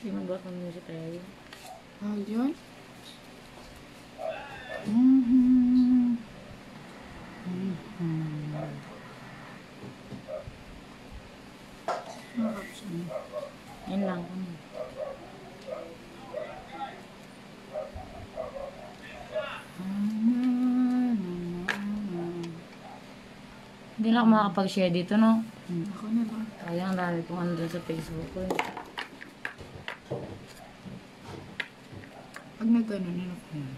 Hindi mo ba kami si tayo? Yun? Yan lang. Hindi na ako makakapag-share dito, no? Ako na lang. Kaya ang dami kong ano dun sa Facebook ko. Pag nag-ano na ako na.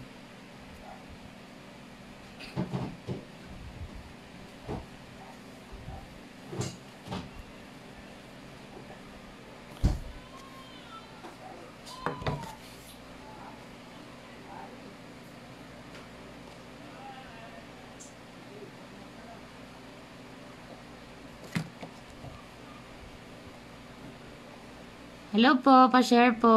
Hello po, pa-share po.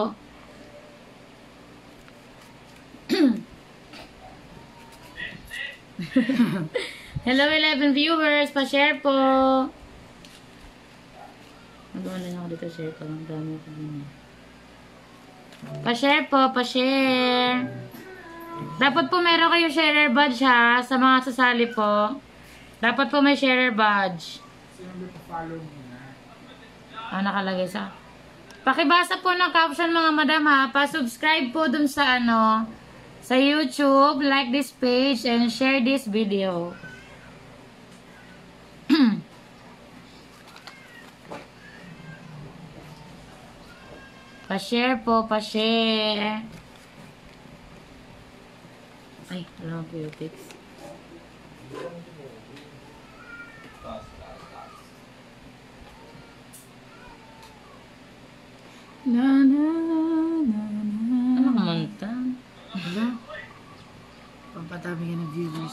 Hello 11 viewers, pa-share po. Nagawa lang ako dito, share ko lang. Dami ko din. Pa-share po, pa-share. Dapat po meron kayo sharer badge ha, sa mga sasali po. Dapat po may sharer badge. Sino ba pa-follow mo na? Nakalagay sa... Pakibasa po ng caption mga madam ha. Pa-subscribe po dun sa ano, sa YouTube, like this page, and share this video. Pa-share po, pa-share. Ay, alam po yung pics. La la la la. Ano kumanta? Wala. Pampatami ka ng viewers.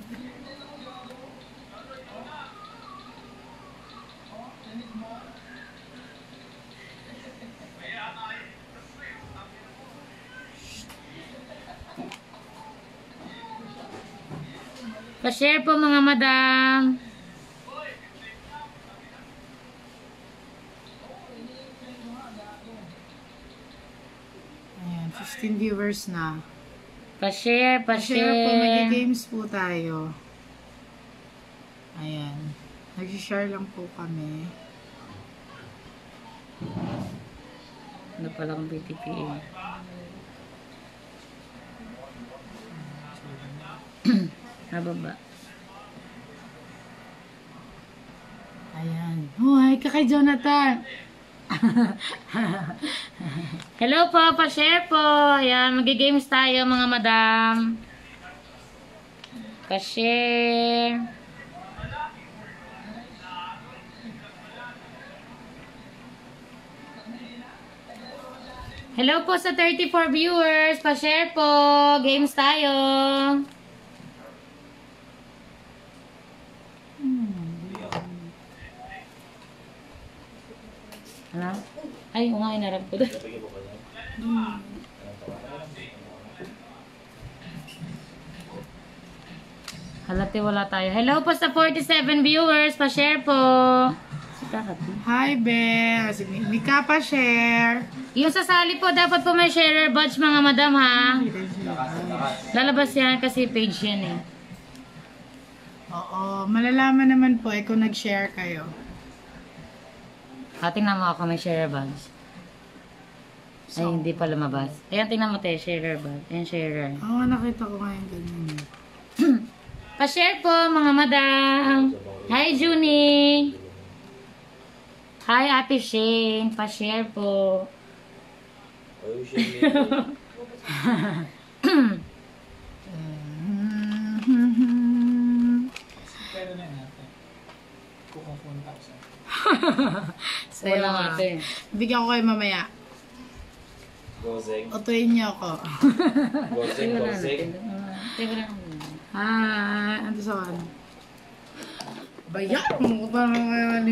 Pa-share po mga madam. Ayan, 15 viewers na. Pa-share, Pa-share po, pa-share. mag-games po tayo. Ayan. Nag-share lang po kami. Ano pala kung BTPA? Nababa. Ayan. Hi ka kay Jonathan. Hello po, pa-share po. Ayan, mag-games tayo mga madam. Pa-share. Hello po sa 34 viewers. Pa-share po. Games tayo. Ano? Ay, nga, inarap ko doon. Halati, wala tayo. Hello po sa 47 viewers. Pa-share po. Hi, Be. Si Mika pa share. Yung sasali po, dapat po may sharer badge mga madam ha. Lalabas yan kasi page yan eh. Oo, malalaman naman po kung nag-share kayo. Tingnan mo ako may sharer badge. Ay, hindi pa lumabas. Ayan, tingnan mo tayo, sharer badge. Ayan, sharer. Oo, nakita ko ngayon ganyan. Pa-share po mga madam. Hi, Junie. Hi, Ate Shane. Pa-share po. Ay, Shane. Pero na natin. Kukupunta ko sa... Sa'yo Wala ate. Bigyan ko kayo mamaya. Gozeng. Utuin niyo ako. Gozeng, gozeng. Ano sa ano? Bayan mo ba mga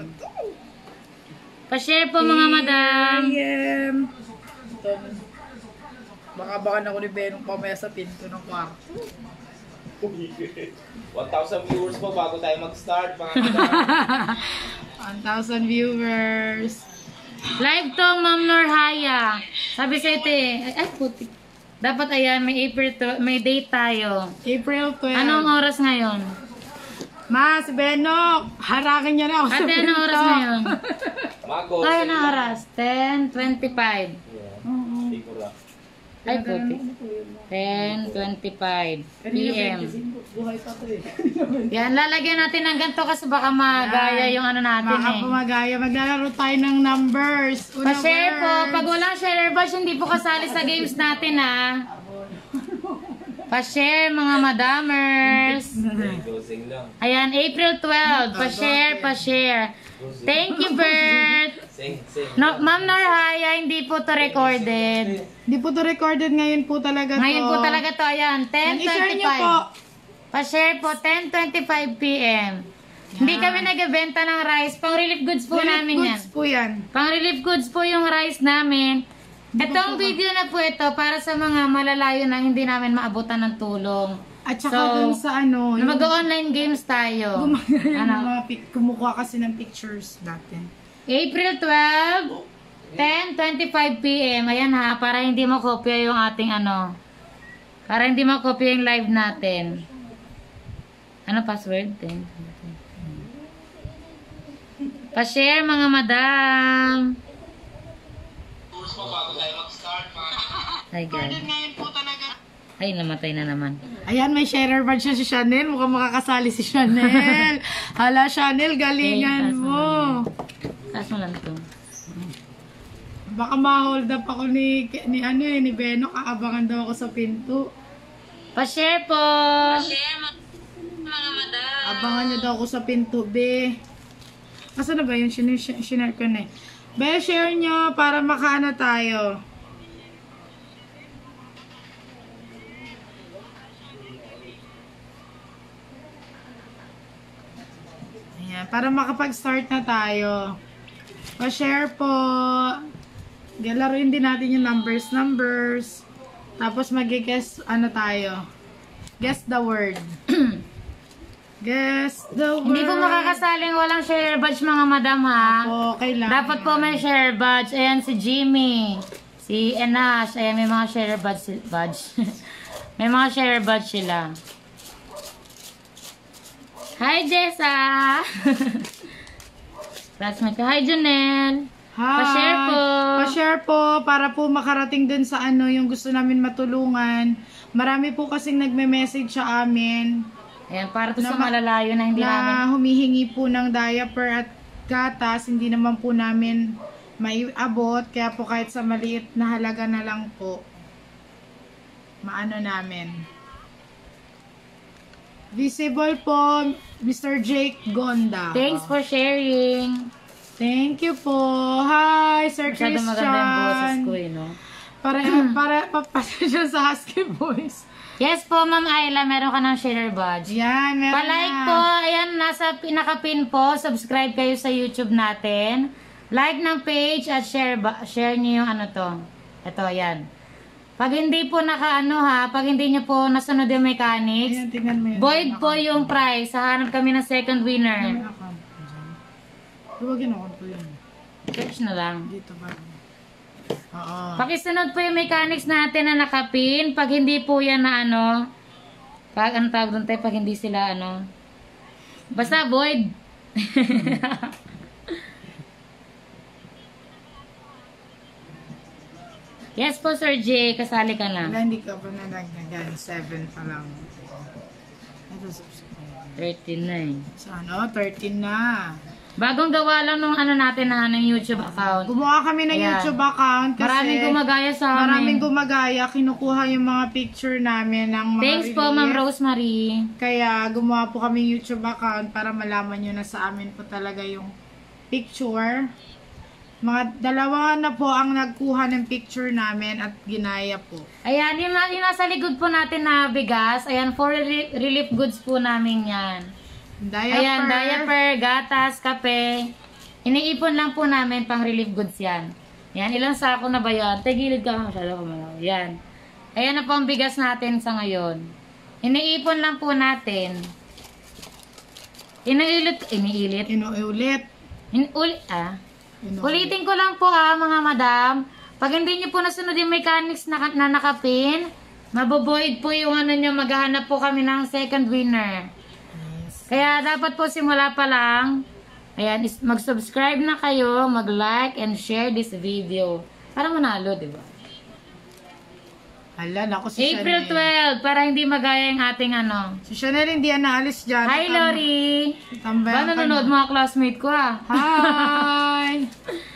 Pa-share po mga madam. Baka na ako ni Benong pamaya sa pinto ng kwarto. 1,000 viewers po bago tayo mag-start. 1,000 viewers. Live to, Ma'am Norhaya. Sabi sa ito eh. Ay, puti. Dapat ayan, may date tayo. April 12. Anong oras ngayon? Ma, si Beno, harakin niya na ako sa Ate, anong oras pinto. ngayon? Ay, anong oras? 10:25. Ay, puti. 10:25 PM. Yan, lalagyan natin ng ganito kasi baka magaya yung ano natin Baka eh. pumagaya. Maglalaro tayo ng numbers. Una Pa-share po. words. Pag walang share badge, hindi po kasali sa games natin ha. Pa-share mga madamers. Ayan, April 12. Pa-share. Thank you, Bert. No, Ma'am Norhaya, hindi po to recorded. Hindi po to recorded. Ngayon po talaga to. Ngayon po talaga to. Ayan, I-share niyo po. 10:25. Pa-share po, 10:25 PM. Hindi kami nagbebenta ng rice. Pang-relief goods po namin yan. Goods po yan. Pang-relief goods po yung rice namin. Itong video na po ito para sa mga malalayo na hindi namin maabutan ng tulong. At saka dun sa ano, Na mag-online games tayo. kumukuha kasi ng pictures natin. April 12, 10:25 PM. Ayan ha, para hindi makopya yung ating ano. Para hindi makopya yung live natin. Ano password? Pa-share mga madam. Hi guys. Ay, namatay na naman. Ayan, may sharer badge siya si Chanel. Mukhang makakasali si Chanel. Hala, Chanel, galingan mo. Taas mo lang to. Baka ma-hold up ako ni Beno. Kaabangan daw ako sa pinto. Pa-share po. Pa-share mga madam. Abangan niyo daw ako sa pinto, be. Asa na ba yun? Shinare ko na eh. Be, share nyo para makaano tayo. Ayan, para makapag-start na tayo. Pa-share po. Laruin din natin yung numbers. Tapos mag-guess ano tayo. Guess the word. Guess the word. Hindi po makakasaling walang share badge mga madam ha. Po, kailangan. Dapat po may share badge. Ayan si Jimmy. Si Enash. Ayan may mga share badge. May mga share badge sila. Hi Jessa. Classmate ko. Hi Janelle. Hi. Pa-share po. Pa-share po para po makarating dun sa ano yung gusto namin matulungan. Marami po kasing nagme-message sa amin Ayan, para to sa malalayo na hindi namin. na humihingi po ng diaper at gatas. Hindi naman po namin maiabot. Kaya po kahit sa maliit na halaga na lang po, maano namin. Visible po, Mr. Jake Gonda. Thanks for sharing. Thank you po. Hi, Sir Masyado Christian. maganda yung boses ko no? Para papasya sa Husky Boys. Yes po, Ma'am Ayla, meron ka ng share badge. Yan, meron Pa-like na. po, ayan, nasa pinaka-pin po, subscribe kayo sa YouTube natin. Like ng page at share niyo yung ano to. Ito, ayan. Pag hindi po naka-ano ha, pag hindi niyo po nasunod yung mechanics, Ayan, tingnan mo yun. void po yung prize. Hahanap kami ng second winner. Huwagin ako po yun. Search na lang. Dito ba? Oo. Pakisunod po yung mechanics natin na nakapin. Pag hindi po yan na ano, pag ano tawag doon tayo, pag hindi sila ano, basta void. Yes po Sir J, kasali ka na. Wala, hindi ka pa nalagnagan. 7 pa lang. Ito, subscribe. 13 na eh. So, ano? 13 na. Bagong gawa lang nung ano natin na ng YouTube account. Gumawa kami ng Ayan. YouTube account kasi Maraming gumagaya sa amin. maraming gumagaya. Kinukuha yung mga picture namin ng mga Thanks po Ma'am Rosemary. Kaya gumawa po kami YouTube account para malaman nyo na sa amin po talaga yung picture. Mga dalawa na po ang nagkuha ng picture namin at ginaya po. Ayan, yung nasa likod po natin na bigas. Ayan, for relief goods po namin yan. Diaper. Ayan, diaper, gatas, kape. Iniipon lang po namin pang relief goods yan. Yan, ilang sako na ba yan? Tagilid ka masyado kumalaw. Yan. Ayan na po ang bigas natin sa ngayon. Iniipon lang po natin. Iniilit. Inuulit. Ulitin ko lang po mga madam. Pag hindi nyo po nasunod yung mechanics na nakapin, maboboid po yung ano nyo, maghahanap po kami ng second winner. Kaya dapat po simula pa lang, ayan, mag-subscribe na kayo, mag-like and share this video. Para manalo, di ba? Hala, naku si April Chanel. 12, para hindi magaya yung ating ano. Si Chanel hindi yan naalis dyan. Hi, Lori! Ba, nanonood mga classmate ko ah. Hi!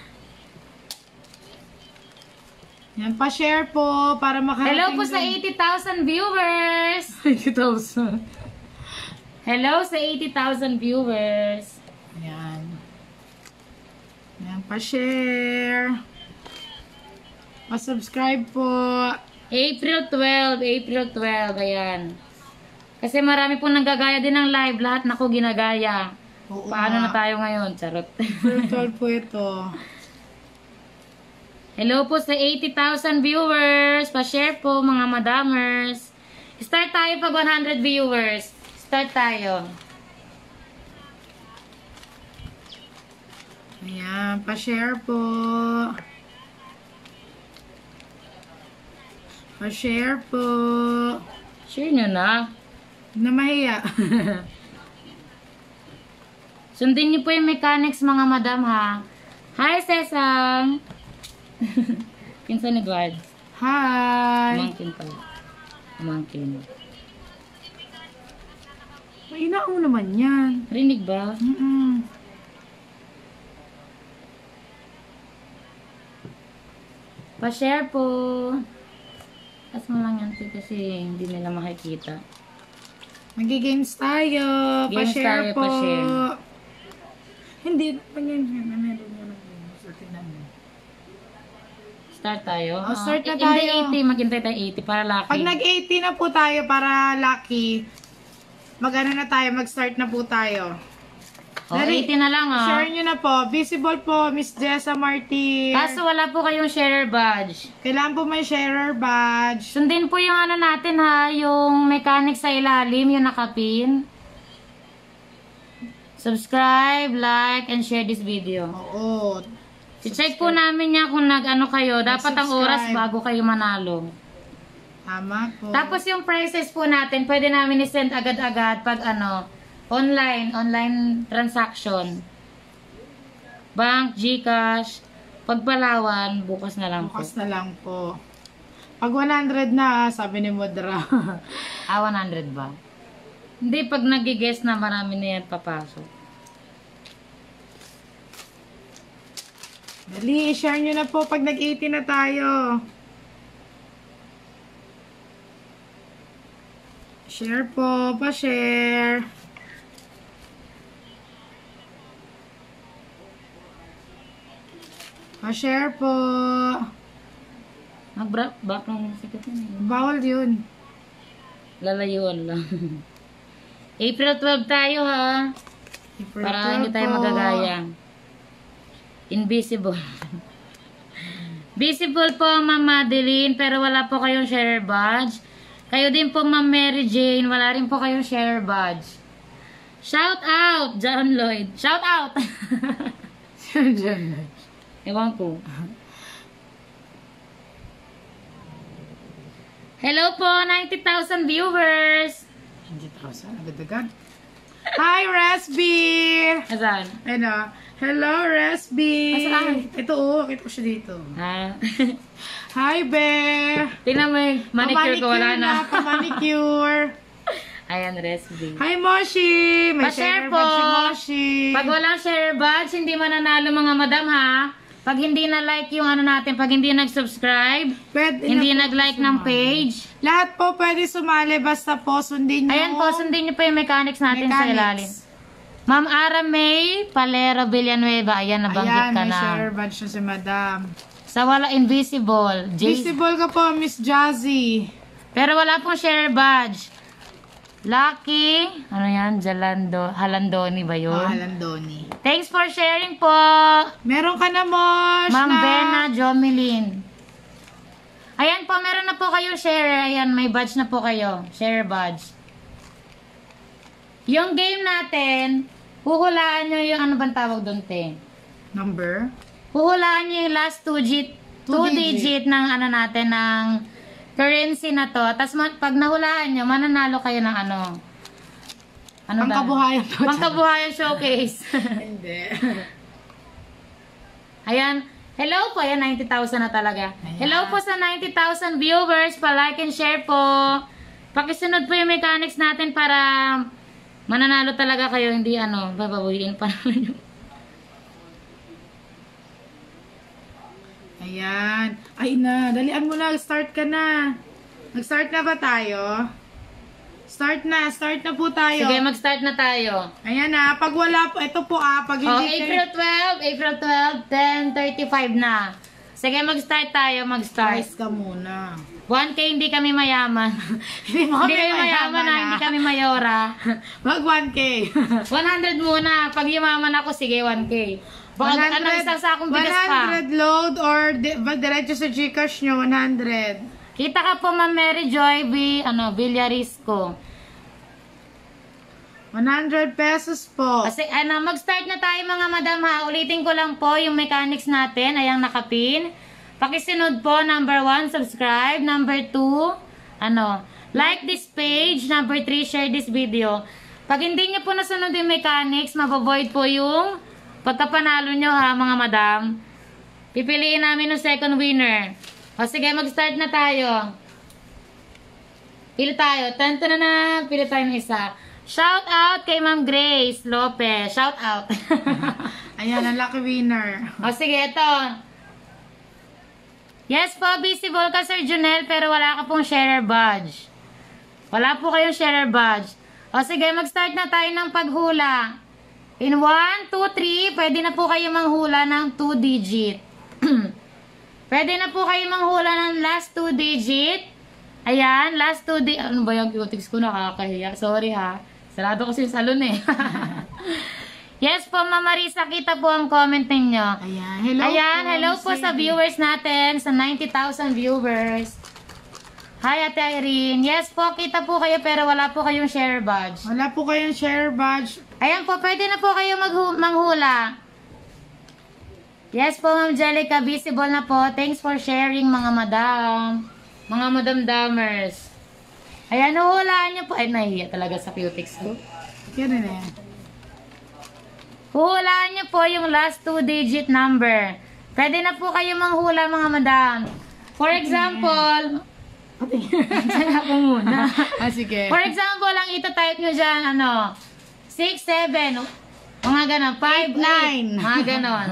Yan, pa-share po para makarating. Hello po sa 80,000 viewers! 80,000. Hello sa 80,000 viewers. Yan. Yan, pa-share. Pa-subscribe po. April 12, ayan. Kasi marami po nanggagaya din ng live, lahat na ko ginagaya. Oo Paano nga. na tayo ngayon? Charot. Virtual po ito. Hello po sa 80,000 viewers. Pa-share po mga madamers. Start tayo pag 100 viewers. Start tayo. Ayan, pa-share po. Pa-share po. Share nyo na. Na mahiya. Sundin niyo po yung mechanics mga madam ha. Hi Sesang! Pinsan Edward. Hi! Umangkin pala. Umangkin. Mahina mo naman yan. Rinig ba? Pa-share po. As mo lang yan kasi hindi nila makikita. Magi-games tayo. Games Pa-share tayo, po. pa-share. Hindi. Meron nga ng games. So, tingnan mo. Start tayo? Oh, start na Hindi tayo. 80. Maghintay tayo 80 para lucky. Pag nag-80 na po tayo para lucky, mag-ano na tayo, mag-start na po tayo. Oh, 80 na lang Share nyo na po. Visible po, Miss Jessa Martin. Kaso wala po kayong sharer badge. Kailangan po may sharer badge. Sundin po yung ano natin ha, yung mechanics sa ilalim, yung nakapin. Subscribe, like, and share this video. Oo. I-check po namin niya kung nag-ano kayo. Dapat ang oras bago kayo manalo. Tama po. Tapos yung prices po natin, pwede namin i-send agad-agad pag ano, online transaction. Bank, GCash, pagpalawan, bukas na lang po. Bukas na lang po. Pag 100 na, sabi ni Mudra. 100 ba? Hindi, pag nag-guess na marami na yan papasok. Dali, share nyo na po pag nag-80 na tayo. Share po, pa-share. Pa-share po. Mag-back lang yung sikat yun. Bawal yun. Lalayuan lang. April 12 tayo ha. April Para 12 hindi tayo po. magagaya. Invisible. Visible po Ma'am Madeline, pero wala po kayong share badge. Kayo din po Ma'am Mary Jane, wala rin po kayong share badge. Shout out, John Lloyd. Shout out! Ewan ko. Hello po, 90,000 viewers. 100,000, agad-agad. Hi, Resby! Asan? Ano? Hello, Resby! Asan? Ito, oh. Kita ko siya dito. Ha? Hi, Bear! Tingnan mo yung manicure ko, wala na. Pa-manicure. Ayan, recipe. Hi, Moshi! May Pa-share share po. badge si Moshi. Pag walang share badge, hindi mananalo mga madam ha. Pag hindi na like yung ano natin, pag hindi nag-subscribe, Pwede hindi na po nag-like ng sumali. page. Lahat po pwede sumali, basta po sundin nyo. Ayan po, sundin niyo po yung mechanics natin sa ilalim. Ma'am Ara May Palera Villanueva, ayan, nabanggit Ayan, ka may na. share badge na si Madam. Sa wala invisible, Visible ka po, Miss Jazzy. pero wala pong share badge. Lucky, ano yan, Halandoni ba yun? Halandoni. Thanks for sharing po, Meron ka na, Mosh, Ma'am na... Bena Jomelin. Ayan po, meron na po kayo share. Ayan, may badge na po kayo. Share badge. Yung game natin, huhulaan nyo yung ano bang tawag doon, te? Number? huhulaan nyo yung last 2 digit ng ano natin, ng currency na to. Tapos pag nahulaan nyo, mananalo kayo ng ano. Ano ba? Pangkabuhayan. Pangkabuhayan showcase. Hindi. Ayan. Hello po. Ayan, 90,000 na talaga. Ayan. Hello po sa 90,000 viewers. Pa-like and share po. Pakisunod po yung mechanics natin para mananalo talaga kayo. Hindi ano, babawiin pa naman yung... Ayan. Ay na, dalian mo na. Start ka na. Nag-start na ba tayo? Start na po tayo. Sige, mag-start na tayo. Ayan na, pag wala po, ito po pag Oh, hindi April 12, 10:35 na. Sige, mag-start tayo, mag-start. Price ka muna. 1K, hindi kami mayaman. Hindi mo Hindi kami mayaman na, hindi kami mayora. Mag 1K. 100 muna. Pag yumaman ako, sige, 1K. Baka ano, isang sakong bigas pa. 100 load or diretso sa Gcash nyo, 100. Kita ka po, Ma'am Mary Joy Villarisco. 100 pesos po. Kasi mag-start na tayo mga madam ha. Ulitin ko lang po yung mechanics natin. Ayang nakapin. Pakisunod po, number 1, subscribe. Number 2, like this page. Number 3, share this video. Pag hindi nyo po nasunod yung mechanics, mabavoid po yung pagkapanalo nyo ha mga madam. Pipiliin namin yung second winner. O sige, mag-start na tayo. Pili tayo. Tanto na. Pili tayo ng isa. Shout out kay Ma'am Grace Lopez. Shout out. Ayan, ang lucky winner. O sige, ito. Yes po, visible ka Sir Junel, pero wala ka pong sharer badge. Wala po kayong sharer badge. O sige, mag-start na tayo ng paghula. In 1, 2, 3, pwede na po kayo manghula ng 2 digit. Pwede na po kayo manghula ng last 2 digit. Ayan, last 2 digit. Ano ba yung cutics ko? Nakakahiya. Sorry ha. Sarado kasi yung salon eh. Yes po, Ma'am Marisa, kita po ang comment ninyo. Ayan, Hello po sa viewers natin, sa 90,000 viewers. Hi, Ate Irene. Yes po, kita po kayo pero wala po kayong share badge. Wala po kayong share badge. Ayan po, pwede na po kayo manghula. Yes po, Ma'am Jellica, visible na po. Thanks for sharing, mga madam. Mga madam-damers. Ayan, huhulaan nyo po. Ay, nahihiya talaga sa cutics ko. Yan na yan. Huhulaan nyo po yung last 2 digit number. Pwede na po kayo manghula, mga madam. For example, dyan ako muna. Sige. For example, ang ito-type nyo dyan, 6, 7, mga ganon, 5, 9, mga ganon.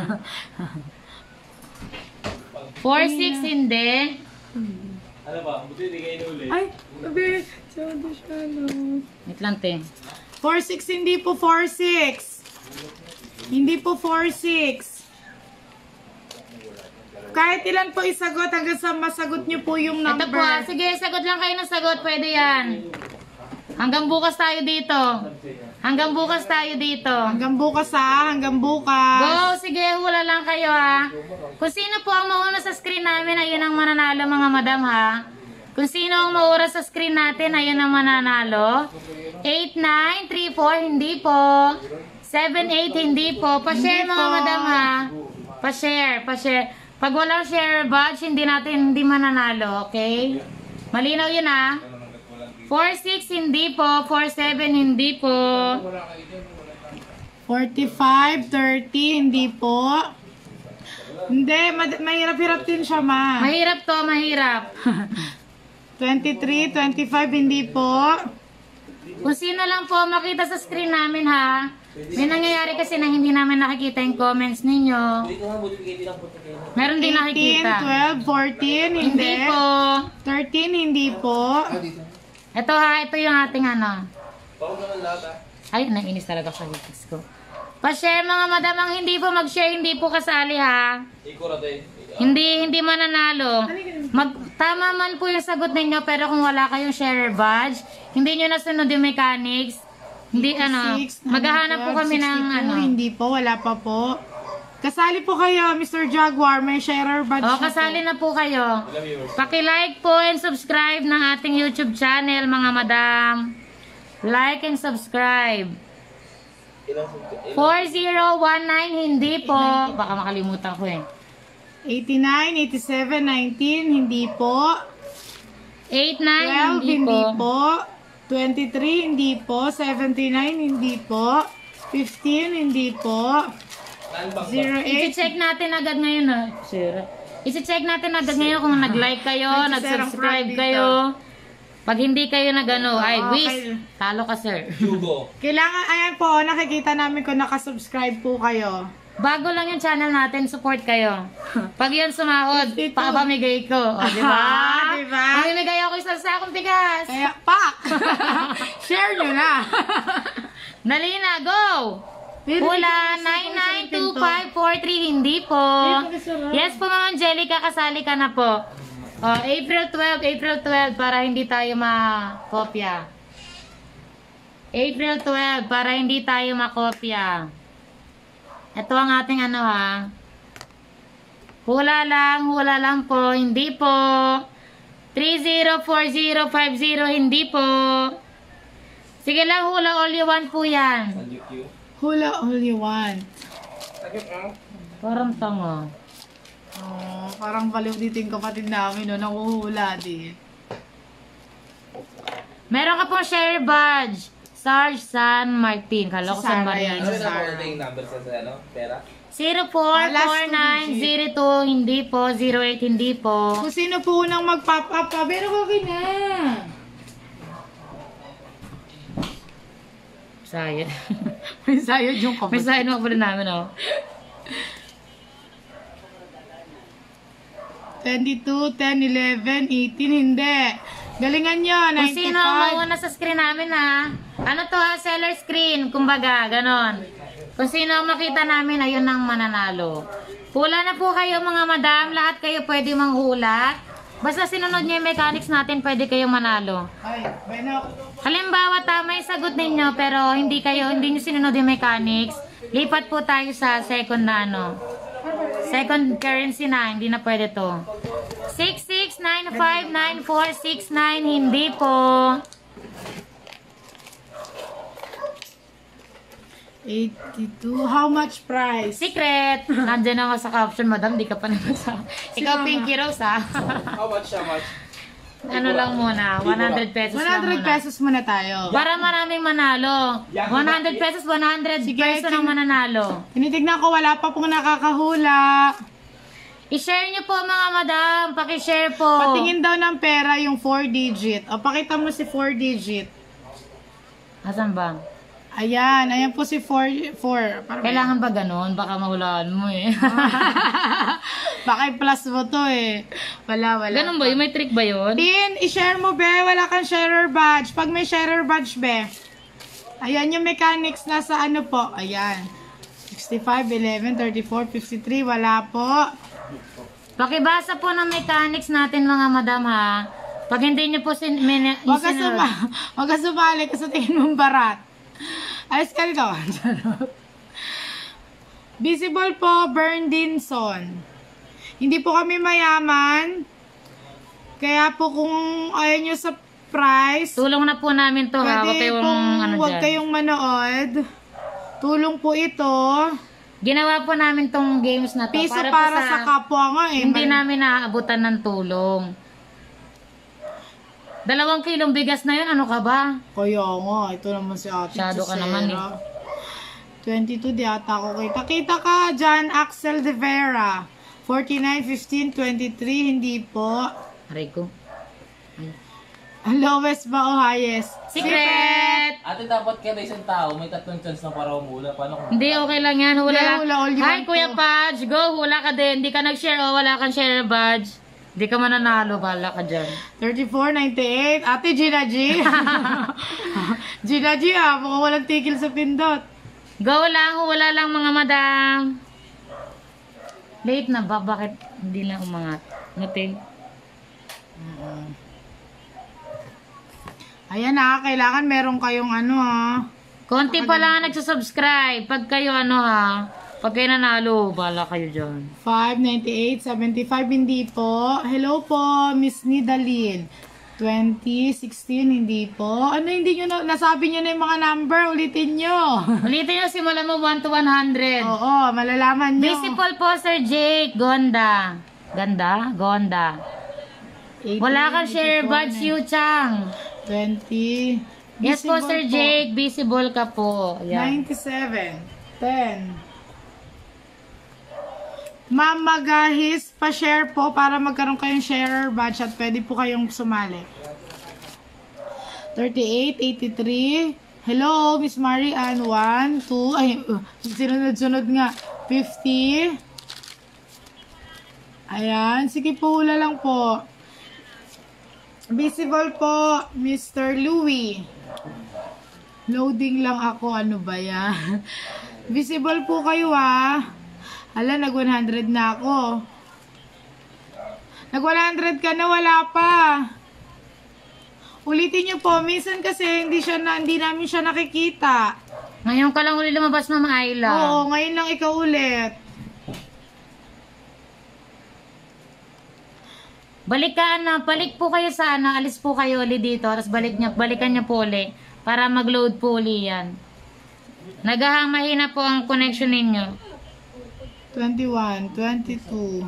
4, 6, hindi. Ano ba? Buti hindi kayo inulit. Ay, sabi. Sado siya, Wait lang, te. 4-6, hindi po 4-6. Hindi po 4-6. Kahit ilan po isagot hanggang sa masagot nyo po yung number. Ito po, sige, sagot lang kayo ng sagot. Pwede yan. Hanggang bukas tayo dito. Hanggang bukas tayo dito. Hanggang bukas ha, hanggang bukas. Go, sige, hula lang kayo ha. Kung sino po ang mauna sa screen namin, ayun ang mananalo, mga madam ha. Kung sino ang maura sa screen natin, ayun ang mananalo. 8, 9, 3, 4, hindi po. 7, 8, hindi po. Pa-share, mga madam ha. Pa-share, pa-share. Pag walang share badge, hindi mananalo, okay? Malinaw yun ha. 4-6 hindi po. 4-7 hindi po. 45, 30, hindi po. Hindi, mahirap-hirap din siya, ma. Mahirap to, mahirap. 23, 25, hindi po. Kung sino lang po makita sa screen namin ha. May nangyayari kasi na hindi namin nakikita yung comments ninyo. Meron din 18, nakikita. 12, 14, hindi. Hindi po. 13, hindi po. Ito ha, ito yung ating Ay, nainis talaga sa hipis ko. Pa-share, mga madam, ang hindi po mag-share, hindi po kasali ha. Hindi mananalo. Tama man po yung sagot ninyo, pero kung wala kayong share badge, hindi nyo nasunod yung mechanics, hindi 6, maghahanap po kami ng 62, Hindi po, wala pa po. Kasali po kayo, Mr. Jaguar, may sharer badge na kasali po. na po kayo. Paki-like po and subscribe ng ating YouTube channel, mga madam. Like and subscribe. 4019, hindi po. Baka makalimutan ko eh. 89, 87, 19, hindi po. 8, 12, 9, hindi po. 23, hindi po. 79, hindi po. 15, hindi po. 08, I-check natin agad ngayon ha. Sir. I-check natin agad ngayon kung nag-like kayo, May sir ang nag-subscribe frog dito. kayo. Pag hindi kayo nag-ano, ay, Oo, wish, okay. talo ka sir. Jugo. kailangan, ayan po, nakikita namin kung nakasubscribe po kayo. Bago lang yung channel natin, support kayo. Pag yan sumahod, 52. papamigay ko. O, di ba? Di ba? Mamimigay ako isang sakong bigas. Kaya, pak! Share nyo na. Dali na, go! Hula, 992543, hindi po. Yes po, Ma'am Angelica, kasali ka na po. April 12, para hindi tayo makopya. April 12, para hindi tayo makopya. Ito ang ating ano ha. Hula lang po, hindi po. 304050, hindi po. Sige lang, hula all you want po yan. Hula all you want. Parang tanga. Oh, parang baliw dito yung kapatid namin, no? Nakuhula din. Meron ka pong share badge. Sarge San Martin. Kala ko Si San Sarah Martin. yan. Ano na yung number sa ano? Pera? 044902, hindi po. 08, hindi po. Kung sino po unang mag-pop up pa, pero okay na. Sayad. May sayad yung May kapatid. sayad mo pala namin, oh. 22, 10, 11, 18, hindi. Galingan nyo, Kung sino ang 95. mauna sa screen namin, ha? Ano to, ha? Seller screen. Kumbaga, ganon. Kung sino ang makita namin, ayun ang mananalo. Hula na po kayo, mga madam. Lahat kayo pwede manghula. Basta sinunod niyo yung mechanics natin, pwede kayong manalo. Ay, bueno. Halimbawa, tama yung sagot ninyo, pero hindi nyo sinunod yung mechanics. Lipat po tayo sa second na ano. Second currency na, hindi na pwede to. 66959469, hindi po. 82, how much price? Secret. Nandiyan ako sa caption, madam, di ka pa naman sa... Ikaw, Pinky Rose, ha? How much? Ano lang muna, 100 pesos lang 100 muna. pesos muna tayo. Para maraming manalo. 100 pesos, 100 Sige, pesos ang mananalo. Tinitignan ko, wala pa pong nakakahula. I-share nyo po, mga madam. Paki-share po. Patingin daw ng pera yung 4 digit. O, pakita mo si 4 digit. Asan ba? Ayan, ayan po si 4. Kailangan ba ganun? Baka mahulaan mo eh. Baka i-plus mo to eh. Wala. Ganun ba? Yung may trick ba yun? Din, i-share mo, be. Wala kang sharer badge. Pag may sharer badge, be. Ayan yung mechanics na sa ano po. Ayan. 65, 11, 34, 53. Wala po. Pakibasa po ng mechanics natin, mga madam, ha? Pag hindi nyo po Huwag ka sumali kasi tingin mong barat. Ayos ka rin ako. Visible po, Bernardinson. Hindi po kami mayaman. Kaya po kung ayaw nyo sa price, tulong na po namin to, ha? Huwag pwede kayong, pong ano huwag dyan. kayong manood. Tulong po ito. Ginawa po namin tong games na to. Piso po para sa kapwa nga eh. Hindi namin naaabutan ng tulong. 2 kilong bigas na yun, ano ka ba? Kaya nga, ito naman si ate. Masyado ka Chisera. naman eh. 22 di ata ako kita. Kita ka, John Axel de Vera. 49, 15, 23, hindi po. Aray ko. Ang lowest ba o highest? Secret! Ate, dapat kada isang tao, may 3 chance na para umula. Paano kung... Hindi, okay lang yan. Hula Hindi, lang. hula all you Hi, want Kuya po. Padge. Go, hula ka din. Hindi ka nag-share o wala kang share badge. Hindi ka mananalo. Bala ka dyan. 34, 98. Ate Gina G. Gina G mukhang walang tigil sa pindot. Go lang, hula lang mga madam. Late na ba? Bakit hindi lang umangat? Noting. Ayan na, kailangan meron kayong ano ha. Konti pa lang ang nagsusubscribe. Pag kayo ano ha, pag kayo nanalo, bala kayo dyan. 5, 98, 75, hindi po. Hello po, Miss Nidalyn. 2016, hindi po. Ano, hindi nyo nasabi nyo na yung mga number? Ulitin nyo. Ulitin nyo, simulan mo 1 to 100. Oo, malalaman nyo. Visible po, Sir Jake. Gonda. Ganda? Gonda. 18, Wala kang share 84, badge, Yu Chang. 20. Yes po, Visible Sir Jake. Visible ka po. Yan. 97. 10. Ma'am Magahis, pa-share po para magkaroon kayong sharer badge at pwede po kayong sumali. 38, 83. Hello, Miss Marian. 1, 2. Ay, sunod-sunod nga. 50. Ayan. Sige po, hula lang po. Visible po, Mr. Louie. Loading lang ako. Ano ba yan? Visible po kayo ah. Hala, nag-100 na ako. Nag-100 ka na, wala pa. Ulitin nyo po. Minsan kasi hindi namin siya nakikita. Ngayon ka lang uli lumabas, Ma'am Ayla. Oo, ngayon lang ikaw ulit. Balik po kayo sa alis po kayo uli dito, tapos balikan niya po uli, para mag-load po uli yan. Naghahang mahina po ang connection ninyo. 21, 22.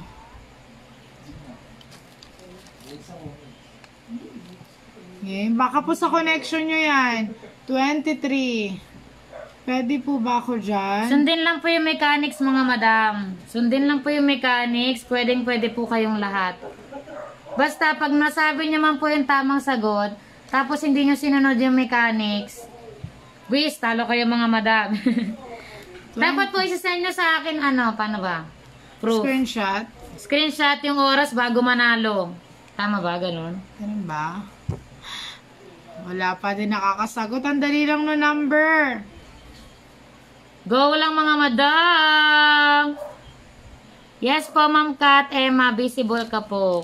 Okay, baka po sa connection nyo yan. 23. Pwede po ba ako dyan? Sundin lang po yung mechanics, mga madam. Sundin lang po yung mechanics, pwede po kayong lahat. Basta pag nasabi niyo man po yung tamang sagot, tapos hindi niyo sinunod yung mechanics, Wish, talo kayo mga madam. Dapat po isasend nyo sa akin, paano ba? Proof. Screenshot. Screenshot yung oras bago manalo. Tama ba? Ganun? Ganun ba? Wala pa din nakakasagot. Ang dali lang no number. Go lang mga madam! Yes po, Ma'am Kat. Emma, visible ka po.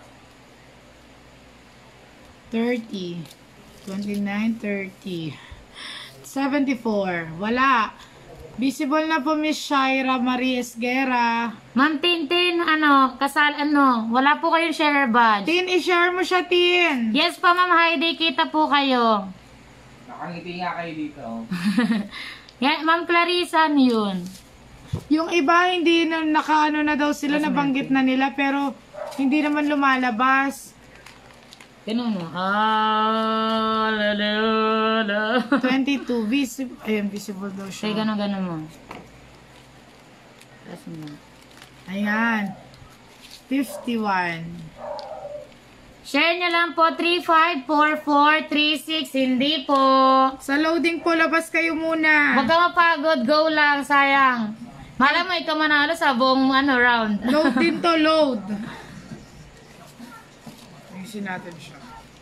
30. 29, 30. 74. Wala. Visible na po Miss Shaira Marie Esguera. Ma'am Tintin, wala po kayong share badge. Tin, i-share mo siya, Tin. Yes po, Ma'am Heidi, kita po kayo. Nakangiti nga kayo dito. Yan, Ma'am Clarissa, ano yun? Yung iba, hindi na na daw sila, nabanggit na nila, pero hindi naman lumalabas. Ganun mo. 22. Visible. Ayun, visible daw Say, siya. ganun mo. Tapos mo. Ayan. 51. Share nyo lang po, 354436, hindi po. Sa loading po, labas kayo muna. Huwag ka mapagod, go lang, sayang. Malam mo, ikaw manalo sa buong round. Load din to, load. Ayusin natin siya.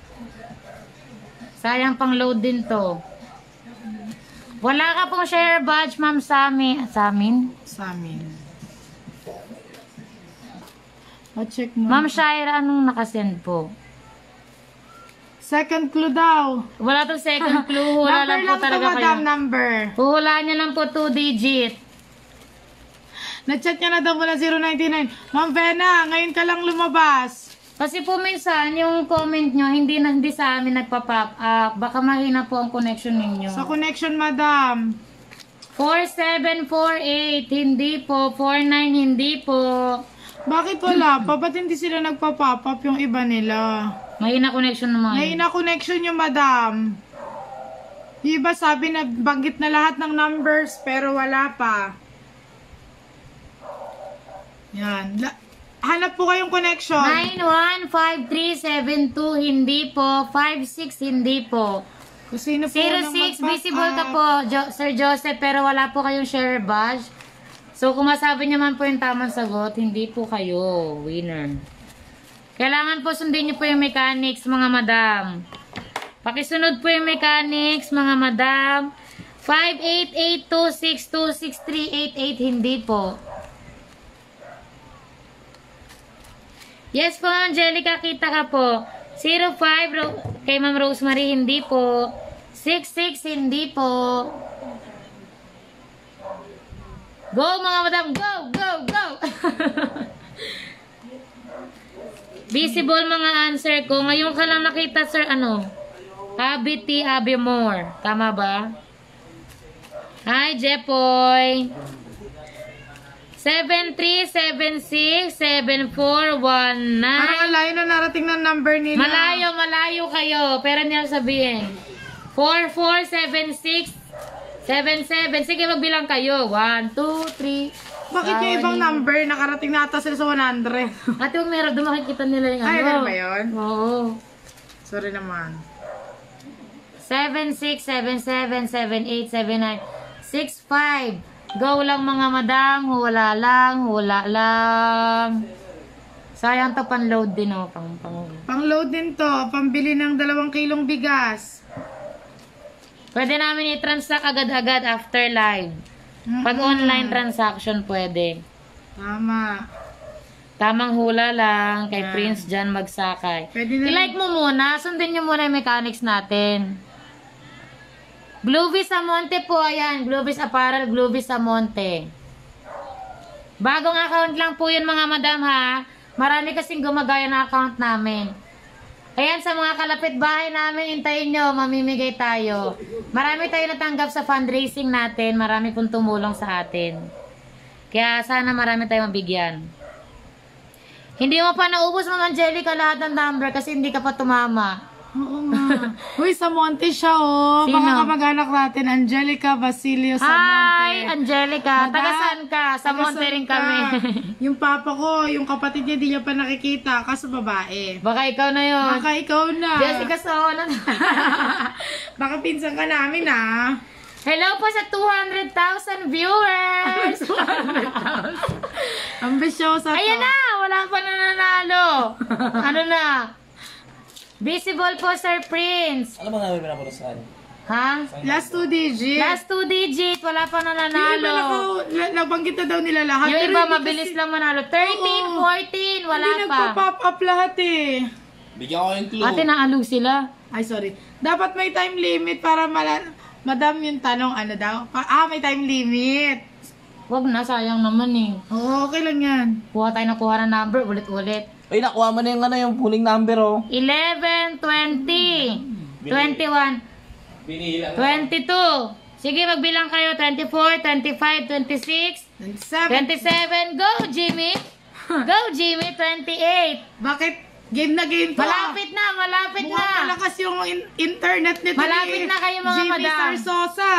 Sayang pang load din to. Wala ka pong share badge, Ma'am Sami. Sa amin? Sa amin. Check mo. Ma'am Shaira, anong nakasend po? Second clue daw. Wala tong second clue. Hula lang po talaga to, kayo. madam, number. Huhulaan niya lang po 2 digit. Na-chat niya na daw mula 099. Ma'am Vena, ngayon ka lang lumabas. Kasi po minsan, yung comment nyo, hindi sa amin nagpa-pop up. Baka mahina po ang connection ninyo. Sa connection, madam. 4748, hindi po. 49, hindi po. Bakit wala pa? Ba't hindi sila nagpa-pop up yung iba nila? Mahina connection naman. Ngayon na connection yung madam. Yung iba sabi na banggit na lahat ng numbers pero wala pa. Yan. Hanap po kayong connection. 915372, hindi po. 56, hindi po. Kung sino po 06, visible ka po, Sir Joseph, pero wala po kayong share badge. So, kung masabi niyo man po yung tamang sagot, hindi po kayo winner. Kailangan po sundin niyo po yung mechanics, mga madam. Pakisunod po yung mechanics, mga madam. 58826263888, hindi po. Yes po, Angelica, kita ka po. 05, kay Ma'am Rosemary, hindi po. 66, hindi po. Go, mga madam! Go, go, go! Visible mga answer ko. Ngayon ka lang nakita, sir, ano? Abby T. Abby Moore. Tama ba? Hi, Jepoy. 73767419. Parang ang layo na narating ng number nila. Malayo kayo. Pero niya sabihin. 447677. Sige, magbilang kayo. 1, 2, 3. Bakit yung ibang number nakarating na ata sila sa 100? Ate, huwag meron. Doon makikita nila yung ano. Ay, ganun ba yun? Oo. Sorry naman. 7677787965. Go lang mga madam. Hula lang. Sayang to, pan-load din oh. Pang-load din to. Pambili ng 2 kilong bigas. Pwede namin i-transact agad-agad after live. Pag online transaction, pwede. Tama. Tamang hula lang kay Yan. Prince John Magsakay. Pwede na. I-like mo muna. Sundin nyo muna yung mechanics natin. Glovis Amonte po. Ayan. Glovis Apparel. Glovis Amonte. Bagong account lang po yun mga madam ha. Marami kasing gumagaya ng account namin. Ayan, sa mga kalapit bahay namin, hintayin nyo, mamimigay tayo. Marami tayo natanggap sa fundraising natin. Marami pong tumulong sa atin. Kaya sana marami tayo mabigyan. Hindi mo pa naubos, Ma'am Angelica, lahat ng number kasi hindi ka pa tumama. Oo nga. Uy, sa Monte siya oh. Sino? Baka kamag-anak natin, Angelica Basilio sa Monte. Hi, Angelica. Taga saan ka? Sa Taga Monte rin saan kami. ka? Yung papa ko, yung kapatid niya, di niya pa nakikita. Kaso babae. Baka ikaw na yun. Baka ikaw na. Jessica Soholan. Baka pinsan ka namin ah. Hello po sa 200,000 viewers. Ambisyosa to. Ayan na, wala pa nananalo. Ano na? Visible po, Sir Prince. Ano ba namin pinaparusahan? Ha? Last 2 digit. Last 2 digit, wala pa Yung iba nananalo. nabanggit na daw nila lahat. Yung Pero iba hindi mabilis kasi- lang manalo. 13, Oo. 14, wala Hindi pa. nagpa-pop up lahat eh. Bigyan ko yung clue. Ate, naalog sila. Ay, sorry. Dapat may time limit para Madam yung tanong, ano daw? May time limit. Wag na, sayang naman eh. Oo, okay lang yan. Kuha tayo ng number, ulit-ulit. Ay, nakuha mo na yung pulling number oh. 11, 20, 21, Binihila 22. Sige, magbilang kayo. 24, 25, 26, 27. Go, Jimmy! Go, Jimmy! 28. Bakit? Game na game to. Malapit na, malapit Mukhang na. malakas yung internet nito. Malapit na kayo, mga Jimmy madam. Sarsosa.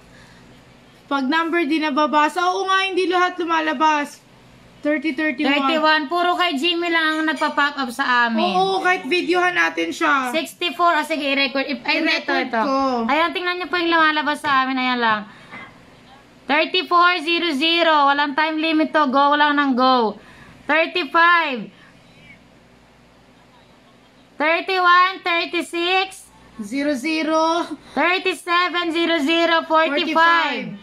Pag number di nababasa, oo nga, hindi lahat lumalabas. 30, 31. 31. Puro kay Jimmy lang ang nagpa-pop up sa amin. Oo, kahit videohan natin siya. 64. Sige, i-record. Ay, I-record ito. ko. Ayan, tingnan niyo po yung lumalabas sa amin. Ayan lang. 3400. Walang time limit to. Go lang ng go. 35. 31, 36. 00. 37, 00, 45.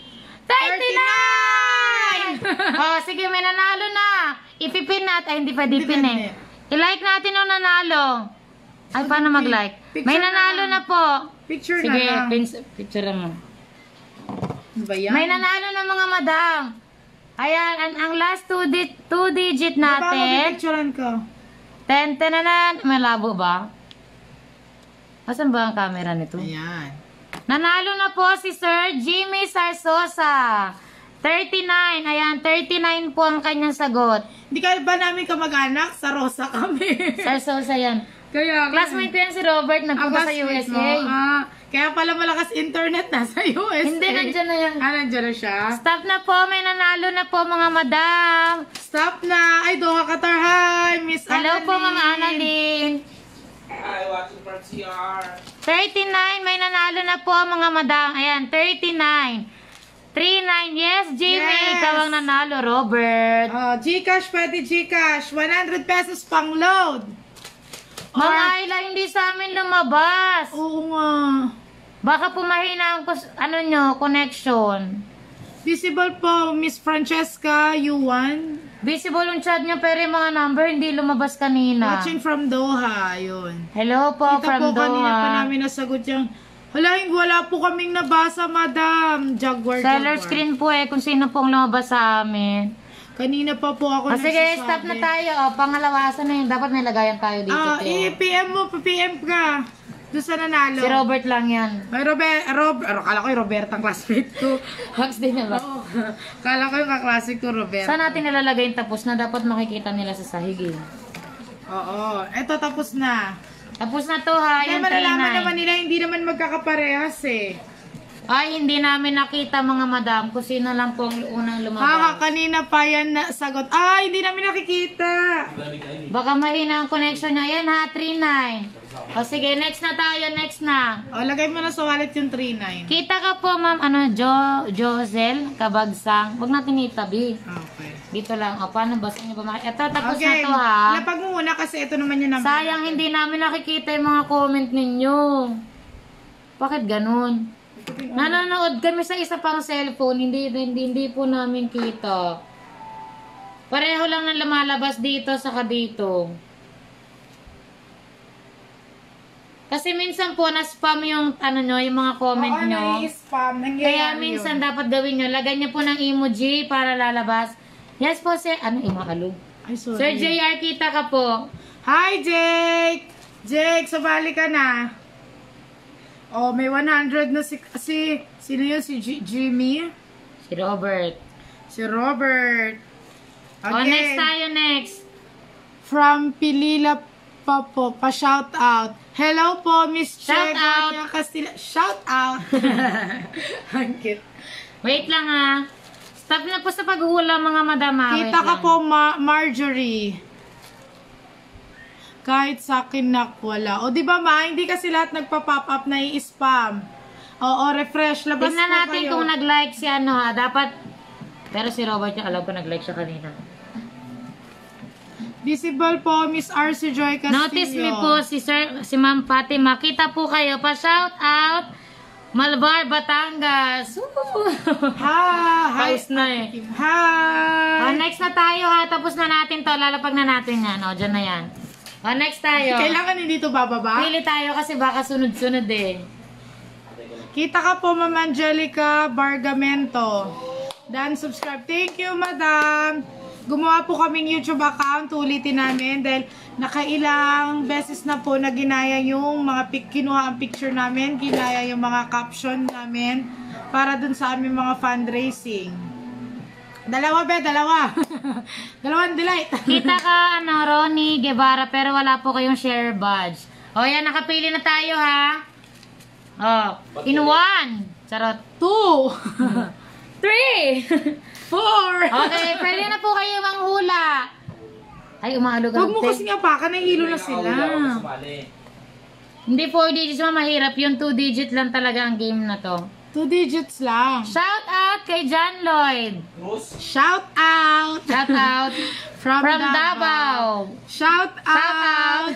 39! Oh, sige, may nanalo na. Ipipin natin. Ay, hindi pwede pin eh. I-like natin yung nanalo. Ay, paano mag-like? Picture May na nanalo lang. na po. Picture Sige, na lang. picture mo. Ano ba yan? May nanalo na mga madam. Ayan, ang last two digit natin. Picturean ko. 10 na. May labo ba? Asan ba ang camera nito? Ayan. Nanalo na po si Sir Jimmy Sarsosa. 39. Ayan, 39 po ang kanyang sagot. Hindi ka ba namin kamag-anak? Sa Rosa kami. Sarsosa yan. Kaya, Classmate ko yan si Robert, nagpunta sa classmate USA. mo. Kaya pala malakas internet na sa USA. Hindi, nandyan na yan. Nandyan na siya. Stop na po, may nanalo na po mga madam. Stop na. Ay, Doha Qatar. Hi, Miss Hello Annalyn. po mga Annalyn. Hi, watching from CR. 39, may nanalo na po mga madam. Ayan, 39. 39, yes, Jimmy. Yes. Ikaw ang nanalo, Robert. Gcash, pwede Gcash. 100 pesos pang load. Mga Ayla, hindi sa amin lumabas. Oo nga. Baka pumahina ang connection. Visible po, Miss Francesca, U1. Visible yung chat niya pero yung mga number hindi lumabas kanina. Watching from Doha, yun. Hello po Kita from po kanina pa Doha. namin nasagot yung, wala po kaming nabasa, madam. Jaguar. Seller screen po kung sino pong lumabas sa amin. Kanina pa po ako Sige, stop na tayo. O, pangalawa, asan na yun? Dapat may lagayan tayo dito. PM mo, PM ka. Doon sa nanalo. Si Robert lang yan. May kala ko yung Robertang classmate ko. Max din na ba? Oo. Kala ko yung kaklase ko, Robert. Saan natin nilalagay yung tapos na dapat makikita nila sa sahig eh. Oo. Eto, tapos na. Tapos na to ha, Kaya yung malalaman naman 39. nila, hindi naman magkakaparehas eh. Ay, hindi namin nakita mga madam kung sino lang po ang unang lumabas. Kanina pa yan na sagot. Ay, hindi namin nakikita. Baka mahina ang connection niya. Ayan ha, 39. O sige, next na tayo, next na. O, lagay mo na sa wallet yung 39. Kita ka po, ma'am, Josel Kabagsang. Huwag natin itabi. Okay. Dito lang. O, paano ba? Saan niyo ba Ito, tapos Okay, na to ha. lapag mo muna kasi ito naman yung number. Sayang hindi namin nakikita yung mga comment ninyo. Bakit ganun? Nanonood kami sa isa pang cellphone, hindi po namin kita. Pareho lang na lumalabas dito saka dito. Kasi minsan po na-spam yung yung mga comment Oo, nyo. nai-spam. Kaya minsan dapat gawin nyo, lagyan nyo po ng emoji para lalabas. Yes po, sir. Ano imaalog? Ay, sorry. Sir JR, kita ka po. Hi, Jake! Jake, sabali ka na. Oh, may 100 na sino yun? Si Jimmy? Si Robert. Si Robert. Okay. O, next tayo, next. From Pilila pa po, pa-shout out. Hello po, Miss Shout Che out. Ganya Castilla. Shout out. Ang cute. Wait lang ha. Stop na po sa paghula mga madama. Kita ka po, Marjorie. Kahit sa akin wala. O, di ba ma, hindi kasi lahat nagpa-pop up na i-spam. Oo, refresh. Labas Tingnan po natin kayo. kung nag-like si ano ha. Dapat, pero si Robert yung alam ko nag-like siya kanina. Visible po, Miss RC Joy Castillo. Notice me po si Ma'am Fatima. Kita po kayo. Pa-shout out. Malbar, Batangas. Hi! Pause na eh. Hi! Next na tayo ha. Tapos na natin to. Lalapag na natin yan. O, dyan na yan. Next tayo. Kailangan hindi ito bababa? Pili tayo kasi baka sunod-sunod eh. Kita ka po, Ma'am Angelica Bargamento. Dan, subscribe. Thank you, Madam. Gumawa po kaming YouTube account. Ulitin namin dahil nakailang beses na po na ginaya yung mga kinuha ang picture namin. Ginaya yung mga caption namin para dun sa aming mga fundraising. Dalawa. Dalawang delight. Kita ka, Ronnie Guevara, pero wala po kayong share badge. O, yan, nakapili na tayo, ha? O, in 1. Charot. 2. 3. 4. Okay, pwede na po kayo manghula. Ay, umaalog Huwag mo kasi nga pa, nahihilo na sila. Hindi 4 digits mo mahirap. Yung 2 digit lang talaga ang game na to. 2 digits lang. Shout out kay John Lloyd. Shout out. Shout out From Davao. Shout out.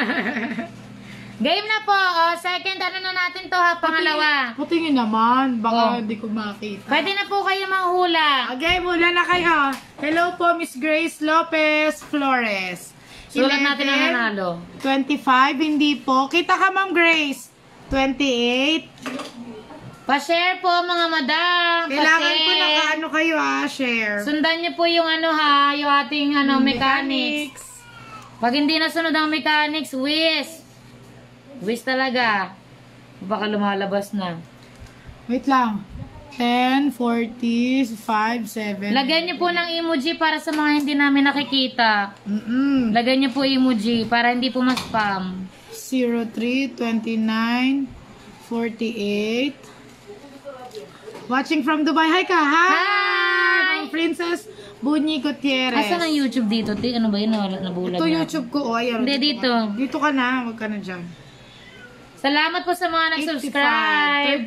Game na po. O, second ano na natin to ha, pangalawa. Patingin naman. Baka Oh. hindi ko makita. Pwede na po kayo manghula. Okay, mula na kayo. Hello po, Miss Grace Lopez Flores. Sulat natin ang nanalo. 25, hindi po. Kita ka, Ma'am Grace. 28. Pa-share po mga madam. Kailangan Pa-share. po naka-ano kayo share. Sundan niyo po yung ano ha, yung ating mechanics. Pag hindi nasunod ang mechanics, whiz. Whiz talaga. Baka lumalabas na. Wait lang. 10, 40, 5, 7. Lagyan niyo po ng emoji para sa mga hindi namin nakikita. Lagyan niyo po emoji para hindi po ma-spam. 03, 29, 48. Watching from Dubai. Hi ka. Hi! Ma'am Princess Bunyi Gutierrez. Asan ang YouTube dito? Ano ba yun? Nabulag Ito na. YouTube ko. Ayan. Hindi, dito. Dito ka na. Huwag ka na dyan. Salamat po sa mga nag-subscribe.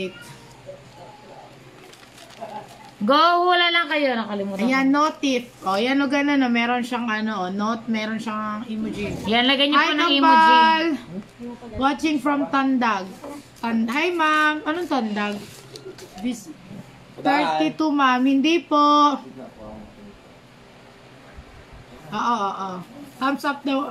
38. Go, hula lang kayo. Nakalimutan ko. Ayan, notif. O, yan o gano'n. Meron siyang meron siyang emoji. Yan, lagyan niyo Hi, po ng emoji. Kampal! Watching from Tandag. Hi, ma'am. Anong Tandag? 32, ma'am. Hindi po. Oo. Thumbs up daw.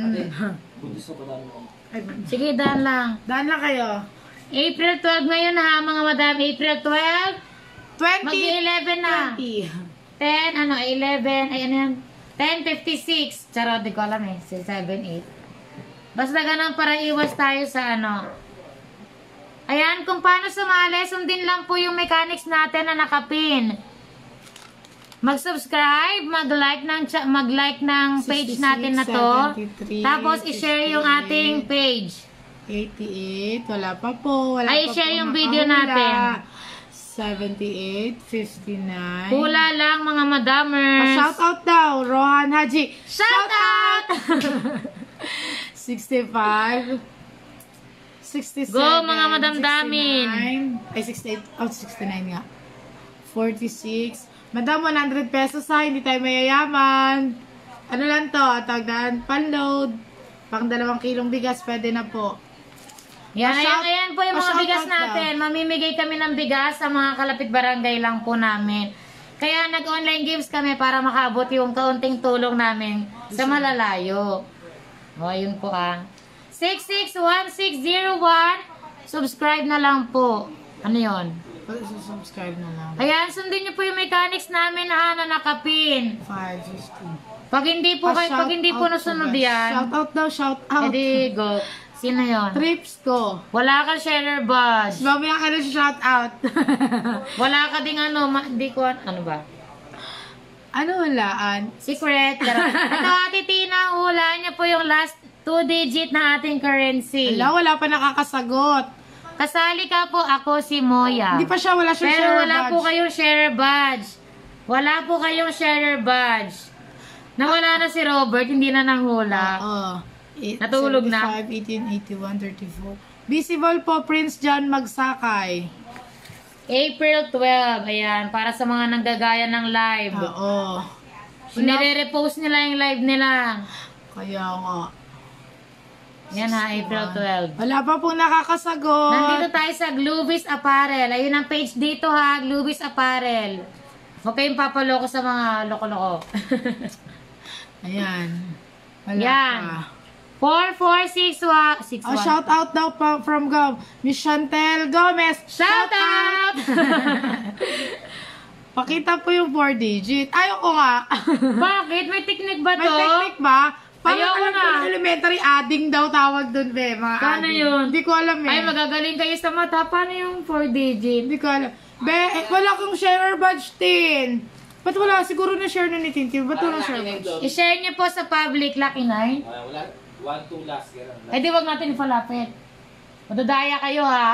Sige, daan lang. Daan lang kayo. April 12 ngayon ha, mga madam. April 12. 20. Mag-11 na. 20. 11, ay ano yan? 10:56. Charot, di ko alam eh. 7, 8. Basta ganun para iwas tayo sa ano. Ayan, kung paano sumali, sundin lang po yung mechanics natin na nakapin. Mag-subscribe, mag-like ng page 66, natin na to. 73, Tapos i-share yung ating page. 88, wala pa po. Wala Ay, pa share po yung video nakahula. natin. 78, 59. Hula lang mga madamers. Shout out daw, Rohan Haji. Shout out! 65. 67. Go, mga madamdamin. 69. Ay, 68. Oh, 69 nga. 46. Madam, 100 pesos ha. Hindi tayo mayayaman. Ano lang to? Tagdaan, pan-load. Pang 2 kilong bigas, pwede na po. Yan, Pa-shout- ayan po yung mga pa-shout bigas out daw. natin. Mamimigay kami ng bigas sa mga kalapit barangay lang po namin. Kaya nag-online games kami para makaabot yung kaunting tulong namin sa malalayo. O, yun po ah. 661601. Subscribe na lang po. Ano yun? Subscribe na lang. Ayan, sundin niyo po yung mechanics namin na nakapin. 550. Pag hindi po, pag hindi po nasunod yan, Shout out daw, shout out. edi go. Sino yun? Trips ko. Wala ka sharer badge. Mamaya ka na shout out. Wala ka ding ano, di ko, ano ba? Ano walaan? Secret. Ito, Ate Tina, hula niya po yung last 2 digit na ating currency. Wala pa nakakasagot. Kasali ka po, ako si Moya. Hindi pa siya, wala siya Pero share wala badge. po kayong sharer badge. Wala po kayong sharer badge. Nawala na si Robert, hindi na nanghula. Oo. Natulog na. 75, 18, 81, 34. Visible po, Prince John Magsakay. April 12, ayan, para sa mga nanggagaya ng live. Oo. Nire-repost nila yung live nila. Kaya nga. Yan ha, April 12. Wala pa pong nakakasagot. Nandito tayo sa Glubis Apparel. Ayun ang page dito ha, Glubis Apparel. Huwag kayong papaloko sa mga loko-loko. Ayan. Wala Yan. pa. 4461. Oh, shout out daw pa from Miss Chantel Gomez. Shout out! Pakita po yung 4 digit. Ayoko nga. Bakit? May technique ba to? May technique ba? Parang Ayoko alam ko na. na elementary adding daw tawag dun, be. Mga Paano adding. yun? Hindi ko alam eh. Ay, magagaling kayo sa mata. Paano yung 4 digit? Hindi ko alam. Be, wala kang share badge, Tin. Ba't wala? Siguro na-share na ni Tintin. Ba't wala share badge? I-share niyo po sa public, Lucky 9. Wala. 1, 2 last. Ganun. Eh di wag natin ipalapit. Madadaya kayo ha.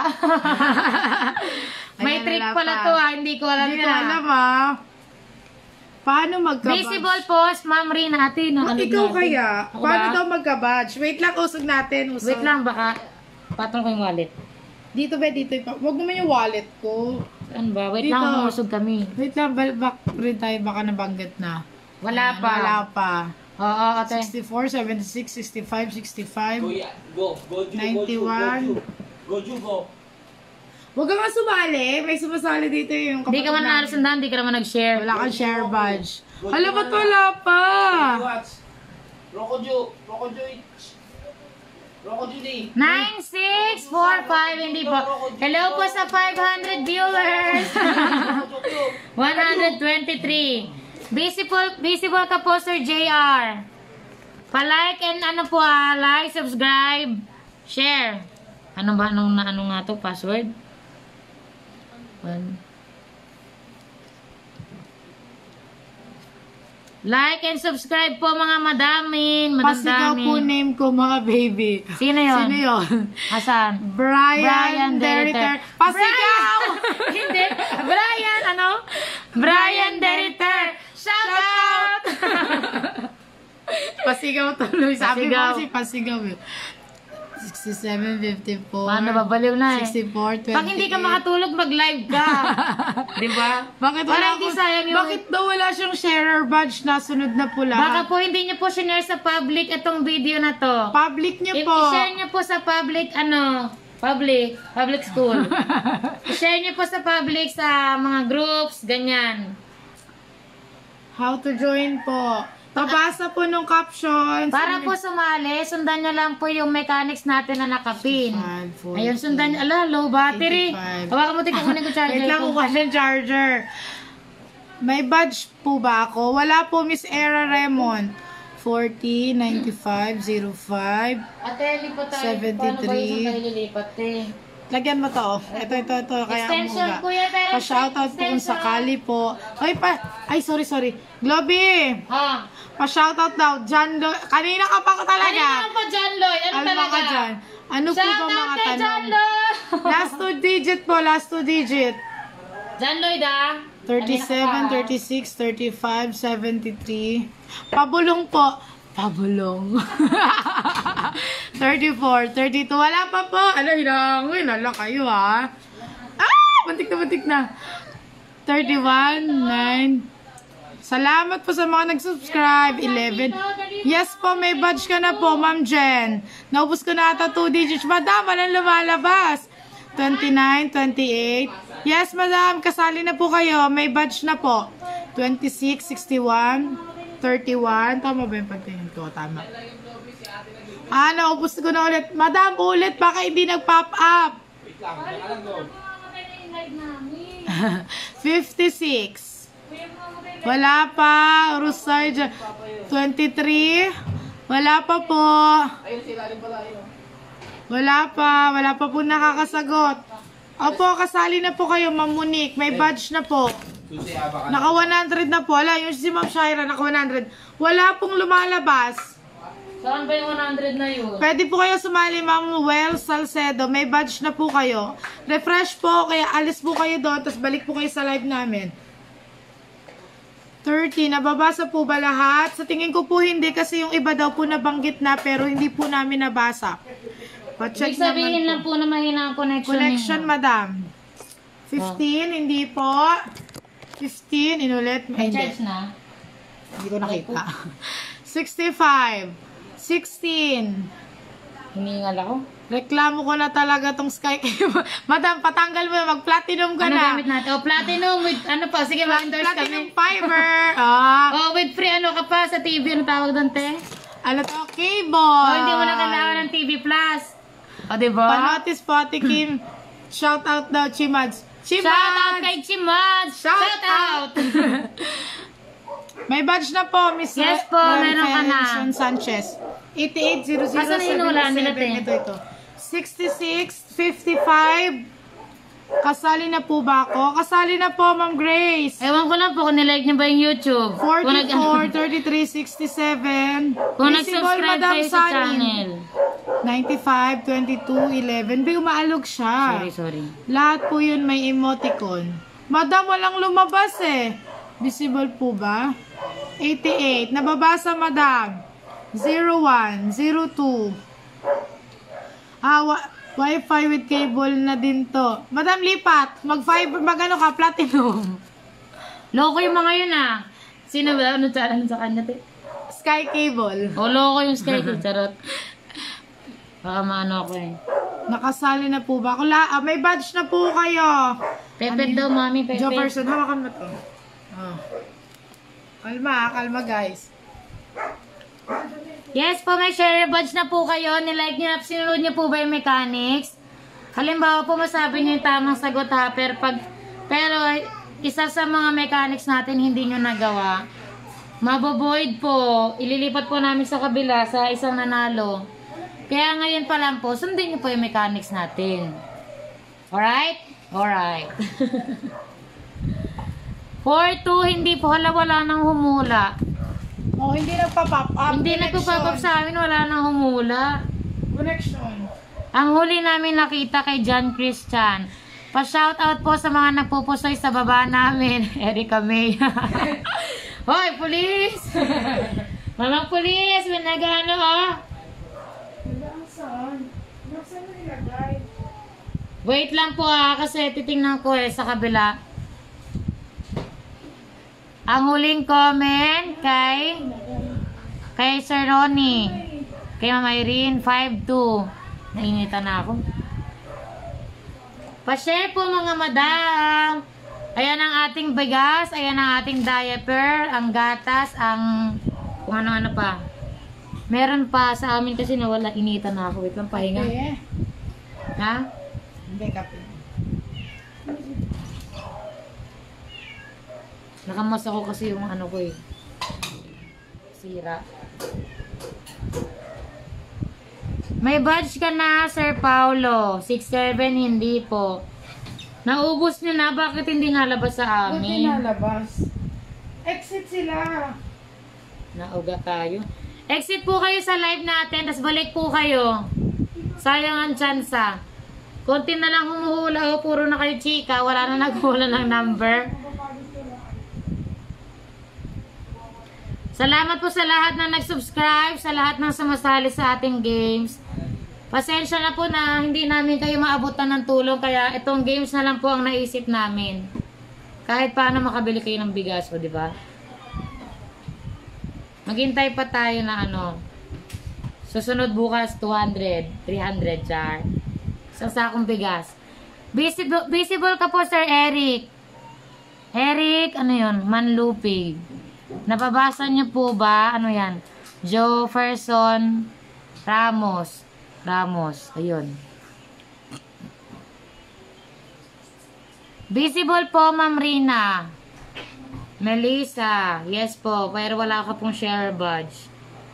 May Ayan, trick wala pala pa. to ha. Hindi ko alam Hindi ko yan. alam ah. Paano magka-badge? Visible post, Ma'am Rina. Ate, no, ano Ikaw natin? kaya? Ako Paano ba? daw magka-badge? Wait lang, usog natin. Usog. Wait lang, baka patong ko yung wallet. Dito ba? Dito. Huwag naman yung wallet ko. Ano ba? Wait Dito. lang, umusog kami. Wait lang, back rin tayo. Baka nabanggit na. Wala pa. Wala pa. Oo, ate. 64, 76, 65, 65. Go, go. Go, Ju. 91. Go, Ju, go. Huwag ka nga sumali. May sumasali dito yung Hindi ka man namin. nalasundan, hindi ka naman nag-share. Wala kang share badge. Alam ba't wala pa? Watch. Roko, Ju. Roko, Ju. Roko, Ju, di. 9645, hindi po. Hello po sa 500 viewers. 123. Visible ka po, Sir JR. Pa-like and ano po like, subscribe, share. Ano ba, ano nga to, password? Like and subscribe po mga madamin, Pasigaw po madamdamin. name ko mga baby. Sino yun? Sino yun? Asan? Brian Derriter. Pasigaw! Hindi. Brian, ano? Brian Derriter. Shout out! Pasigaw tuloy. Sabi mo Pasigaw. kasi pasigaw eh. 67, 54. Paano, babaliw na eh. 64, 28. Pag hindi ka makatulog, mag-live ka. Di ba? Bakit Para wala hindi po- sayang yung... Bakit daw wala siyang sharer badge na sunod na pula? Baka po hindi niyo po share sa public itong video na to. Public niya po. I-share niyo po sa public, public school. I-share niyo po sa public sa mga groups, ganyan. How to join po. Pabasa po nung caption. Para po sumali, sundan niyo lang po yung mechanics natin na nakapin. 5, 4, Ayun, sundan niyo. Ala, low battery. 85. Hawakan mo, tingnan ko yung charger Wait lang, ko. kuha siyang charger. May badge po ba ako? Wala po, Miss Era Raymond. 40, 95, 05. Ate, lipat tayo. 73. Paano ba yung tayo lilipat, eh? Lagyan mo to. Ito. Kaya Extension, umuga. kuya, pero Pa-shoutout po kung extension. sakali po. Ay, sorry. Globy! Ha? Pa-shoutout daw. John Lloyd. Kanina ka pa talaga. Kanina pa, John Lloyd. Ano Alma talaga? ka dyan. Ano po ba Shoutout mga kay John tanong? Lloyd! Last 2 digit po. Last 2 digit. John Lloyd, ah. 37, 36, 35, 73. Pabulong po. Pabulong. 34, 32. Wala pa po. Hinangin. Ala kayo, ha. Bantik na. 31, 9. Salamat po sa mga nag-subscribe. 11. Yes po, may badge ka na po, Ma'am Jen. Naubos ko na ata 2 digits. Madam, walang lumalabas. 29, 28. Yes, madam. Kasali na po kayo. May badge na po. 26, 61, 31. Tama ba yung pagtingin ko? Tama. Naubos ko na ulit. Madam, ulit. Baka hindi nag-pop up. 56. Wala pa. Rosarja. 23. Wala pa po. Wala pa po nakakasagot. Opo, kasali na po kayo, Ma'am Monique. May badge na po. Naka 100 na po. Wala, yung si Ma'am Shaira, naka 100. Wala pong lumalabas. Saan ba yung 100 na yun? Pwede po kayo sumali, Ma'am Well Salcedo. May badge na po kayo. Refresh po, kaya alis po kayo doon, tapos balik po kayo sa live namin. 30. Nababasa po ba lahat? Sa tingin ko po hindi, kasi yung iba daw po nabanggit na, pero hindi po namin nabasa. Pa-check Ibig sabihin naman lang po na mahina ang connection. Connection, ninyo. madam. 15, hindi po. 15, inulit. Ay, hindi. Charge na. Hindi ko nakita. 65. 16. Hiningal ako. Reklamo ko na talaga tong Sky Cable. Madam, patanggal mo. Mag-platinum ka Ano na. gamit natin? Oh, platinum with, ano pa? Sige, ma-endorse Platinum kami. fiber. Oh, with free ano ka pa sa TV. Ano tawag doon, te? Ano to? Cable. Oh, hindi mo na kailangan ng TV Plus. O, diba? Panotis po, Ate Kim. Shout out daw, Chimads. Shout out kay Chimad! Shout out! May badge na po, Miss Yes po, meron ka na. Felician Sanchez. 880077. Asan na hinulaan nila, te? Ito. 66, 55. Kasali na po ba ako? Kasali na po, Ma'am Grace. Ewan ko lang po kung nilike niyo ba yung YouTube. 44, 33, 67. Kung Visible, nag-subscribe Madam kayo sa Sunny. channel. 95, 22, 11. Bay, umaalog siya. Sorry. Lahat po yun may emoticon. Madam, walang lumabas eh. Visible po ba? 88. Nababasa, madam. 01, 02. Wi-Fi with cable na din to. Madam, lipat. Mag-fiber, mag-ano ka, platinum. Loko yung mga yun ah. Sino ba? Ano sa kanya? Te? Sky cable. O, loko yung Sky. Charot. Baka maano ako eh. Nakasali na po ba? May badge na po kayo. Pepet daw, mami. Pepet. Jefferson, hawakan mo to. Oh. Kalma guys. Yes po, may share badge na po kayo. Nilike niyo na, sinunod niyo po ba yung mechanics? Halimbawa po, masabi niyo yung tamang sagot ha. Pero isa sa mga mechanics natin hindi niyo nagawa. Maboboid po. Ililipat po namin sa kabila sa isang nanalo. Kaya ngayon pa lang po, sundin niyo po yung mechanics natin. Alright? Alright. 4-2, hindi po. Wala nang humula. Oh, hindi nagpa-pop up. Hindi nagpo-pop up sa amin, wala nang humula. Connection. Ang huli namin nakita kay John Christian. Pa-shoutout po sa mga nagpupusoy sa baba namin. Erica May. Hoy, police! Mamang police, may nag-ano oh. Saan mo nilagay? Wait lang po kasi titingnan ko sa kabila. Ang huling comment kay Sir Ronnie. Kay Mama Irene, 5-2. Nainitan na ako. Pa-share po mga madam. Ayan ang ating bigas, ayan ang ating diaper, ang gatas, ang kung ano-ano pa. Meron pa sa amin kasi nawala, initan na ako. Wait lang, pahinga. Okay. Ha? Hindi, kape. Nakamas ako kasi yung ano ko eh. Sira. May badge ka na, Sir Paulo. 6'7", hindi po. Naubos nyo na, bakit hindi nalabas sa Ba't amin? nalabas? Exit sila. Nauga tayo. Exit po kayo sa live natin, tapos balik po kayo. Sayang ang tsansa. Konti na lang humuhula, oh, puro na kayo chika, wala na naghula ng number. Salamat po sa lahat na nag-subscribe, sa lahat ng sumasali sa ating games. Pasensya na po na hindi namin kayo maabutan ng tulong, kaya itong games na lang po ang naisip namin. Kahit paano makabili kayo ng bigas, o di ba? Maghintay pa tayo na ano. Susunod bukas 200, 300 jar. Isang sakong bigas. Visible ka po, Sir Eric. Eric, ano yun? Manlupig. Nababasa niyo po ba? Ano yan? Jefferson Ramos. Ayun. Visible po, Ma'am Rina. Melissa. Yes po. Pero wala ka pong share badge.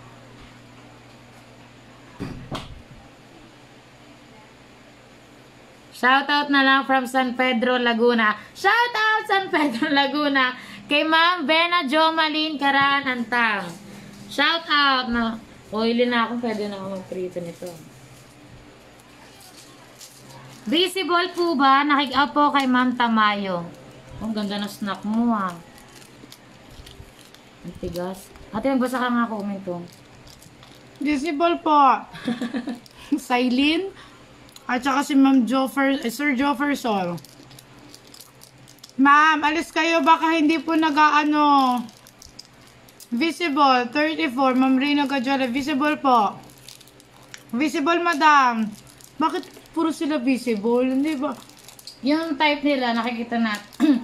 Shoutout na lang from San Pedro, Laguna. Shoutout San Pedro, Laguna. Kay Ma'am Bena Jomalyn Karan Antang. Shoutout na. Oily na ako. Pwede na ako mag-prito nito. Visible po ba? Nakik-out po kay Ma'am Tamayo. Ang ganda na snack mo ah. Ang tigas. Ate, magbasa ka nga comment ko. Visible po. Silene. At saka si Ma'am Sir Jefferson. Ma'am, alis kayo. Baka hindi po nag-ano. Visible. 34. Ma'am Rina Gajola. Visible po. Visible, madam. Bakit puro sila visible? Hindi ba? Yung type nila, nakikita na.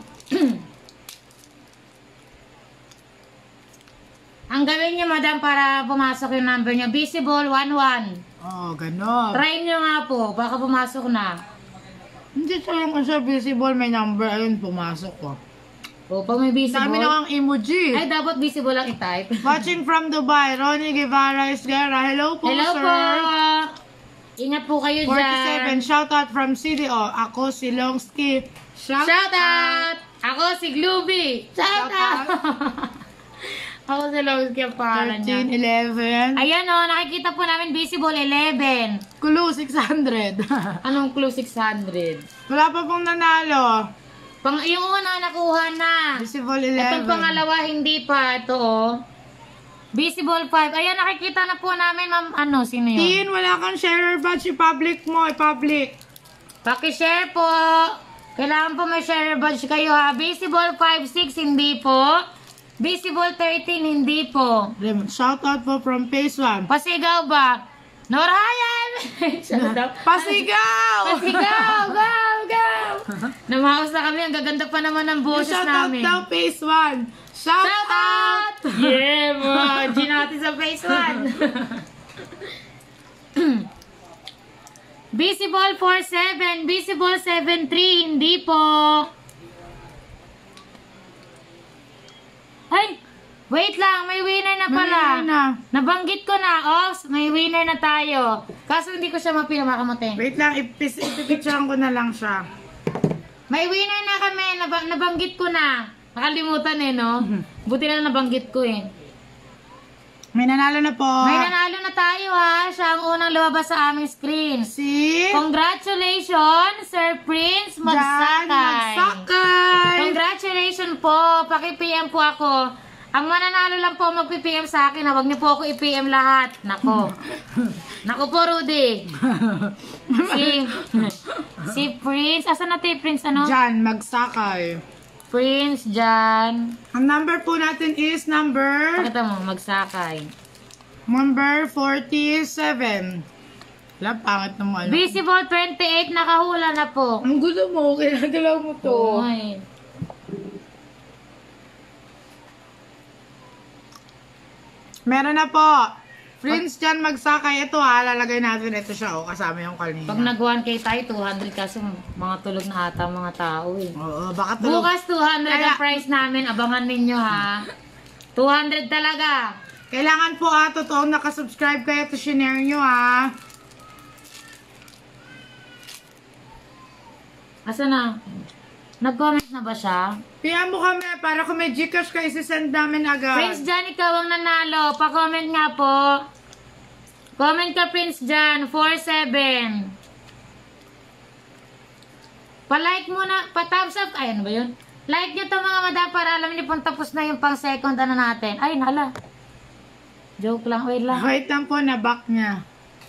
Ang gawin niyo, madam, para pumasok yung number niyo. Visible 11. Oh, ganon. Try niyo nga po. Baka pumasok na. Hindi siya yung sa visible, may number. Ayun, pumasok ko. O, pag may visible. Dami na ang emoji. Ay, dapat visible lang i-type. Watching from Dubai, Ronnie Guevara Esguerra. Hello po, Hello sir. po. Ingat po kayo 47. dyan. Shout out from CDO. Ako si Longski. Shout out! Ako si Glooby. Shout out! Ako si Longski ang pangalan niya. 13, 11. Ayan o, nakikita po namin visible 11. Kulu, 600. Anong clue 600? Wala pa pong nanalo. Yung una nakuha na. Visible 11. Itong pangalawa hindi pa. Ito o. Visible 5. Ayan, nakikita na po namin, ma'am. Ano, sino yun? Tin, wala kang sharer badge. I-public mo, i-public. Paki-share po. Kailangan po may share badge kayo ha. Visible 5, 6, hindi po. Visible 13, hindi po. Shout out po from Phase 1. Pasigaw ba? Norayan! Pasigaw! Pasigaw! Go! Go! Namaos na kami. Ang gaganda pa naman ng boses Shout out namin. daw Phase 1. Shout out! Yeah, mo! G natin sa phase 1. Visible 4-7. Visible 7-3. Hindi po. Ay! Wait lang. May winner na pala. May winner na. Nabanggit ko na. Ops, may winner na tayo. Kaso hindi ko siya mapinamakamutin. Wait lang, ipipicturean ko na lang siya. May winner na kami. Nabanggit ko na. Nakalimutan eh, no? Buti na nabanggit ko eh. May nanalo na po. May nanalo na tayo ha. Siya ang unang lumabas sa aming screen. Si Congratulations, Sir Prince Magsakay. Magsakay. Congratulations po. Paki-PM po ako. Ang mananalo lang po mag-PM sa akin. Huwag niyo po ako i-PM lahat. Nako. Nako po, Rudy. Si Prince. Asan natin Prince ano? Jan Magsakay. Prince Jan. Ang number po natin is number Pakita mo, Magsakay. 47. Wala, pangit na mo. Ano? Visible 28, nakahula na po. Ang gusto mo, kinagalaw mo to. Ay. Meron na po. Friends dyan magsakay. Ito ha, lalagay natin. Ito siya, kasama yung kanina. Pag nag 1K tayo, 200 kasi mga tulog na ata mga tao eh. Oo, baka tulog. Bukas 200 ang price namin. Abangan ninyo ha. 200 talaga. Kailangan po totoong nakasubscribe kayo to shinare nyo ha. Asa na? Nag-comment na ba siya? PM mo kami para kung may Gcash ka, isi-send namin agad. Prince Jan, ikaw ang nanalo. Pa-comment nga po. Comment ka, Prince Jan. 47. Pa-like muna. Pa-thumbs up. Ay, ano ba yun? Like nyo to mga madam para alam niyo pong tapos na yung pang-second ano natin. Ay, nala. Joke lang. Wait lang. Wait lang po, na-back niya.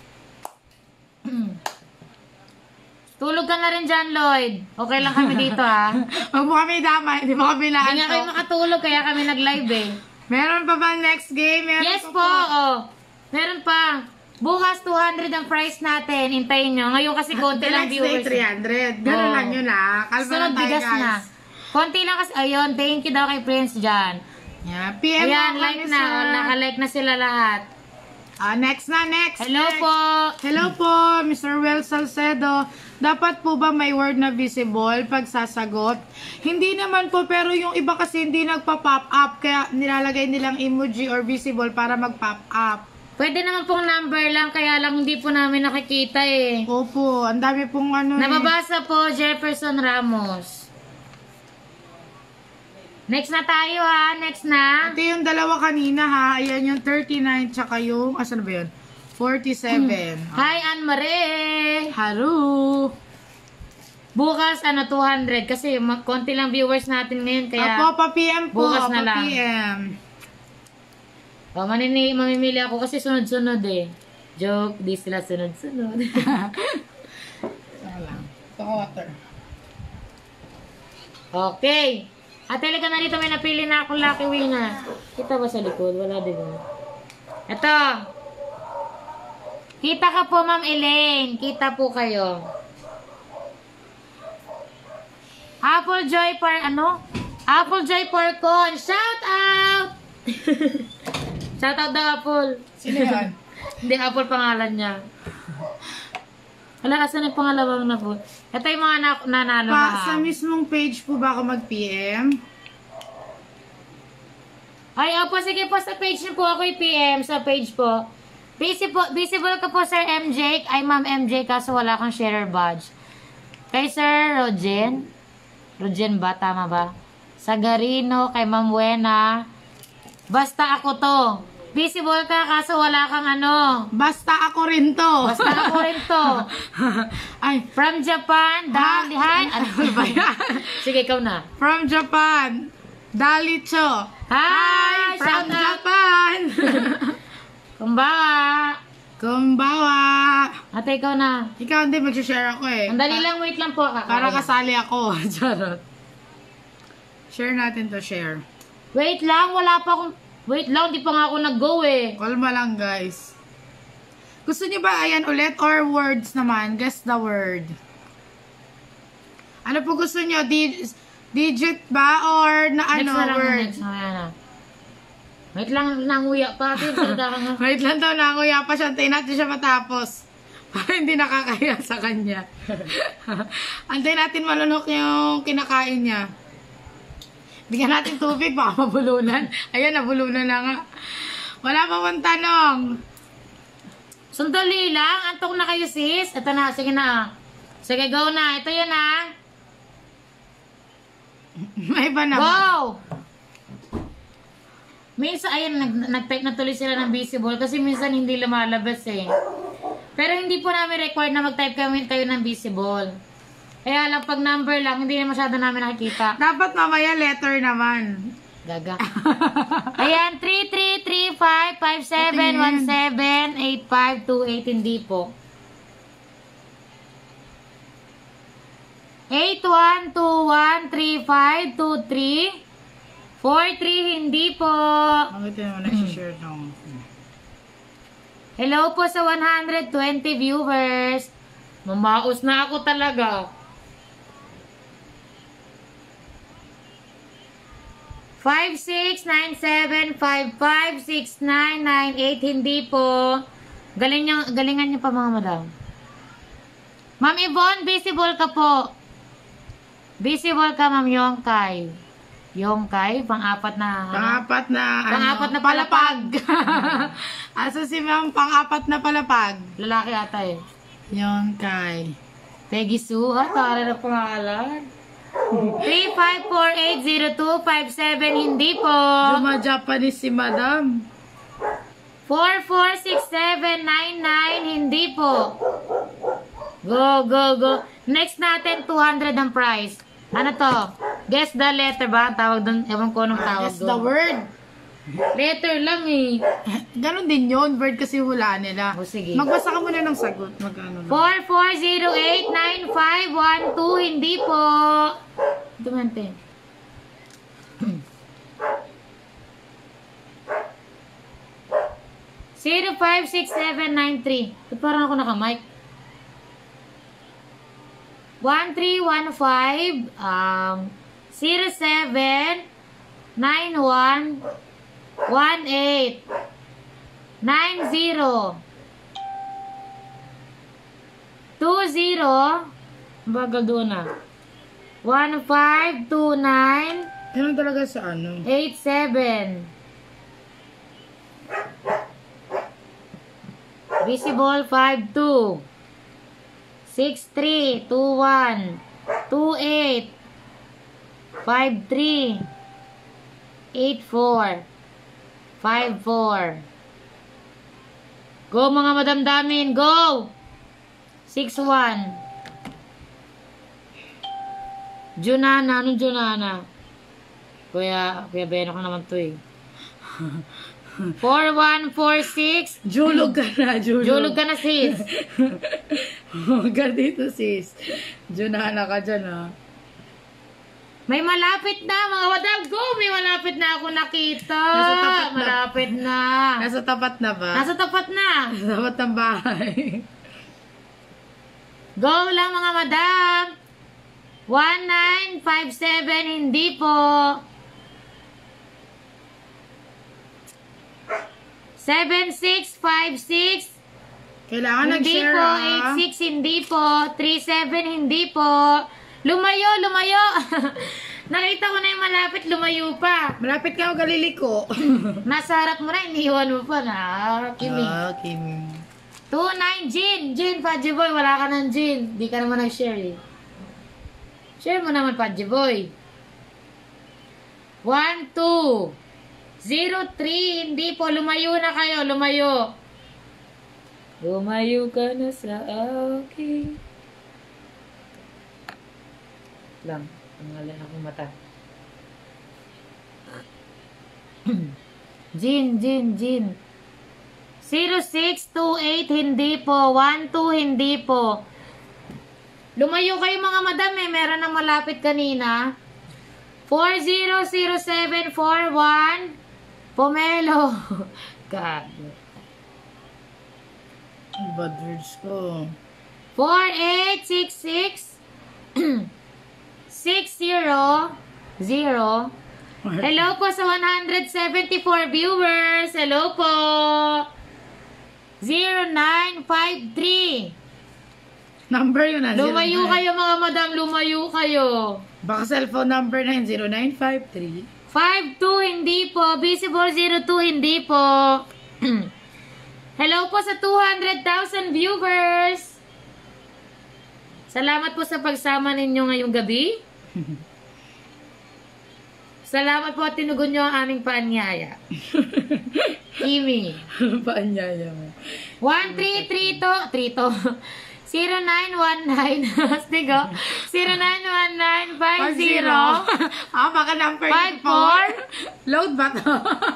Tulog ka na rin dyan, Lloyd. Okay lang kami dito, ha? Huwag mo kami damay, hindi mo kami Hindi nga kayo naantok. makatulog, kaya kami nag-live, eh. Meron pa ba next game? Meron Yes pa po, oh. Meron pa. Bukas 200 ang price natin. Hintayin nyo. Ngayon kasi konti The lang next day, viewers. 300. Ganun Oo. lang yun Kalma Sunod lang tayo, bigas guys. na. Konti lang kasi. Ayun, thank you daw kay Prince dyan. Yeah, PM Ayan, mo like kami, na. sir. Oh, naka-like na sila lahat. Next na, next. Hello next. po. Hello po, Mr. Will Salcedo. Dapat po ba may word na visible pag sasagot? Hindi naman po, pero yung iba kasi hindi nagpa-pop up, kaya nilalagay nilang emoji or visible para mag-pop up. Pwede naman pong number lang, kaya lang hindi po namin nakikita eh. Opo, ang dami pong Nababasa po, Jefferson Ramos. Next na tayo ha, next na. Ito yung dalawa kanina ha. Ayan yung 39 tsaka yung, asan na ba yun? 47. Hi, Anne-Marie! Haru! Bukas, 200. Kasi konti lang viewers natin ngayon, kaya... Apo, pa-PM po. bukas na lang. Pa-PM. Oh, mamimili ako kasi sunod-sunod eh. Joke, di sila sunod-sunod. Lang. Ito water. Okay. Ate, ka na dito. May napili na akong lucky winner. Kita ba sa likod? Wala din. Ito. Kita ka po, Ma'am Elaine. Kita po kayo. Apple Joy Apple Joy Porcon. Shout out! Shout out daw, Apple. Sino yan? Hindi, Apple pangalan niya. Wala, asan yung pangalawang na po? Ito yung mga nanalo na. Sa mismong page po ba ako mag-PM? Ay, opo, sige po sa page niyo po ako i-PM sa page po. Visible ka po, Sir MJ. Ay, Ma'am MJ, kaso wala kang sharer badge. Kay Sir Rogen. Rogen ba? Tama ba? Sagarino, kay Ma'am Buena. Basta ako to. Visible ka, kaso wala kang Basta ako rin to. Basta ako rin to. Ay, From Japan, Dali. Hi. Ano ba yan? Sige, ikaw na. from Japan. Dalicho. Hi! From Shout out! Japan. Kumbawa. Kumbawa. Ate, ikaw na. Ikaw hindi, mag-share ako eh. Ang dali lang, wait lang po. Para kasali ako. Charot. Share natin to, share. Wait lang, wala pa akong... Wait lang, di pa nga ako nag-go eh. Kalma lang, guys. Gusto niyo ba ayan ulit or words naman? Guess the word. Ano po gusto niyo? Digit ba or na Next na lang, word? next na. Wait lang, nanguya pa. Wait lang daw, nanguya pa siya. Antayin natin siya matapos. Para hindi nakakaya sa kanya. Antayin natin malunok yung kinakain niya. Bigyan natin tubig, baka mabulunan. Ayan, nabulunan na nga. Wala pa pang tanong. Sandali lang, antok na kayo sis. Ito na, sige na. Sige, go na. Ito yun ah. May iba naman. Wow! Minsan, ayun, nag-type na tuloy sila ng visible kasi minsan hindi lumalabas eh. Pero hindi po namin required na mag-type kayo ng visible. Kaya lang, pag number lang, hindi na masyado namin nakikita. Dapat mamaya letter naman. Gaga. Ayan, 333557178528, hindi po. 8121352343, hindi po. Bakit naman nagsishare nung... Hello po sa 120 viewers. Mamaos na ako talaga. 5697556998 hindi po. Galingan niyo pa mga madam. Ma'am Yvonne, visible ka po. Visible ka, Ma'am Yongkay. Yongkay, pang-apat na. Pang-apat na, Pang-apat na palapag. Asa si ma'am, pang-apat na palapag. Lalaki ata eh. Yongkay. Peggy Sue, tara na pangalan. 35480257 hindi po. Juma Japanese si madam. 446799 hindi po. Go, go, go. Next natin, 200 ang price. Ano to? Guess the letter ba? Tawag doon, ewan ko anong tawag Guess doon. the word. Letter lang eh. Ganon din yun. Word kasi hula nila. O, sige. Magbasa ka muna ng sagot. Magkano lang. 44089512 hindi po. Dumante. Zero 56793. Ba't parang ako naka-mic? 1315 07 91 18 90 20 bagal doon na 1529 Ganun talaga sa ano. 87 visible 52 63 21 28 53 84 54 Go mga madamdamin, go! 61 Junana, anong Junana? Kuya Beno ka naman to eh. 4146 Julog ka na, julog. Julog ka na sis. Huwag dito sis. Junana ka dyan ha. May malapit na mga madam, go! May malapit na ako nakita. Nasa tapat na. Malapit na. Nasa tapat na ba? Nasa tapat na. Nasa tapat ng bahay. Go lang mga madam. 1957 hindi po. 7656 Kailangan hindi nag-share po. ha. 86 hindi po. 37 hindi po. Lumayo, lumayo. Nakita ko na yung malapit, lumayo pa. Malapit ka ako galiliko. Nasa harap mo na, iniwan mo pa na. Kimi. Okay. 29 Jin. Jin, Padgy Boy, wala ka ng Jin. Di ka naman nag-share eh. Share mo naman, Padgy Boy. 1, 2, 0, 3. Hindi po, lumayo na kayo, lumayo. Lumayo ka na sa akin. Lang, pangalan akong mata. Jin, Jin, Jin. 0628 hindi po. 12 hindi po. Lumayo kayo mga madam eh. Meron nang malapit kanina. 400741 Pomelo. God. Bad words ko. 4866 600. Hello po sa 174 viewers. Hello po. 0953. Number yun na. Lumayo kayo mga madam, lumayo kayo. Baka cellphone number na yun. 0953. 52 hindi po. Visible 02 hindi po. Hello po sa 200,000 viewers. Salamat po sa pagsama ninyo ngayong gabi. Salamat po at tinugon nyo ang aming paanyaya. Kimi. Paanyaya mo. 1332 0919 Stigo 091950 Baka number 54 Load ba to?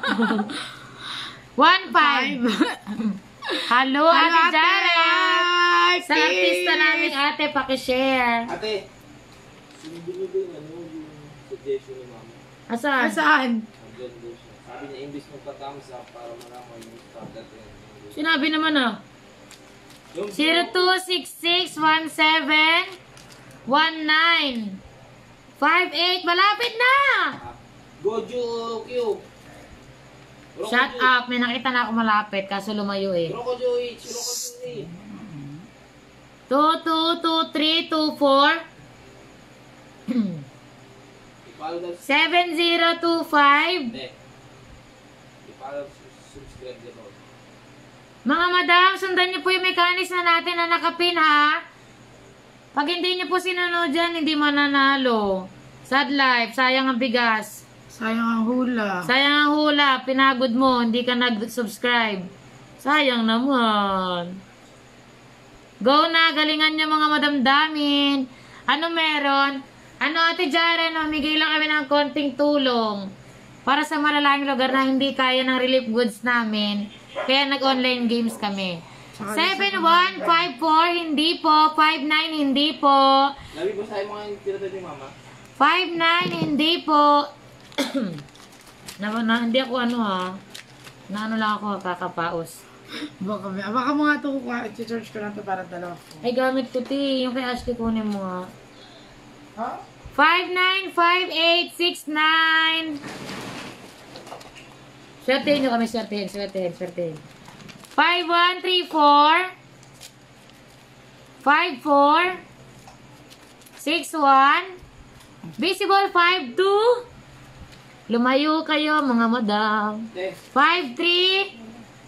15 Hello, Ate Jared! Sa Peace! artista namin ate, pakishare. Ate, sinibigay ko yung yung suggestion ni mama. Asan? Saan? Hanggang doon siya. Sabi niya, imbis mong tatams up para malaman yung standard yan. Sinabi naman ah. Yung 0266171958 malapit na! Gojo Q. Shut up. May nakita na ako malapit. Kaso lumayo eh. Rokojo H. Rokojo A. 2, 2, 2, 3, 2, 4. Ipalo na 7025. Hindi. Ipalo subscribe din ako. Mga madam, sundan niyo po yung mechanics na natin na nakapin ha. Pag hindi niyo po sinunod dyan, hindi mananalo. Sad life, sayang ang bigas. Sayang ang hula. Sayang ang hula, pinagod mo, hindi ka nag-subscribe. Sayang naman. Go na, galingan niyo mga madamdamin. Ano meron? Ano Ate Jaren, mamigay lang kami ng konting tulong para sa malalayong lugar na hindi kaya ng relief goods namin. Kaya nag-online games kami. 7154, hindi po. 59, hindi po. Labi ba sa'yo mga tinatay ni Mama? 59, hindi po. Hindi ako ano ha. Na ano lang ako, kakapaos. Baka mga ito, i-charge ko lang ito para dalawa ko. Ay, gamit ko ti. Yung kay Ashley kunin mo ha. Ha? 595869. Swertehin nyo kami, swertehin. 5134 54 61 Visible 52. Lumayo kayo mga madam. 53.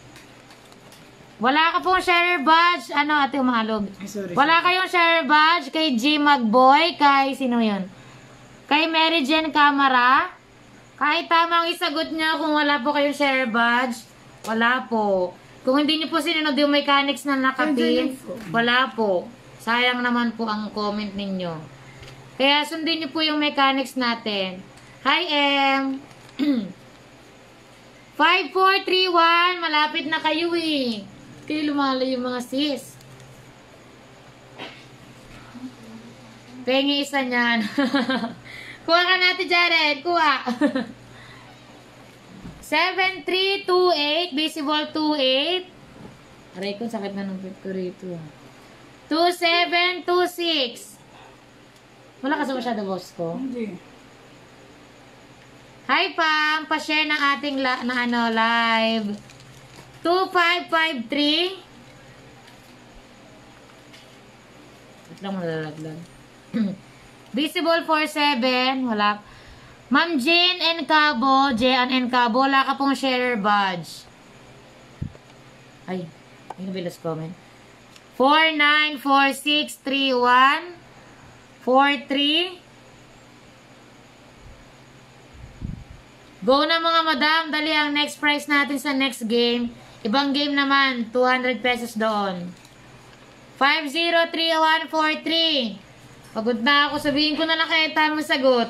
Wala ka pong share badge. Ano ate umahalog? Ay, sorry. Wala kayong share badge kay G Magboy. Kay sino yun? Kay Mary Jane Camara. Kahit tamang isagot niya kung wala po kayong share badge. Wala po. Kung hindi niyo po sinunod yung mechanics na nakapin, wala po. Sayang naman po ang comment ninyo. Kaya sundin niyo po yung mechanics natin. Hi, M. 5431. Malapit na kayo eh. Kayo lumalayo yung mga sis. Pengi isa niyan. Kuha ka natin, Jared. Kuha. 7328. Visible 28. Aray ko, sakit na ng pip ko rito. 2726. Wala ka sa masyado, boss ko? Hindi. Hi, Pam. Pa-share ng ating live. 2553. Wait lang, malalaglag. Visible 47. Wala. Ma'am Jane and Cabo. Jean and Cabo. Wala ka pong share badge. Ay. Ayun, bilas comment. 494631 43. Go na mga madam. Dali ang next prize natin sa next game. Ibang game naman. 200 pesos doon. 503143. Pagod na ako. Sabihin ko na lang kayo tamang sagot.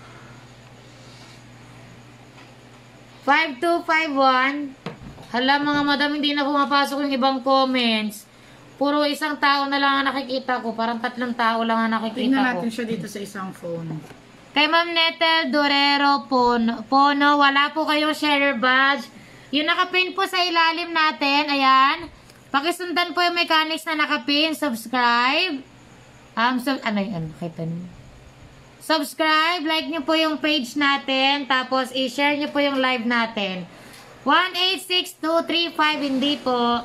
5251. Hala mga madam, hindi na pumapasok yung ibang comments. Puro isang tao na lang ang nakikita ko. Parang 3 tao lang ang nakikita Tingnan ko. natin siya dito sa isang phone. Kay Ma'am Netel Dorero Pono, wala po kayong share badge. Yung nakapin po sa ilalim natin, ayan. Pakisundan po yung mechanics na nakapin. Subscribe. Ano yun? Kita niyo. Subscribe, like nyo po yung page natin. Tapos, i-share nyo po yung live natin. 186235, hindi po.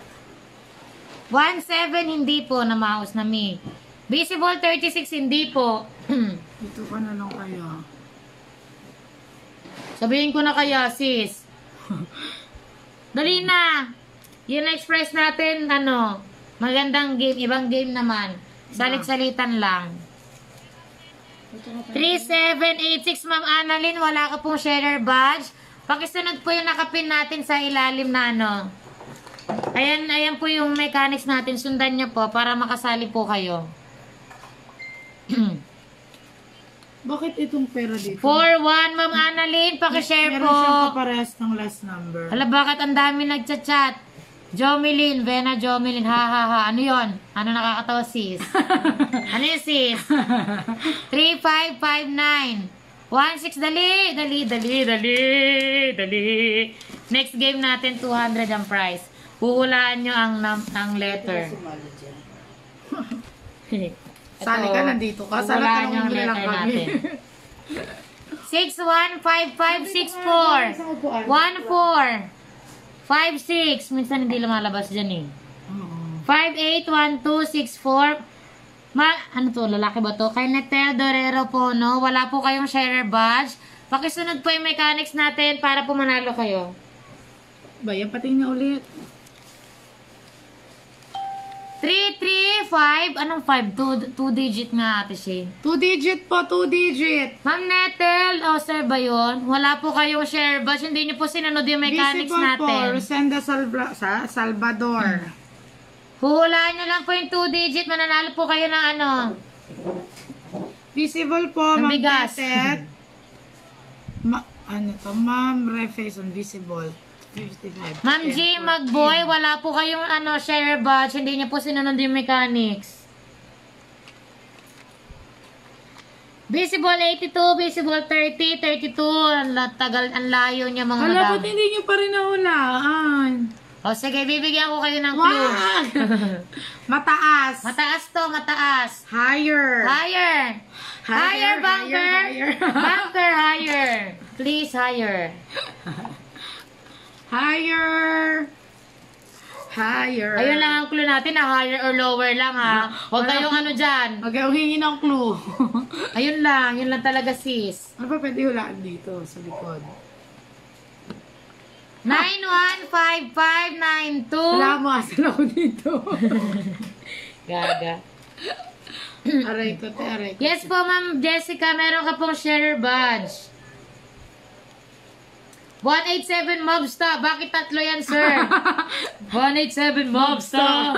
17, hindi po. Na mouse na mi. Visible 36, hindi po. Dito ka na lang kaya. Sabihin ko na kaya, sis. Dali na. Yung express natin, magandang game. Ibang game naman. Salit-salitan lang. 3786, Ma'am Annalyn, wala ka pong sharer badge. Pakisunod po yung nakapin natin sa ilalim na Ayan po yung mechanics natin. Sundan nyo po para makasali po kayo. Bakit itong pera dito? 41, Ma'am Annalyn, pakishare po. Meron siyang kaparehas ng last number. Hala, bakit ang dami nagchat-chat? Jomelyn, Vena Jomelyn, ha. Ano yon? Ano nakakatawa, sis? Ano yun, sis? 3559. 16, dali. Next game natin, 200 ang prize. Huhulaan nyo ang letter. Sali ka, nandito ka. Sana Huhulaan nyo ang tanongin letter lang kami. natin. 615564 1456. Minsan hindi lumalabas dyan eh. 581264. Ano to? Lalaki ba to? Kay Netel Dorero po, no? Wala po kayong sharer badge. Pakisunod po yung mechanics natin para po manalo kayo. Bayan, pating na ulit. 335. Anong 5? 2 digit nga, Ate Shay. 2 digit po, 2 digit. Ma'am Netel, sir ba yun? Wala po kayong share badge. Hindi niyo po sinunod yung mechanics Visible po, natin. Rosenda Salvador. Huhulaan nyo lang po yung 2 digit. Mananalo po kayo ng ano. Visible po, Ang Ma'am bigas. Tetet. Ano to? Ma'am Reface on visible. 55. Ma'am G, Magboy, wala po kayong share badge. Hindi niyo po sinunod yung mechanics. Visible 82, visible 30, 32. Ang tagal, ang layo niya mga Hala, madam. ba't hindi nyo pa rin nahulaan? O sige, bibigyan ko kayo ng clue. Wow! Mataas. Mataas to, mataas. Higher. Higher. Higher, bunker. Higher. Bunker, higher. Please, higher. Higher. Higher. Ayun lang ang clue natin, higher or lower lang ha. Huwag kayong ano dyan. Okay, humingi ng clue. Ayun lang, yun lang talaga sis. Ano pa pwede hulaan dito sa likod? 915592. Wala mo, asan ako dito? Gaga. Aray ko, te, aray ko. Yes po, Ma'am Jessica, meron ka pong share badge. 187 Mobsta. Bakit tatlo yan, sir? 187 Mobsta.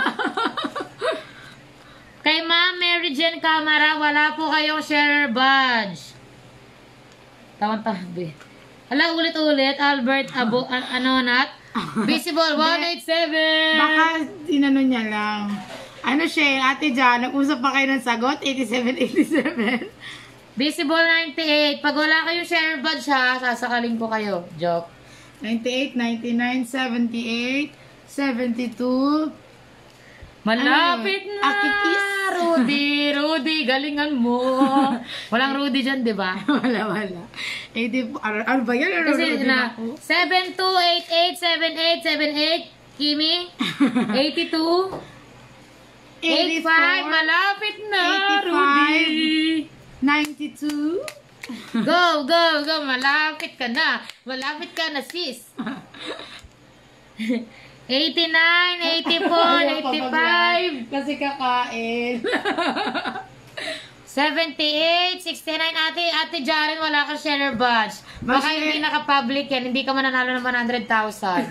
Kay Ma'am Mary Jane Camara, wala po kayong share badge. Tawang-tabi. Hala, ulit-ulit. Albert Nat? Visible 187. Baka tinano niya lang. Ano siya, Ate Jan, nag-usap pa kayo ng sagot? 87. Visible 98. Pag wala kayong share badge ha, sasakaling ko kayo. Joke. 98, 99, 78, 72. Malapit Ano yun? na! Akikis. Rudy, galingan mo. Walang Rudy dyan, di ba? Wala. 80, ano ba yan? Ano Kasi din na, ako? 72887878, Kimi. 82. 85. Malapit na, 85. Rudy. 92. Go. Malapit ka na. Malapit ka na, sis. 89, 84, 85. Kasi kakain. 78, 69, Ate Jaren, wala kang share badge. Baka Bakit? hindi naka-public yan, hindi ka mananalo ng 100,000.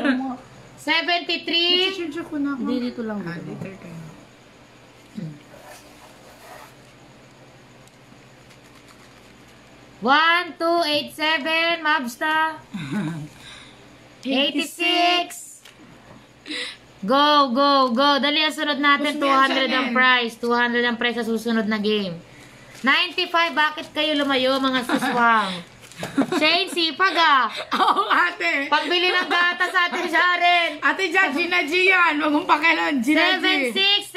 73, Nag-charge ko na ako. Hindi, dito lang. Later kayo. 1287, Mabsta. 86. Go. Dali ang sunod natin. 200 ang prize. 200 ang prize sa susunod na game. 95. Bakit kayo lumayo, mga suswang? Shane, sipag ah. Oo, ate. Pagbili ng gata sa atin, Sharon. Ate Jan, Gina G yan. Huwag mong pakialam, Gina G.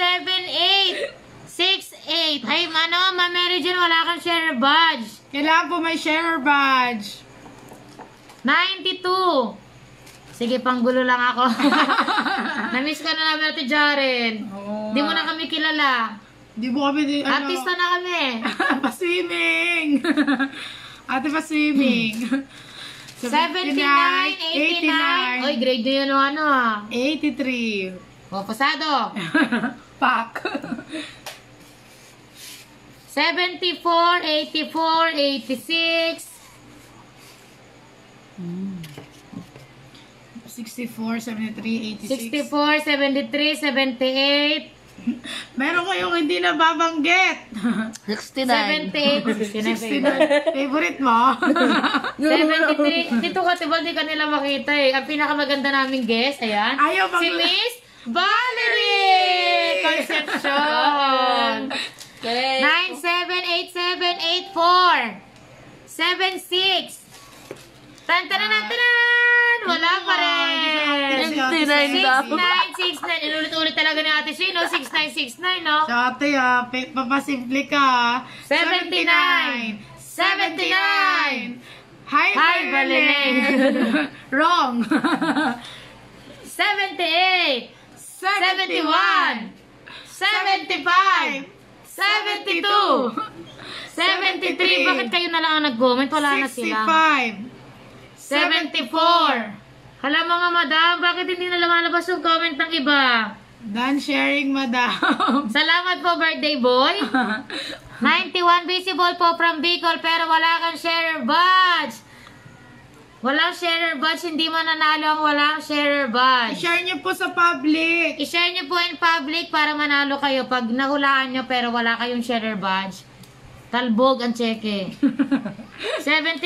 7678. 68. Ay, Ma'am Mary Jane, wala kang share badge. Kailangan po may share badge. 92. Sige, panggulo lang ako. Namiss ka na namin, Ate Jaren. Oo. Di mo na kami kilala. Di mo kami din, Artista na kami. pa-swimming. Ate pa-swimming. 79, 89. Oy, grade nyo yun o ano ah. 83. O, pasado. Pak. 74, 84, 86. 64, 73, 86. 64, 73, 78. Meron kayong hindi nababanggit. 78, 69. Favorite mo? 73. Dito ka, diba, di ka nila makita eh. Ang pinakamaganda naming guest, ayan. Ayaw Si Miss Valerie Concepcion. 978784 76. Tantanan! Wala pa rin. 6969. Inulit-ulit talaga ni Ate Shane, no? 6969, no? So, ate, papasimple ka. 79. 79. Hi, Hi, Balileng. Wrong. 78, 71, 75, 72, 73. Bakit kayo na lang ang nag-comment? Wala na sila. 65. 74. Hala mga madam, bakit hindi na lumalabas yung comment ng iba? Done sharing, madam. Salamat po, birthday boy. 91 visible po from Bicol, pero wala kang sharer badge. Walang sharer badge, hindi mananalo ang walang sharer badge. I-share niyo po sa public. I-share nyo po in public para manalo kayo. Pag nahulaan nyo pero wala kayong sharer badge, talbog ang cheque. 75,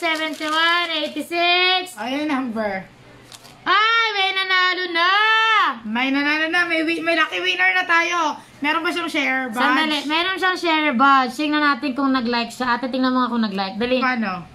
71, 86. Ayun number. Ay, may nanalo na! May nanalo na. May lucky winner na tayo. Meron ba siyang share badge? Sandali, meron siyang sharer badge. Tingnan natin kung nag-like siya. Ate, tingnan mo nga kung nag-like. Dali. Paano?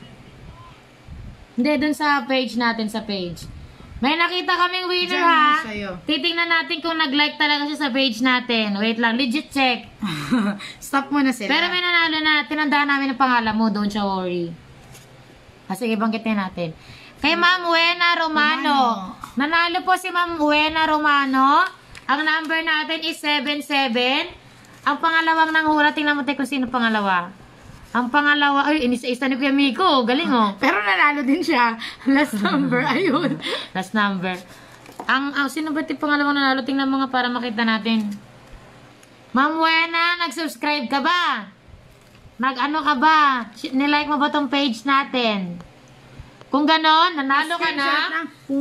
Hindi, dun sa page natin, sa page. May nakita kaming winner, Diyan, ha? sa'yo. Titingnan natin kung nag-like talaga siya sa page natin. Wait lang, legit check. Stop muna sila. Pero may nanalo na, tinandaan namin ang pangalan mo, don't siya worry. Sige, banggitin natin. Kay Ma'am Wena Romano. Nanalo po si Ma'am Wena Romano. Ang number natin is 77. Ang pangalawang nanghula, tingnan mo tayo kung sino pangalawa. Ang pangalawa, ay, inisa-isa ni Kuya Miko. Galing, oh. Pero nanalo din siya. Last number, ayun. Last number. Sino ba yung pangalawang nanalo? Tingnan mo nga para makita natin. Ma'am Wena, nag-subscribe ka ba? Nag-ano ka ba? Nilike mo ba tong page natin? Kung ganon, nanalo ka na 100!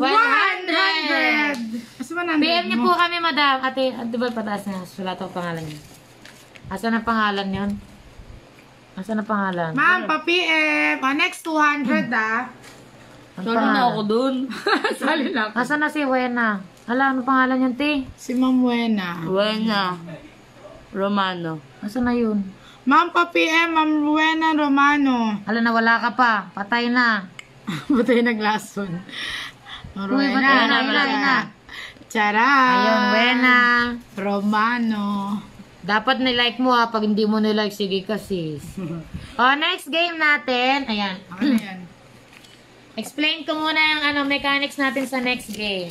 100! Mas 100 PM niyo mo. po kami, madam. Ate, di ba pataas na? Sulat ang pangalan niyo. Asan ang pangalan yun? Asan ang pangalan? Ma'am, pa-PM. Next 200, Ang pangalan. dun. Sali lang. Asan na si Wena? Ala, ano pangalan yun, te? Si Ma'am Wena. Buena. Romano. Asan na yun? Ma'am, pa-PM. Ma'am Wena Romano. Ala, nawala ka pa. Patay na. Batay naglason. Ma'am Uy, Wena. batay na, batay na. Charan. Ayun, Wena. Romano. Dapat nilike mo ha. Pag hindi mo nilike, sige ka sis. Next game natin. Ayan. Ano yan? Explain ko muna yung mechanics natin sa next game.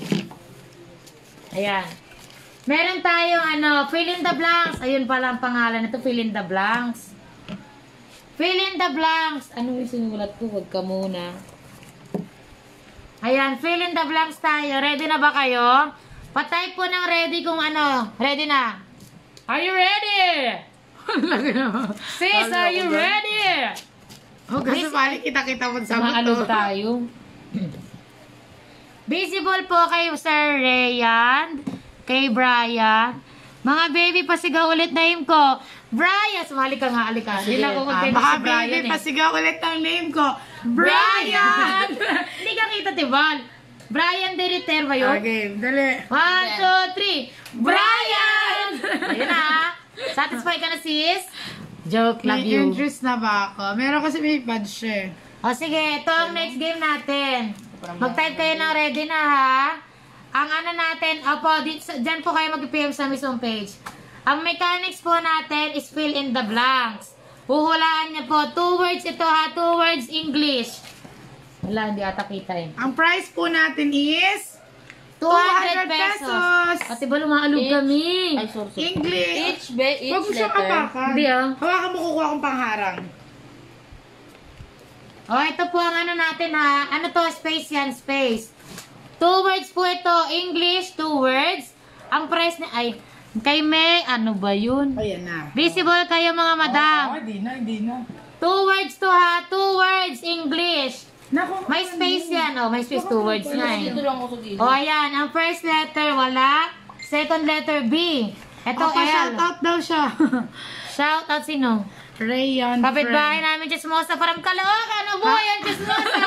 Ayan. Meron tayong fill in the blanks. Ayun pala ang pangalan nito, fill in the blanks. Fill in the blanks. Ano yung sinulat ko? Huwag ka muna. Ayan, fill in the blanks tayo. Ready na ba kayo? Patay po ng ready kung ready na. Are you ready? Sis, are you ready? Oh, kasi pali kita-kita mo sa Maalog tayo. Visible po kay Sir Rayan, kay Brian. Mga baby, pasigaw ulit name ko. Brian! Sumali ka nga, alika. Hindi na ako contento Mga si Brian baby, eh. pasigaw ulit ang name ko. Brian! Hindi ka kita, Tibal. Brian de Riter ba yun? Okay, dali. 1, 2, 3. Brian! Ayun na. Satisfied ka na, sis? Joke, love May you. interest na ba ako? Meron kasi may badge eh. O sige, ito ang next game natin. Mag-type kayo ng ready na ha. Ang natin, dyan po kayo mag-PM sa mismong page. Ang mechanics po natin is fill in the blanks. Huhulaan niyo po. 2 words ito ha. 2 words English. Wala, hindi ata kita eh. Ang price po natin is 200 pesos. Ate ba, lumaalog kami. Ay, sorry. English. Each Huwag mo siyang apakan. Hindi ah. Hawakan mo, kukuha akong pangharang. Ito po ang natin ha. Ano to? Space yan, space. 2 words po ito. English, 2 words. Ang price na, kay May, ano ba yun? Ayan na. Visible kayo mga madam. Hindi na. 2 words to ha. 2 words English. Naku, May space yan. May space 2 words na eh. Dito lang ako sa gilid. Ayan. Ang first letter, wala. Second letter, B. Ito, L. shoutout daw siya. Shout out sino? Rayon Kapitbahay namin, Chismosa. Parang Caloocan. Ano po yan, Chismosa?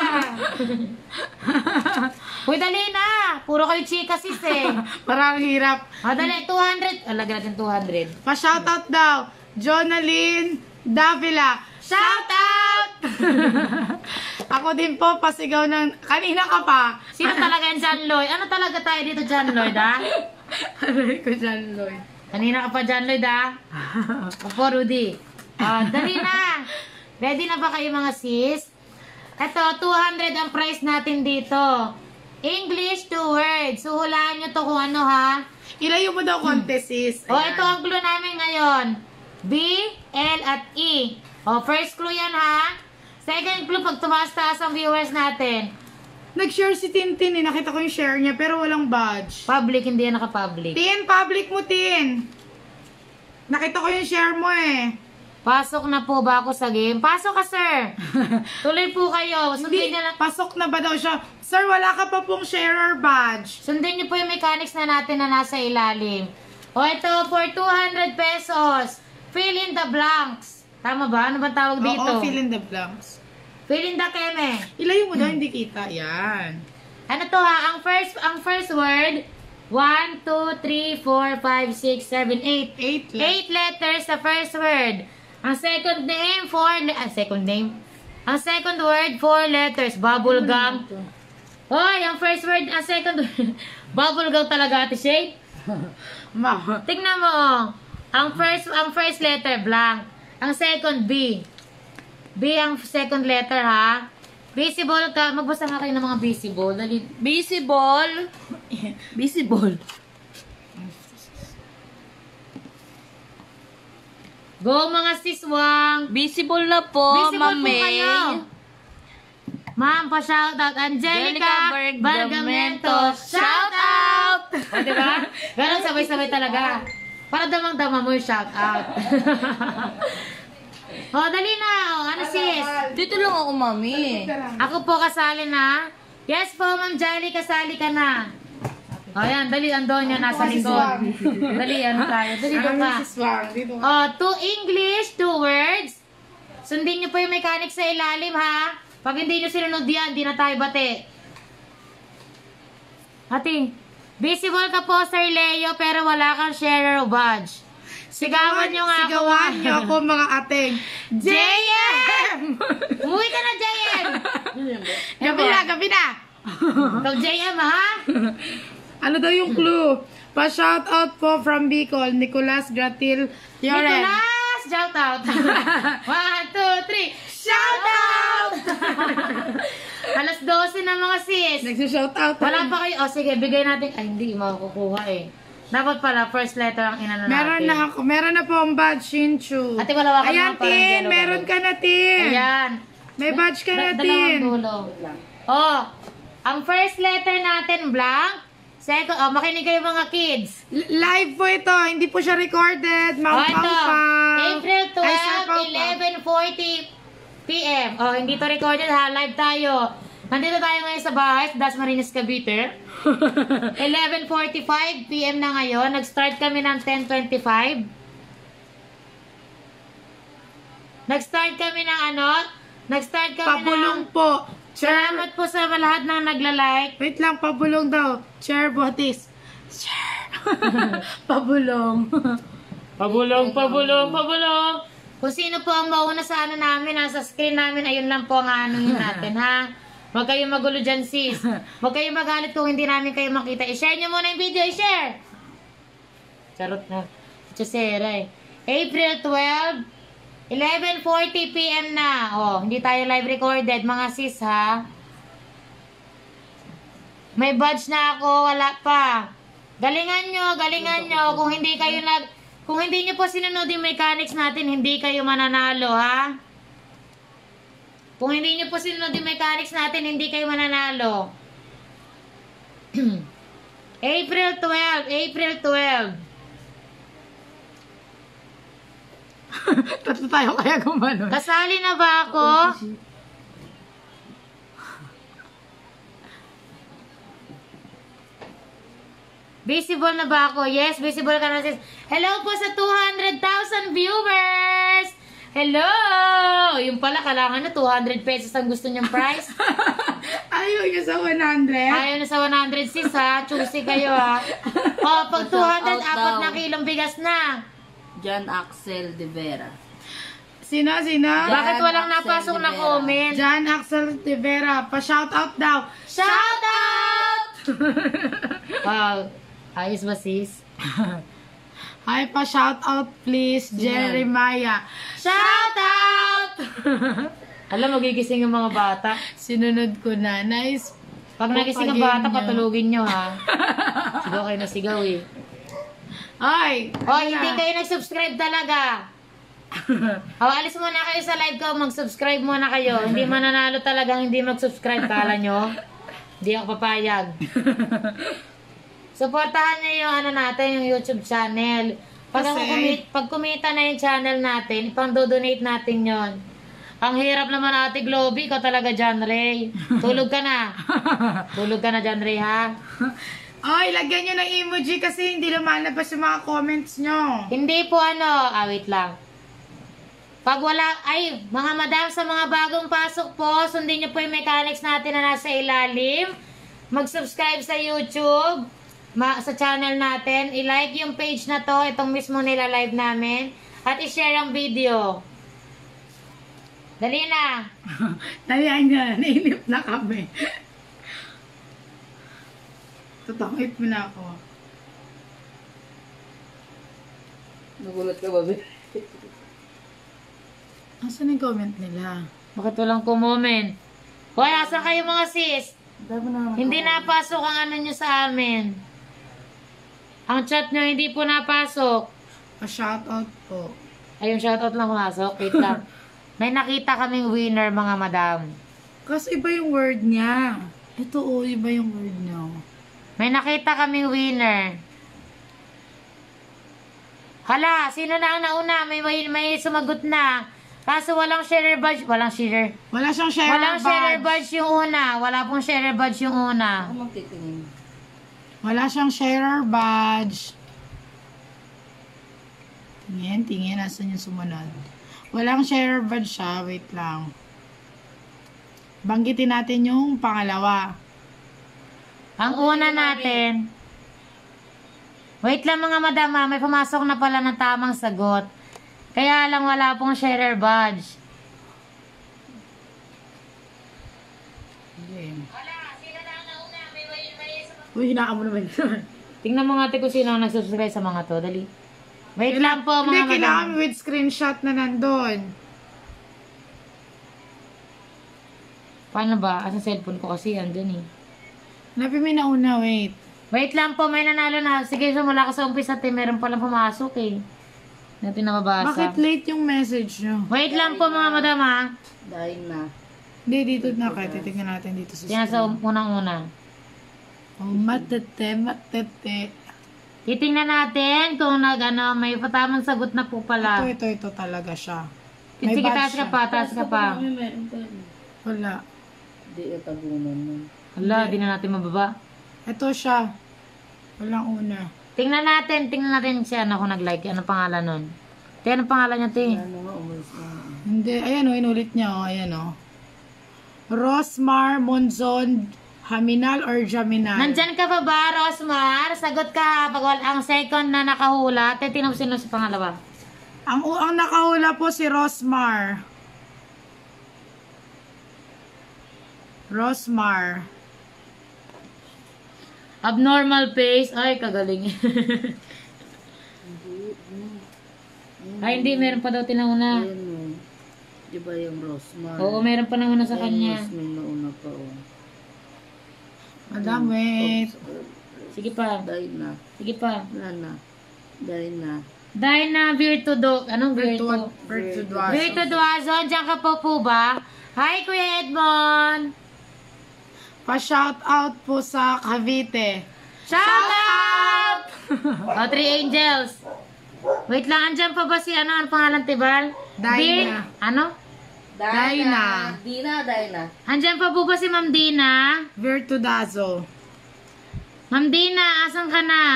Uy, dali na. Puro kayo chika, sis eh. Parang hirap. Dali, 200. Lagyan natin 200. Pa-shoutout daw. Jonaline Davila. Shoutout! Ako din po, pasigaw ng... Kanina ka pa. Sino talaga yan, John Lloyd? Ano talaga tayo dito, John Lloyd, ha? Aray ko dyan, Lloyd. Kanina ka pa, John Lloyd, ha? Opo, Rudy. Dali na. Ready na ba kayo mga sis? Ito, 200 ang price natin dito. English 2 words. So, hulaan nyo to kung ano ha. Ilayo mo daw konti, sis. O, ito ang clue namin ngayon. B, L, at E. O, first clue yan ha. Second clue, pag tumaas-taas ang viewers natin. Nag-share si Tintin eh. Nakita ko yung share niya pero walang badge. Public, hindi yan naka-public. Tin, public mo, Tin. Nakita ko yung share mo eh. Pasok na po ba ako sa game? Pasok ka, sir. Tuloy po kayo. Hindi, Sundin na lang. pasok na ba daw siya? Sir, wala ka pa pong sharer badge. Sundin niyo po yung mechanics na natin na nasa ilalim. O ito, for 200 pesos, fill in the blanks. Tama ba? Ano ba tawag dito? Oo, fill in the blanks. Fill in the keme. Ilayo mo daw, hindi kita. Yan. Ano to ha? Ang first word, 1, 2, 3, 4, 5, 6, 7, 8. 8 letters sa first word. Ang second name, Ang second word, 4 letters. Bubble gum. Hoy, ang first word, ang second word. Bubble gum talaga, Ate Shay. Ma. Tingnan mo, oh. Ang first letter, blank. Ang second, B. B ang second letter, ha? Visible ka. Magbasa nga kayo ng mga visible. Dali. Visible. Visible. Go, mga siswang. Visible na po, Visible Ma'am po May. kayo. Ma'am, pa-shoutout. Angelica Bargamento. Shoutout! O, diba? Ganon sabay-sabay talaga. Para damang-dama mo yung shoutout. O, dali na. O, ano sis? Dito lang ako, Mami. Ako po kasali na. Yes po, Ma'am Jelly, kasali ka na. O, yan. Dali, andon niya nasa likod. Dali, ano tayo. Dali doon ka. Dito. O, 2 English, 2 words. Sundin niyo po yung mechanics sa ilalim, ha? Pag hindi niyo sinunod yan, hindi na tayo bate. Ate, visible ka po, Sir Leo, pero wala kang sharer o badge. Sigawan niyo nga ako. Sigawan niyo ako, mga ating. JM! Umuwi ka na, JM! Gabi na. Ikaw, JM, ha? Ano daw yung clue? Pa-shoutout po from Bicol, Nicolas Gratil Lloren. Nicolas, shout out. 1, 2, 3. Shout out! Alas 12 na mga sis. Nagsi-shoutout. Wala pa kayo. O sige, bigay natin. Ay, hindi makukuha eh. Dapat pala, first letter ang inano natin. Meron na po ang badge, Shinchu. Ate, wala ka Ayan, naman parang Tin. yellow Meron balloon. ka na, Tin. Ayan. May badge ka na, Dalawang Tin. dulo. Oh, ang first letter natin, blank. Second, oh, makinig kayo mga kids. Live po ito. Hindi po siya recorded. Oh, ito. April Ay, Sir Pau 12, 11:40 p.m. Oh, hindi to recorded ha. Live tayo. Nandito tayo ngayon sa bahay, Dasmariñas, Cavite. 11:45 p.m. na ngayon. Nag-start kami ng 10:25. Nag-start kami ng ano? Nag-start kami Pabulong ng... po. Salamat po sa lahat ng nagla-like. Wait lang, pabulong daw. Chair Botis. Chair. Pabulong. Pabulong. Kung sino po ang mauna sa ano namin, nasa screen namin, ayun lang po ang ano natin, ha? Huwag kayong magulo dyan, sis. Huwag kayong magalit kung hindi namin kayo makita. I-share nyo muna yung video, i-share! Charot na. Chusera eh. April 12, 11:40 p.m. na. Oh, hindi tayo live recorded, mga sis, ha? May badge na ako, wala pa. Galingan nyo. Kung hindi nyo po sinunod yung mechanics natin, hindi kayo mananalo, ha? Kung hindi nyo po sinunod yung mechanics natin, hindi kayo mananalo. April 12. Tatlo tayo kaya gumanon. Kasali na ba ako? Visible na ba ako? Yes, visible ka na, sis. Hello po sa 200,000 viewers! Hello! Yung pala, kailangan na 200 pesos ang gusto niyang price. Ayaw niya sa 100. Ayaw na sa 100, sis, ha? Choosy kayo, ha? O, pag 200, Out 4 na daw. kilong bigas na. John Axel de Vera. Sino? Bakit walang Axel napasok na Rivera. comment? John Axel Rivera. Pa-shoutout daw. Shout out! Wow. Ayos ba, sis? Hi, pa-shoutout please, Jeremiah. Shout out! Alam, magigising yung mga bata. Sinunod ko na. Nice. Pag nagising ang bata, patulugin nyo ha. Sigaw kayo na sigaw eh. Ay! Hindi kayo nag-subscribe talaga. Alis muna kayo sa live ko, mag-subscribe muna kayo. Hindi mananalo talagang hindi mag-subscribe, kala nyo. Hindi ako papayag. Supportahan nyo yung natin, yung YouTube channel. Pag kumita na yung channel natin, ipang-donate natin yon. Ang hirap naman Ate Globy, ikaw talaga John Ray. Tulog ka na. Tulog ka na John Ray ha. Ay, lagyan nyo ng emoji kasi hindi lumalabas yung mga comments nyo. Hindi po wait lang. Pag wala, mga madam, sa mga bagong pasok po, sundin nyo po yung mechanics natin na nasa ilalim. Mag-subscribe sa YouTube, sa channel natin. I-like yung page na to, itong mismo nila live namin. At i-share ang video. Dali na. Talihan nga, nainip na kami. Tutangit mo na ako. Nagulat ka ba, Be? Asan yung comment nila? Bakit walang comment? Hoy, asan kayo mga sis? Hindi napasok ang nyo sa amin. Ang chat nyo hindi po napasok. Pa-shoutout po. Ayun, shoutout lang pumasok. Wait lang. May nakita kaming winner, mga madam. Kasi iba yung word niya. Ito iba yung word niya. May nakita kaming winner. Hala, sino na ang nauna? May sumagot na. Kaso walang sharer badge. Walang sharer. Wala siyang share Walang badge. sharer badge yung una. Wala pong sharer badge yung una. Ako magtitingin. Wala siyang sharer badge. Tingin. Asan yung sumunod? Walang sharer badge siya. Wait lang. Banggitin natin yung pangalawa. Ang una natin. Wait lang mga madama. May pumasok na pala ng tamang sagot. Kaya lang wala pong sharer badge. Uy, hinaka mo naman. Tingnan mo nga ate kung sino ang nag-subscribe sa mga to. Dali. Wait lang po mga Hindi, madam. kailangan with screenshot na nandun. Paano ba? Asa cellphone ko kasi andun eh. Hanapin mo yung nauna, wait. Wait lang po, may nanalo na. Sige, mula ka sa umpisa, meron palang pumasok eh. Natin nababasa. Bakit late yung message nyo? Wait lang po mga madam ha. Dahil na. Hindi, dito na kayo. Titignan natin dito sa Tingnan sa unang-una. Oh, matete. Titingnan natin kung may patamang sagot na po pala. Ito talaga siya. May Sige, badge taas ka pa. Meron pa rin. Wala. Hindi tabunan mo. Hala, di na natin mababa. Ito siya. Walang una. Tingnan natin siya kung nag-like. Ano pangalan nun? Anong pangalan niya, te? Ano nga, umalis na. Hindi, ayan o, inulit niya o, ayan o. Rosmar Monzon Haminal or Jaminal? Nandyan ka pa ba, Rosmar? Sagot ka pag ang second na nakahula. Tingnan mo sino sa pangalawa. Ang nakahula po si Rosmar. Abnormal pace. Ay, kagaling. Ay, hindi. Meron pa daw tinauna. Ayun o. Di ba yung Rosmar? Oo, meron pa nauna sa kanya. May nauna pa o. Madam, wait. Sige pa. Dahil na. Sige pa. Wala na. Dahil na. Dahil na Virtudo. Anong Virtu? Virtu Duazo. Diyan ka po ba? Hi, Kuya Edmond. Pa-shout out po sa Cavite. Shout out! O, 3 angels. Wait lang, andyan pa ba si ang pangalan, Tibal? Dina. Ano? Dina. Dina. Andyan pa po ba si Ma'am Dina? Virtudazo. Ma'am Dina, asan ka na?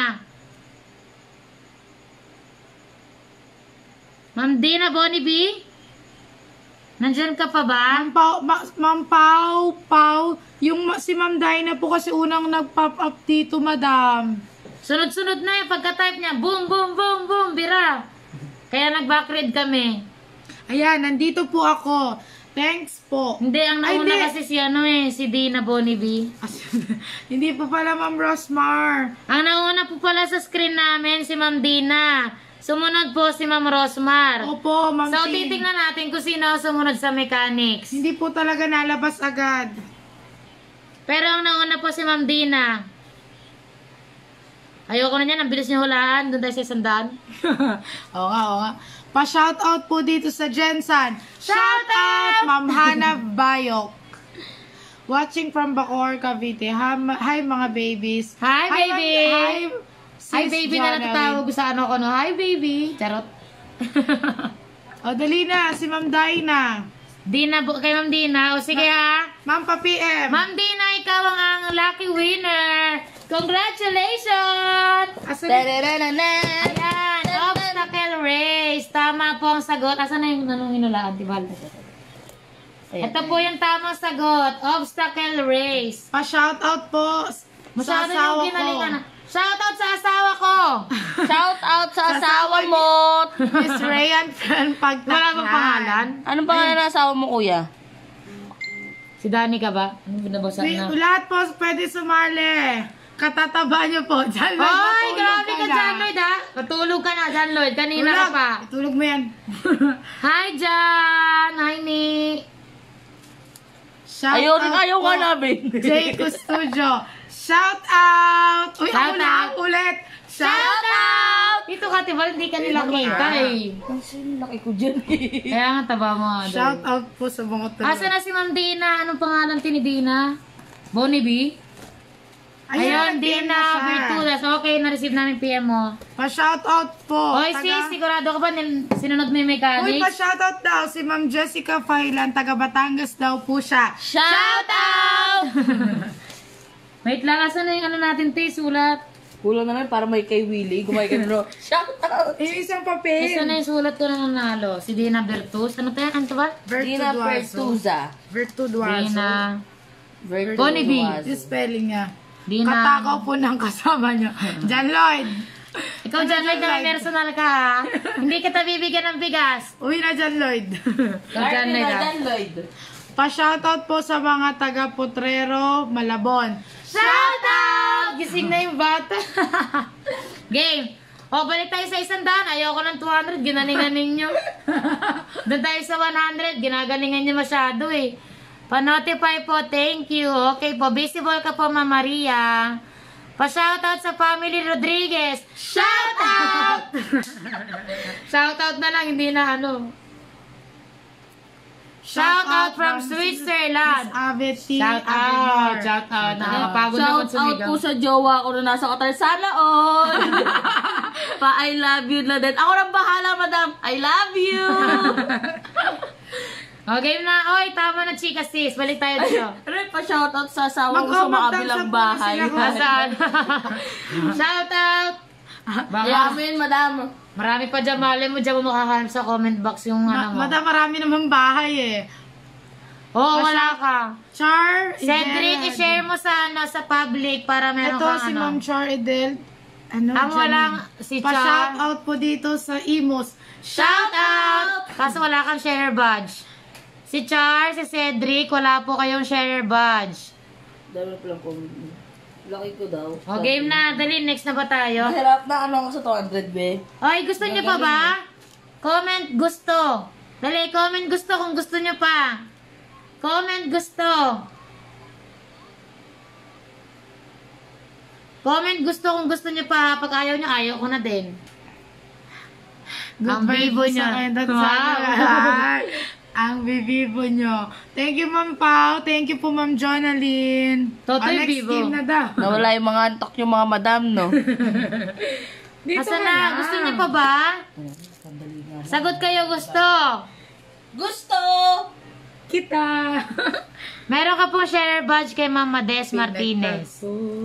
Ma'am Dina, Bonnie B? Nandyan ka pa ba? Ma'am Pau. Si Ma'am Dina po kasi unang nag-pop up dito, madam. Sunod-sunod na yung pagka-type niya. Boom, boom, boom, boom, bira. Kaya nag-backread kami. Ayan, nandito po ako. Thanks po. Hindi, ang Ay, nauna hindi. kasi si Dina Bonnie B. Hindi po pala Ma'am Rosmar. Ang nauna po pala sa screen namin si Ma'am Dina. Sumunod po si Ma'am Rosmar. Opo, Ma'am So, Tin. titignan natin kung sino ang sumunod sa mechanics. Hindi po talaga nalabas agad. Pero ang nauna po si Ma'am Dina. Ayoko na niyan, ang bilis niyo hulaan. Doon tayo sa sandaan. Oo nga. Pa-shoutout po dito sa Jensan. Shoutout! Ma'am Hana Bayok. Watching from Bacoor, Cavite. Hi mga babies. Hi, baby! Hi, Hi, baby na natatawag sa ano ko, no? Hi, baby! Charot. O, dali na. Si Ma'am Dina. Dina, kay Ma'am Dina. O, sige ha. Ma'am Pa-PM. Ma'am Dina, ikaw ang lucky winner. Congratulations! Tararana. Ayan, obstacle race. Tama po ang sagot. Asan na yung nanong hinulaan, Tibal? Ito po yung tamang sagot. Obstacle race. Pa-shoutout po sa Masyado asawa yung ginalingan. ko. Shoutout sa asawa ko. Shout out sa asawa mo. Miss Rayan Fran Pagtaklan. Wala bang pangalan? Anong pangalan ng asawa mo, kuya? Si Dani ka ba? Anong binabasa na? Lahat po pwede sumali. Katataba niyo po. John Lloyd, Ay, matulog grabe ka, na. John Lloyd, ha? Matulog ka na, John Lloyd. Kanina ka Tulog. pa. Tulog mo yan. Hi, John. Hi, Nick. Shout Ayaw out ka po, namin. Jayco Studio. Shout out! Uy, Shout ako na out. ulit. Shout out! Ito ka, Tibal, hindi ka nila kita, eh. Ang laki ko dyan Kaya nga, taba mo. Shout out po sa mga tulog. Asa na si Ma'am Dina? Anong pangalan ni Dina? Bonnie B? Ayun, PM na Dina siya. Virtudes. Okay, na-receive namin PM mo. Pa-shout out po. Oy, sis, sigurado ka ba sinunod mo yung Uy, mechanics? pa-shout out daw. Si Ma'am Jessica Failan, taga Batangas daw po siya. Shout out! Wait lang, asan na yung ano natin, te? Sulat. Kulang naman para may kay Willie. Gumay ka na shout out! Yung isang papel. Asan na yung sulat ko na nanalo? Si Dina Virtus. Ano tayo? Ano to ba? Dina Pertuza. Virtuduazo. Dina. Virtuoso. Bonnie B. Yung spelling niya. Dina. Katakaw po ng kasama niya. John Lloyd. Ikaw dyan, Lloyd, na may personal ka, ha? Hindi kita bibigyan ng bigas. Uwi na John Lloyd. Ikaw dyan, Lloyd, ha? Lloyd. Pa-shoutout po sa mga taga Potrero, Malabon. Shout out! Gising na yung bata. Game. O, balik tayo sa 100. Ayoko ng 200. Ginaninganin nyo. Doon tayo sa 100. Ginagalingan nyo masyado eh. Pa-notify po. Thank you. Okay po. Visible ka po, Ma'am Maria. Pa-shoutout sa family Rodriguez. Shout out! Shoutout na lang. Hindi na ano. Shout out from Switzerland. Aveti. Shout out. Shout out. Nakakapagod naman Shout out sumigaw. po sa jowa ko na nasa Qatar. Sana all! Pa, I love you na din. Ako nang bahala, madam. I love you! Okay na. Oy, tama na chika sis. Balik tayo dito. Pero pa shout out sa asawa ko sa mga kabilang bahay. Nasaan? Shout out. Baka, Yamin, madam. marami pa dyan. Mali mo dyan mo makahanap sa comment box yung ano mo. Mada marami naman bahay eh. Oo, wala ka. Char. Cedric, Idel. i-share mo sa, ano, sa public para meron Ito kang si ano. Ma'am Char Edel. Ano, Ang dyan? walang si Pa-shout Char. out po dito sa Imos. Shout out! Kaso wala kang share badge. Si Char, si Cedric, wala po kayong share badge. Dami pa lang comment mo. Laki ko daw. O, game na. Dali, next na ba tayo? Mahirap na ano ako sa 200, be. Oy, gusto niyo pa ba? Comment gusto. Dali, comment gusto kung gusto niyo pa. Comment gusto. Comment gusto kung gusto niyo pa. Pag ayaw niyo, ayaw ko na din. Ang bibo vibes niya. sa akin. That's Wow. Ang bibibo nyo. Thank you, Ma'am Pao. Thank you po, Ma'am Jonaline. Toto'y Next bibo. team na daw. Nawala yung mga antok yung mga madam, no? Dito Asa ka na? Gusto niyo pa ba? Sagot kayo gusto. Gusto! Kita. Meron ka pong share badge kay Mama Des Martinez.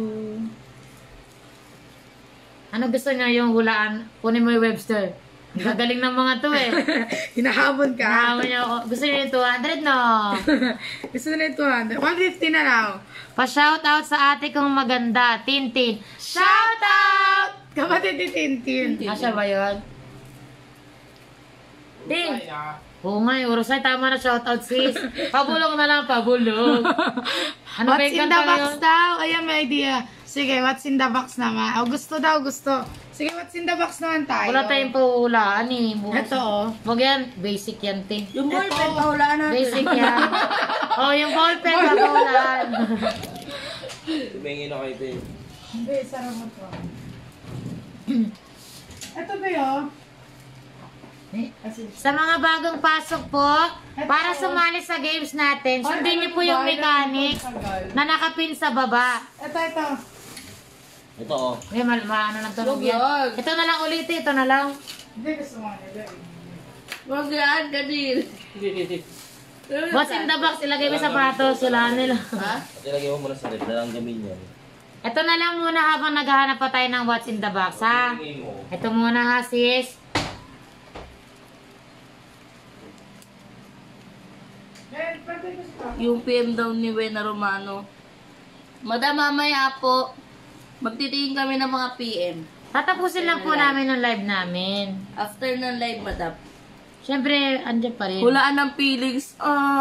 Ano gusto niyo yung hulaan? Kunin mo yung Webster. Gagaling ng mga to eh. Hinahabon ka. Nakama niyo ako. Gusto niyo yung 200, no? Gusto na yung 200. 150 na lang. Pa-shoutout sa ate kong maganda, Tintin. Shoutout! Kapatid ni Tintin. Asya ba yun? Ting! Oo nga, Urusay, tama na shoutout sis. Pabulong na lang, pabulong. Ano ba What's yung in the kanta box yun? daw? Ayan, may idea. Sige, what's in the box naman? Oh, gusto daw, gusto. Sige, what's in the box naman tayo? Wala tayong pahulaan eh. Ito, oh. Wag yan, basic yan, te. Yung ballpen, pahulaan natin. Basic yan. Oh, yung ballpen, pahulaan. Tumingin na kayo, te. Hindi, sarap mo to. Ito ba yun? Sa mga bagong pasok po, para sumali sa games natin, sundin niyo po yung mechanics na nakapin sa baba. Ito. Ito, oh. Eh, ano lang tunog yan. Wag. Ito na lang ulit, ito na lang. Hindi, gusto mo nila. Huwag yan, Kadil. What's in the box? Ilagay mo sa prato, sila nila. Ha? At ilagay mo muna sa rep. Dalang gamin yan. Ito na lang muna habang naghahanap pa tayo ng what's in the box, ha? Tingin mo. Ito muna ha, sis. Yung PM daw ni Wena Romano. Madam, mamaya po, magtitingin kami ng mga PM. Tatapusin lang po namin yung live namin. After ng live, madam. Siyempre, andyan pa rin. Hulaan ng feelings.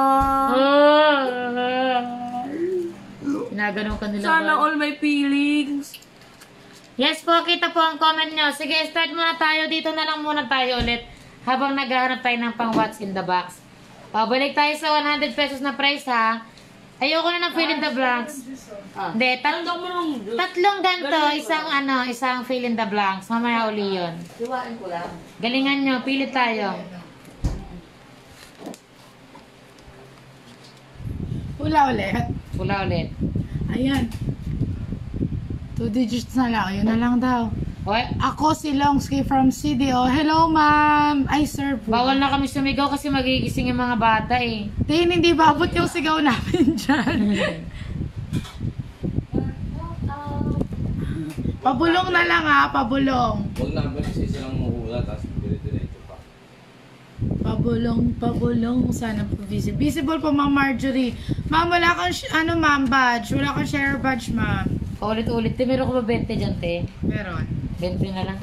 Ginaganon ka nila. Sana ba? all my feelings. Yes po, kita po ang comment nyo. Sige, start muna tayo. Dito na lang muna tayo ulit. Habang naghahanap tayo ng pang what's in the box. Pabalik tayo sa 100 pesos na price, ha? Ayoko na ng fill in the blanks. Hindi, tatlong ganto, isang fill in the blanks. Mamaya uli yun. Iwain ko lang. Galingan nyo, pili tayo. Hula ulit. Pula ulit. Ayan. 2 digits na lang. Yun na lang daw. Okay. Ako si Longski from CDO. Hello, ma'am. Ay, sir po. Bawal na kami sumigaw kasi magigising yung mga bata eh. Tin, hindi babot yung sigaw namin dyan. Pabulong na lang ha, pabulong. Huwag na kasi silang mahula, tapos dire-diretso pa. Pabulong. Sana po visible. Visible po, Ma'am Marjorie. Ma'am, wala kang, ma'am, badge. Wala kang share badge, ma'am. Paulit-ulit. Te, meron ko ba 20 dyan, te? Meron. 20 na lang.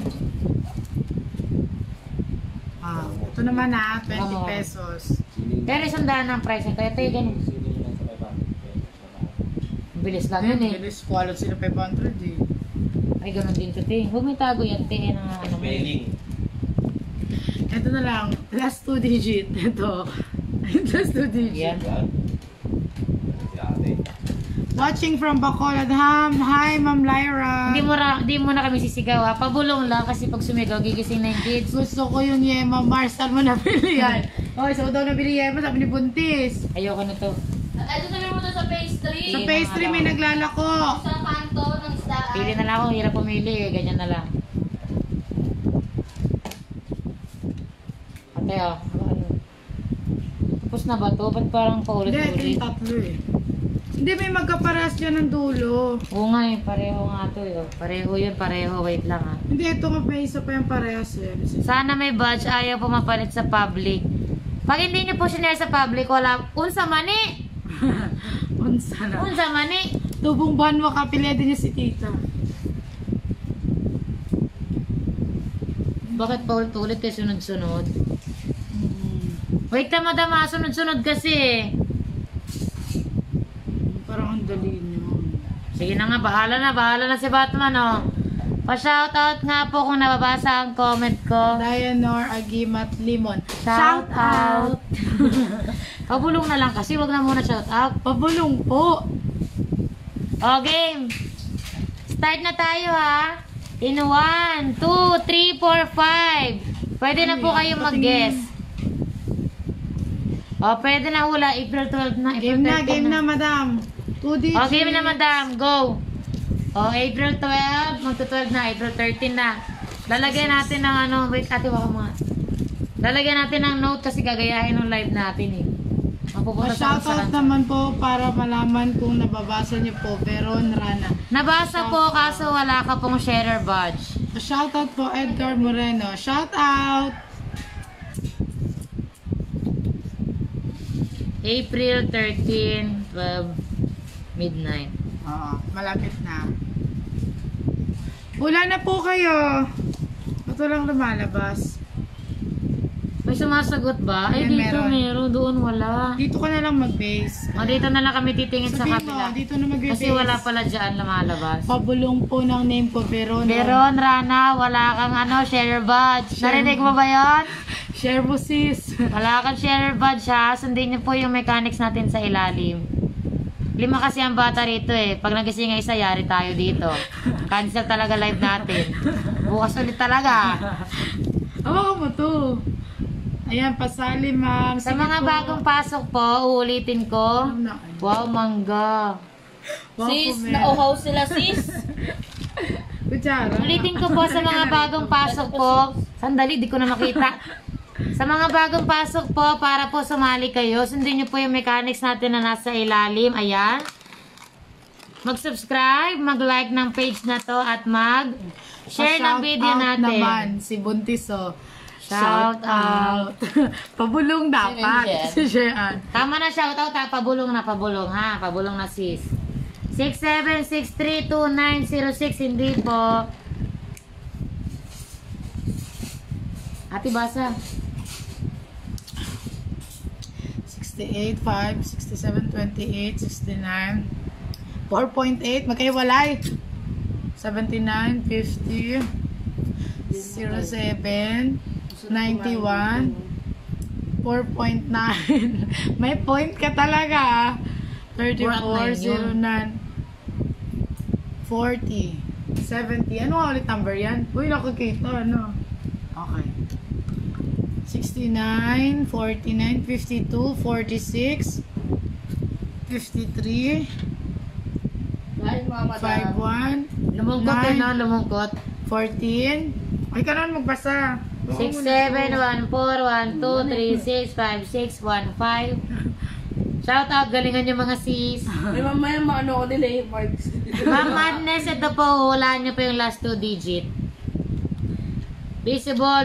Ito naman ha, 20 Oo. pesos. Pero 100 ang price nito. Ito yung ganun. Sino lang sa 500. Bilis lang yun eh. Bilis, quality sila 500 eh. Ay, ganun din to, te. Huwag may tago yan, te. Ano mo. Spelling. Ito na lang, last 2 digit. Ito. Last 2 digit. Yan. Yan. Si ate. Watching from Bacolod. Hi, Ma'am Lyra. Hindi mo na kami sisigaw ha. Pabulong lang kasi pag sumigaw, gigising na yung kids. Gusto ko yun, Yema. Mars, saan mo nabili yan? Oy, so daw nabili Yema, sabi ni Buntis. Ayoko na to. Ito sabi mo to sa pastry. Sa pastry may naglalako. Sa kanto ng isdaan. Pili na lang ako. Hirap pumili eh. Ganyan na lang. Ate oh. Ano? Tapos na ba to? Ba't parang Hindi, paulit-ulit? yung tatlo eh. Hindi, may magkaparas dyan ng dulo. Oo nga eh. Pareho nga to eh. Pareho yun. Pareho. Wait lang ha. Hindi, ito nga may isa pa yung parehas eh. Sana may badge. Ayaw po mapalit sa public. Pag hindi niyo po sinare sa public, wala. Unsa mani? Unsa na. Unsa mani? Tubong buwan mo, kapilya din niya si tita. Bakit paulit-ulit kayo sunod-sunod? Wait na madam ha. Sunod-sunod kasi. Parang ang dali niyo. Sige na nga. Bahala na si Batman oh. Pa-shoutout nga po kung nababasa ang comment ko. Dianor Agimat Limon. Shout out. Pabulong na lang kasi. Wag na muna shout out. Pabulong po. O game. Start na tayo ha. In 1, 2, 3, 4, 5. Pwede na po kayong mag-guess. O, pwede na hula. April 12 na. April Game 13 na, madam. 2 digits. O, game na madam. Go. O, April 12. Magto-12 na. April 13 na. Lalagyan natin ng ano. Wait, ate, baka mga. Lalagyan natin ng note kasi gagayahin ng live natin eh. Mapupunta sa Shoutout naman po para malaman kung nababasa niyo po. Veron Rana. Nabasa po kaso wala ka pong sharer badge. Shoutout po Edgar Moreno. Shoutout. April 13, 12, midnight. Oo, malapit na. Wala na po kayo. Ito lang lumalabas. May sumasagot ba? Ay, Ayan, dito meron. meron. Doon wala. Dito ka na lang mag-base. O, dito na lang kami titingin sa Sabihin mo, kabila. dito na mag-base. Kasi wala pala dyan lumalabas. Pabulong po ng name ko, pero Meron, Rana, wala kang share badge. Narinig mo ba yan? share mo sis. Wala kang share badge ha. Sundin niyo po yung mechanics natin sa ilalim. 5 kasi ang bata rito eh. Pag nagising ang isa, yari tayo dito. Cancel talaga live natin. Bukas ulit talaga. Hawakan mo to. Ayan, pasali ma'am. Sa Sige mga po. bagong pasok po, uulitin ko. Wow, mangga. Wow, Sis, po, meron. nauhaw sila, sis. Kutsara. Ulitin ko po sa mga bagong pasok po. Sandali, di ko na makita. Sa mga bagong pasok po, para po sumali kayo, sundin niyo po yung mechanics natin na nasa ilalim. Ayan. Mag-subscribe, mag-like ng page na to, at mag-share ng video Pa-shout out natin. naman, si Buntiso. Shout out. Pabulong dapat. Sino Si Jean. Tama na, shoutout ha. Pabulong na, pabulong ha. Pabulong na sis. 67632906, hindi po. Ate Basa. 68, 5, 67, 28, 69, 4.8, magkahiwalay. 79, 50, 07, 91, 4.9. May point ka talaga. 34, 09, 40, 70. Ano nga ulit number yan? Uy, nakakita. Ano? Okay. 69, 49, 52, 46, 53, Ay, mga madam. 51, Lumungkot Nine. din na, lumungkot. 14. Ay, ka naman magbasa. 6, 7, 1, 4, 1, 2, 3, 6, 5, 6, 1, 5. Shout out, galingan yung mga sis. May mamaya maano ko nila yung marks. Ma'am Madness, ito po, hulaan niyo po yung last 2 digit. Visible,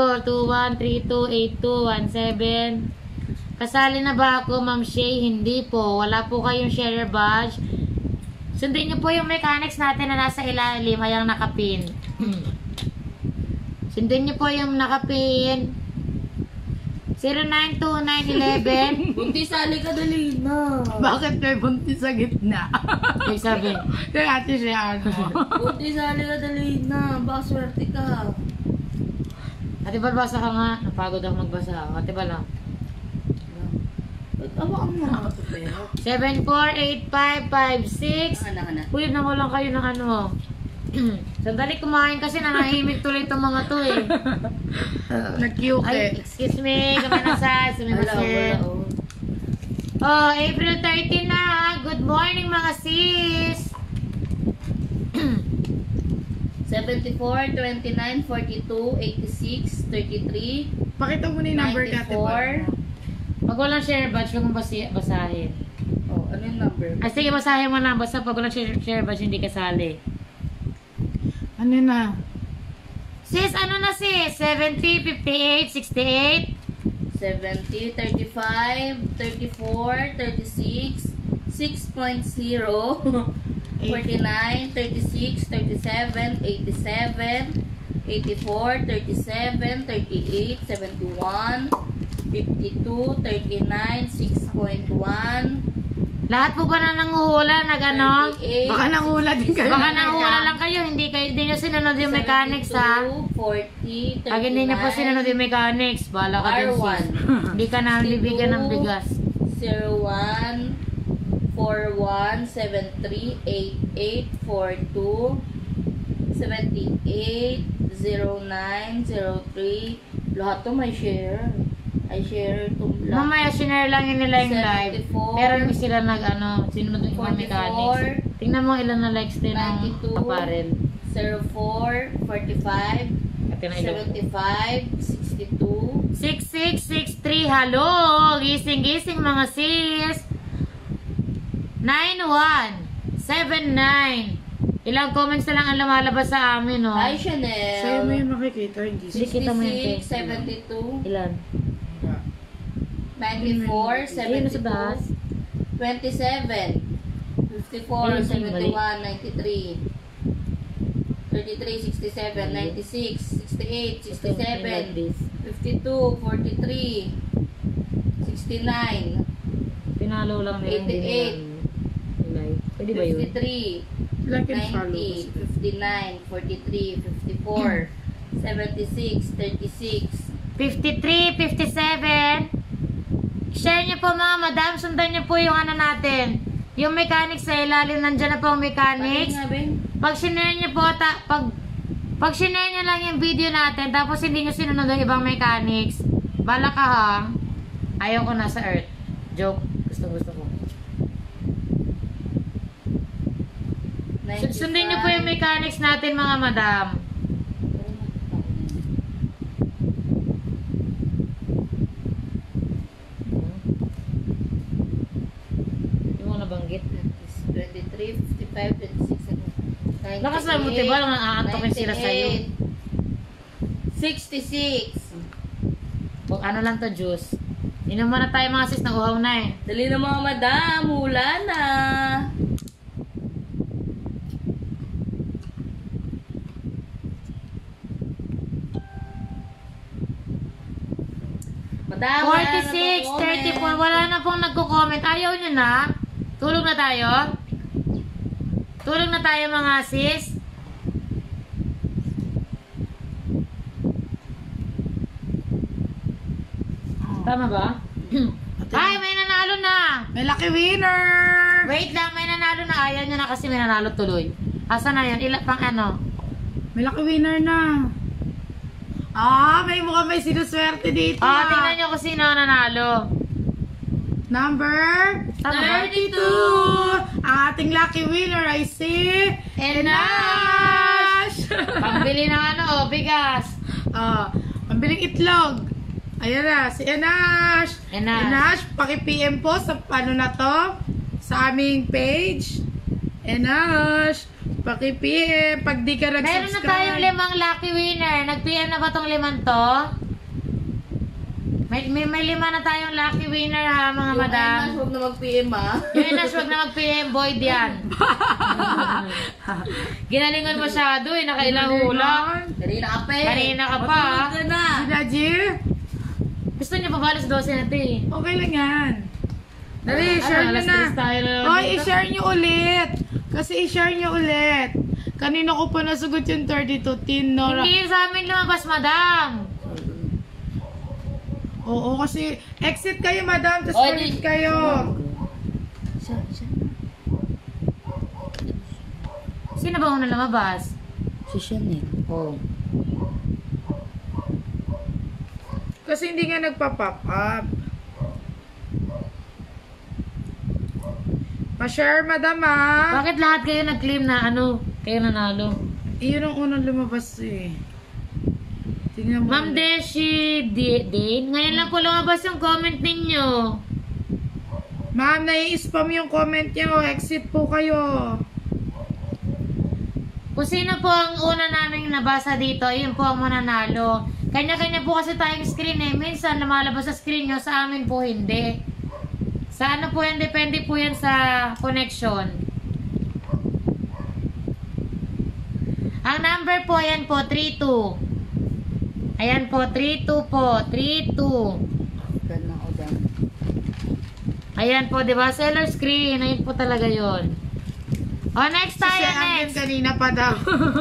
21328217. Kasali na ba ako, Ma'am Shay? Hindi po. Wala po kayong share badge. Sundin niyo po yung mechanics natin na nasa ilalim, ayang nakapin. Sundin niyo po yung nakapin. 092911. Bunti sali ka, dali na. Bakit may buntis sa gitna? Ibig sabihin. Kaya ate siya ano. Bunti sali ka, dali na. Baka swerte ka. Ate Bal, basa ka nga. Napagod ako magbasa. Ate Bal, lang. Tawa ka mga kapatero. 748556. Anak. Uy, nawalan kayo ng ano. Sandali, kumain kasi nanahimik tuloy itong mga to eh. Nag-cute Ay, eh. excuse me, kamanasay, sumimasin. Oh, April 13 na. Good morning mga sis. 74, 29, 42, 86, 33, Pakita mo na yung number ka, ate Bal. 94. Pag walang share badge, huwag mong basahin. Oh, ano yung number? Ay, sige, basahin mo lang. Basta pag walang share badge, hindi kasali. Ano na? Sis, ano na sis? 70, 58, 68. 70, 35, 34, 36, 6.0, 49, 36, 37, 87, 84, 37, 38, 71, 52, 39, 6.1, Lahat po ba na nanguhula? Nag-ano? 38, Baka nangula din kayo. Baka nanguhula lang kayo. Hindi nyo sinunod yung mechanics ha. 40, 39, Pag hindi nyo po sinunod yung mechanics, bahala ka dun R1. sis. Hindi ka na bibigyan ng bigas. 01, 41, 73, 88, 42, 78, 09, 03. Lahat to may share. I share itong lahat. Mamaya sinare lang yun nila yung live. 74. Pero hindi sila sinunod yung mga 44. mechanics. Tingnan mo ilan na likes din ng 92. aparel. 04, 45, At yun ang ilan. 75, 62, 6663, hello! Gising-gising mga sis! 9179. Ilang comments na lang ang lumalabas sa amin, no? Hi, Chanel. Sa'yo mo yung makikita, hindi Hindi kita mo yung 66, 72, Ilan? 94, Ayun, sa taas. 27, 54, Ayun, mali. 71, 93, 33, 67, 96, 68, 67, 52, 43, 69, Pinalo lang nila. hindi 88, nila nilay. Pwede ba yun? 53, Like and follow. 90, 59, 43, 54, 76, 36. 53, 57. Share niyo po mga madam. Sundan niyo po yung ano natin. Yung mechanics sa ilalim. Nandyan na po ang mechanics. Ano nga, Ben? Pag sinare niyo po, pag sinare niyo lang yung video natin, tapos hindi niyo sinunod ang ibang mechanics, bala ka ha. Ayaw ko nasa earth. Joke. Gusto ko. 95. Sundin niyo po yung mechanics natin mga madam. Yung mo nabanggit. 23, 55, 26, 98, Lakas lang mo, diba? Aantokin sila sa'yo. 66. Kung ano lang to, juice. Inom muna tayo mga sis, naguhaw na eh. Dali na mga madam, hula na. Madam, wala na 46, pong comment. 34, wala na pong nagko-comment. Ayaw nyo na? Tulog na tayo? Tulog na tayo mga sis? Tama ba? Ay, may nanalo na! May lucky winner! Wait lang, may nanalo na. Ayaw nyo na kasi may nanalo tuloy. Asa na yan? Pang ano? May lucky winner na. Ah, may mukhang may sinuswerte dito. Tingnan nyo kung sino ang nanalo. Number Tama ba? 32. Ang ating lucky winner ay si Enash. Pambili ng ano, bigas. Ang biling itlog. Ayan na, si Enash. Enash. Enash, paki-PM po sa ano na to, sa aming page. Enash, paki-PM pag di ka Meron na tayong nag-subscribe. 5 lucky winner. Nag-PM na ba tong 5 to? May 5 na tayong lucky winner ha, mga Yung madam. Enash, huwag na mag-PM ha. Yung Enash, wag na mag-PM, Boyd yan. Ginalingon masyado eh, nakailang hula. Kanina ka pa eh. Kanina ka pa, ha? Matulog ka na. Si Najee, Gusto niya pa balas 12 na ito eh. okay lang yan. Dali, share nyo alas na. 3 tayo na lang Oy, dito. i-share nyo ulit. Kasi i-share nyo ulit. Kanina ko pa nasagot yung 32. Tinora. Hindi yun sa amin lumabas, madam. Oo, kasi exit kayo, madam. Tapos Oy, ulit di- kayo. Sino ba una lumabas? Si Chanel. Oh. Kasi hindi nga nagpa-pop up. Pa-share, madam, ha? Bakit lahat kayo nag-claim na ano, kayo nanalo? Iyon ang unang lumabas eh. Tingnan mo. Ma'am Deshi Dane, ngayon lang po lumabas yung comment ninyo. Ma'am, nai-spam yung comment nyo. Exit po kayo. Kung sino po ang una naming nabasa dito, yun po ang mananalo. Kanya-kanya po kasi tayong screen eh. Minsan lumalabas sa screen nyo, sa amin po hindi. Sa ano po yan, depende po yan sa connection. Ang number po, yan po, 32. Ayan po, 32 po, 32. Ganda ko dyan. Ayan po, di ba? Seller screen. Ayun po talaga yon. O, next tayo, Kasi ang next. kanina pa daw.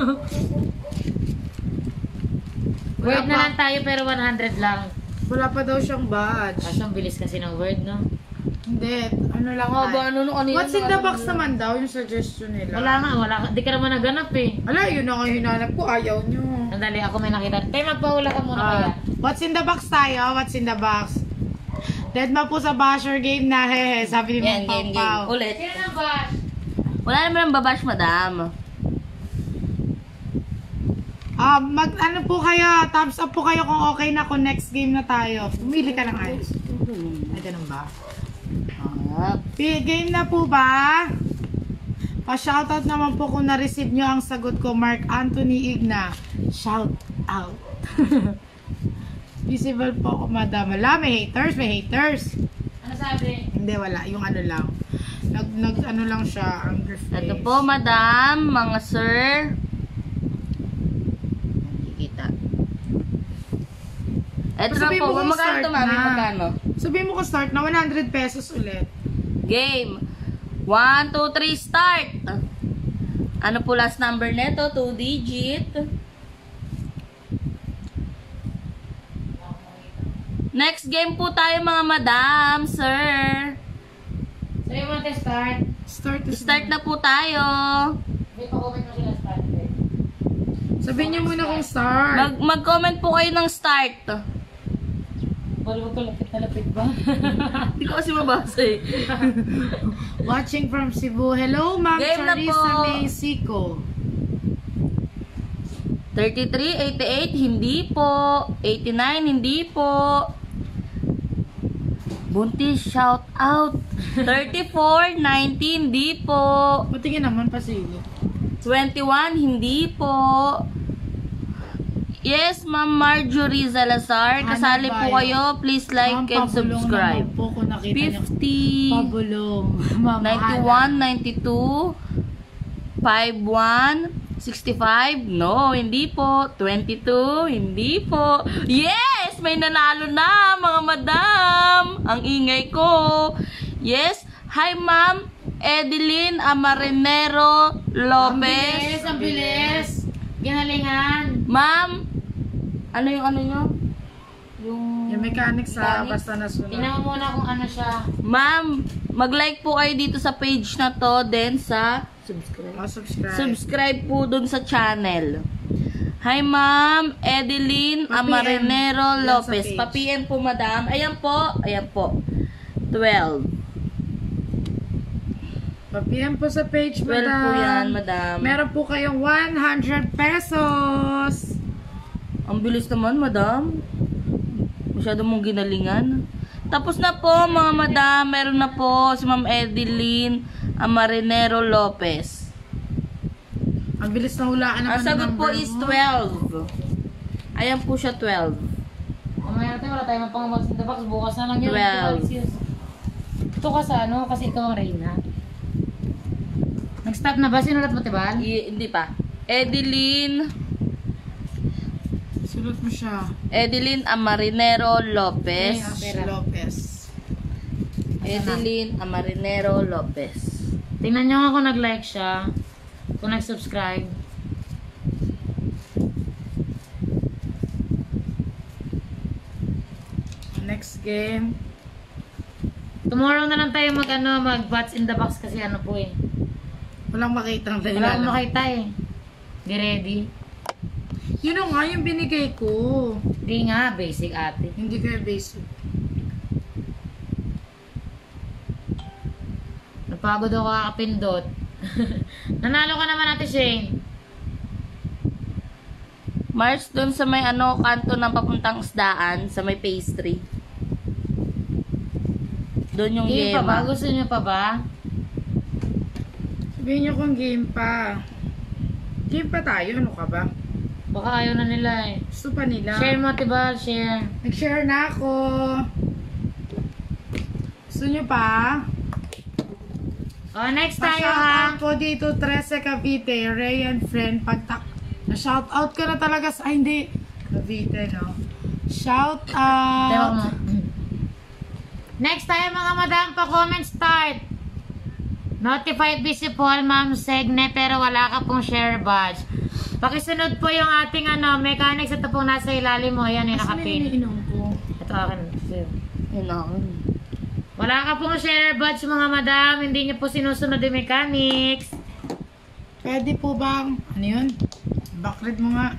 Word na lang tayo pero 100 lang. Wala pa daw siyang badge. Kaso ang bilis kasi ng word, no? Hindi. Ano lang Ang haba tayo. ano nung kanina. What's in the box naman daw yung suggestion nila? Wala. Di ka naman naganap eh. Ala, yun ang hinanap ko. Ayaw nyo. Sandali, ako may nakita. Tayo, magpahula ka muna kaya. What's in the box tayo? What's in the box? Deadma po sa basher game na hehe. Sabi ni Yan, Mong game. Pau. Ulit. Sino na ba? Wala naman ang babash, madam. Ano po kayo? Thumbs up po kayo kung okay na kung next game na tayo. Pumili ka ng ayos. Ay, ganun ba? Game na po ba? Pa-shoutout naman po kung na-receive nyo ang sagot ko, Mark Anthony Igna. Shout out. Visible po ako, madam. Wala, may haters. Ano sabi? Hindi, wala. Yung ano lang. Ano lang siya, anger face. Ito po, madam, mga sir. Hindi kita. Eto na Sabihin po, mo kung magkano start to, mami? na. Magkano? Sabihin mo kung start na 100 pesos ulit. Game. 1, 2, 3, start! Ano po last number neto? 2 digit. Next game po tayo mga madam, sir. Sabi mo natin start. Start na po tayo. Hindi pa comment mo sila start. Sabihin niyo muna kung start. Mag-comment po kayo ng start. Wala ko lapit na lapit ba? Hindi ko kasi mabasa eh. Watching from Cebu. Hello, Ma'am Game na Charissa po. Mexico. 33, 88, hindi po. 89, hindi po. Buntis, shout out. 34, 19, hindi po. Patingin naman pasili. 21, hindi po. Yes, Ma'am Marjorie Salazar. Kasali Ano ba po yun? kayo. Please like Ma'am, and pabulong subscribe. naman po kung nakita niyo. 50, Pabulong. Ma'am, 91, 92, 51, 65, no, hindi po. 22, hindi po. Yes! May nanalo na, mga madam! Ang ingay ko. Yes! Hi, Ma'am Edeline Amarinero Lopez. Ang bilis. Ginalingan. Ma'am, ano yung ano nyo? Yung mechanic sa Mechanic. basta nasunod. Tingnan mo muna kung ano siya. Ma'am, mag-like po kayo dito sa page na to, then sa subscribe. Subscribe. Subscribe po dun sa channel. Hi, Ma'am Edeline Pa-PM. Amarinero Yan Lopez. sa page. Pa-PM po, madam. Ayan po. Ayan po. 12. Pa-PM po sa page, 12 madam. po yan, madam. Meron po kayong 100 pesos. Ang bilis naman, madam. Masyado mong ginalingan. Tapos na po, mga madam. Meron na po si Ma'am Edeline Amarinero Lopez. Ang bilis na hulaan naman Ang sagot ng po number is mo. 12. Ayan po siya, 12. Mamaya natin, wala tayong mapang in the box. Bukas na lang yun. 12. Ito ka sa ano, kasi ikaw ang reyna. Nag-stop na ba? Sinulat mo, Tibal? Hindi pa. Edeline Sulat mo siya. Edeline Amarinero Lopez. Pera. Lopez. Edeline Amarinero Lopez. Tingnan nyo nga kung nag-like siya. Kung nag-subscribe. Next game. Tomorrow na lang tayo mag-bats in the box kasi ano po eh. Walang makita ng Wala akong makita eh. Be ready. Yun na nga yung binigay ko. Di nga, basic ate. Hindi kayo basic. Napagod ako kakapindot. Nanalo ka naman Ate Shane. Mars, dun sa may kanto ng papuntang isdaan, sa may pastry. Doon yung Game pa ba? yema. Gusto nyo pa ba? Sabihin niyo kung game pa. Game pa tayo, ano ka ba? Baka ayaw na nila eh. Gusto pa nila. Share mo, Tibal. Share. Nag-share na ako. Gusto niyo pa? Oh, next tayo Pa-shoutout ha. po dito, Trece Cavite, Ray and Friend. Na-shoutout ka na talaga sa... Ay, hindi. Cavite, no? Shout Tewag out. mo. Next tayo mga madam, pa-comment start. Notified busy po, Ma'am Segne, pero wala ka pong share badge. Pakisunod po yung ating mechanics. Ito pong nasa ilalim mo. Ayan, yung Asan na nakapin. iniinom ko? Ito akin. Yun ako. Wala ka pong share badge mga madam. Hindi niyo po sinusunod yung mechanics. Pwede po bang... Ano yun? Backread mo nga.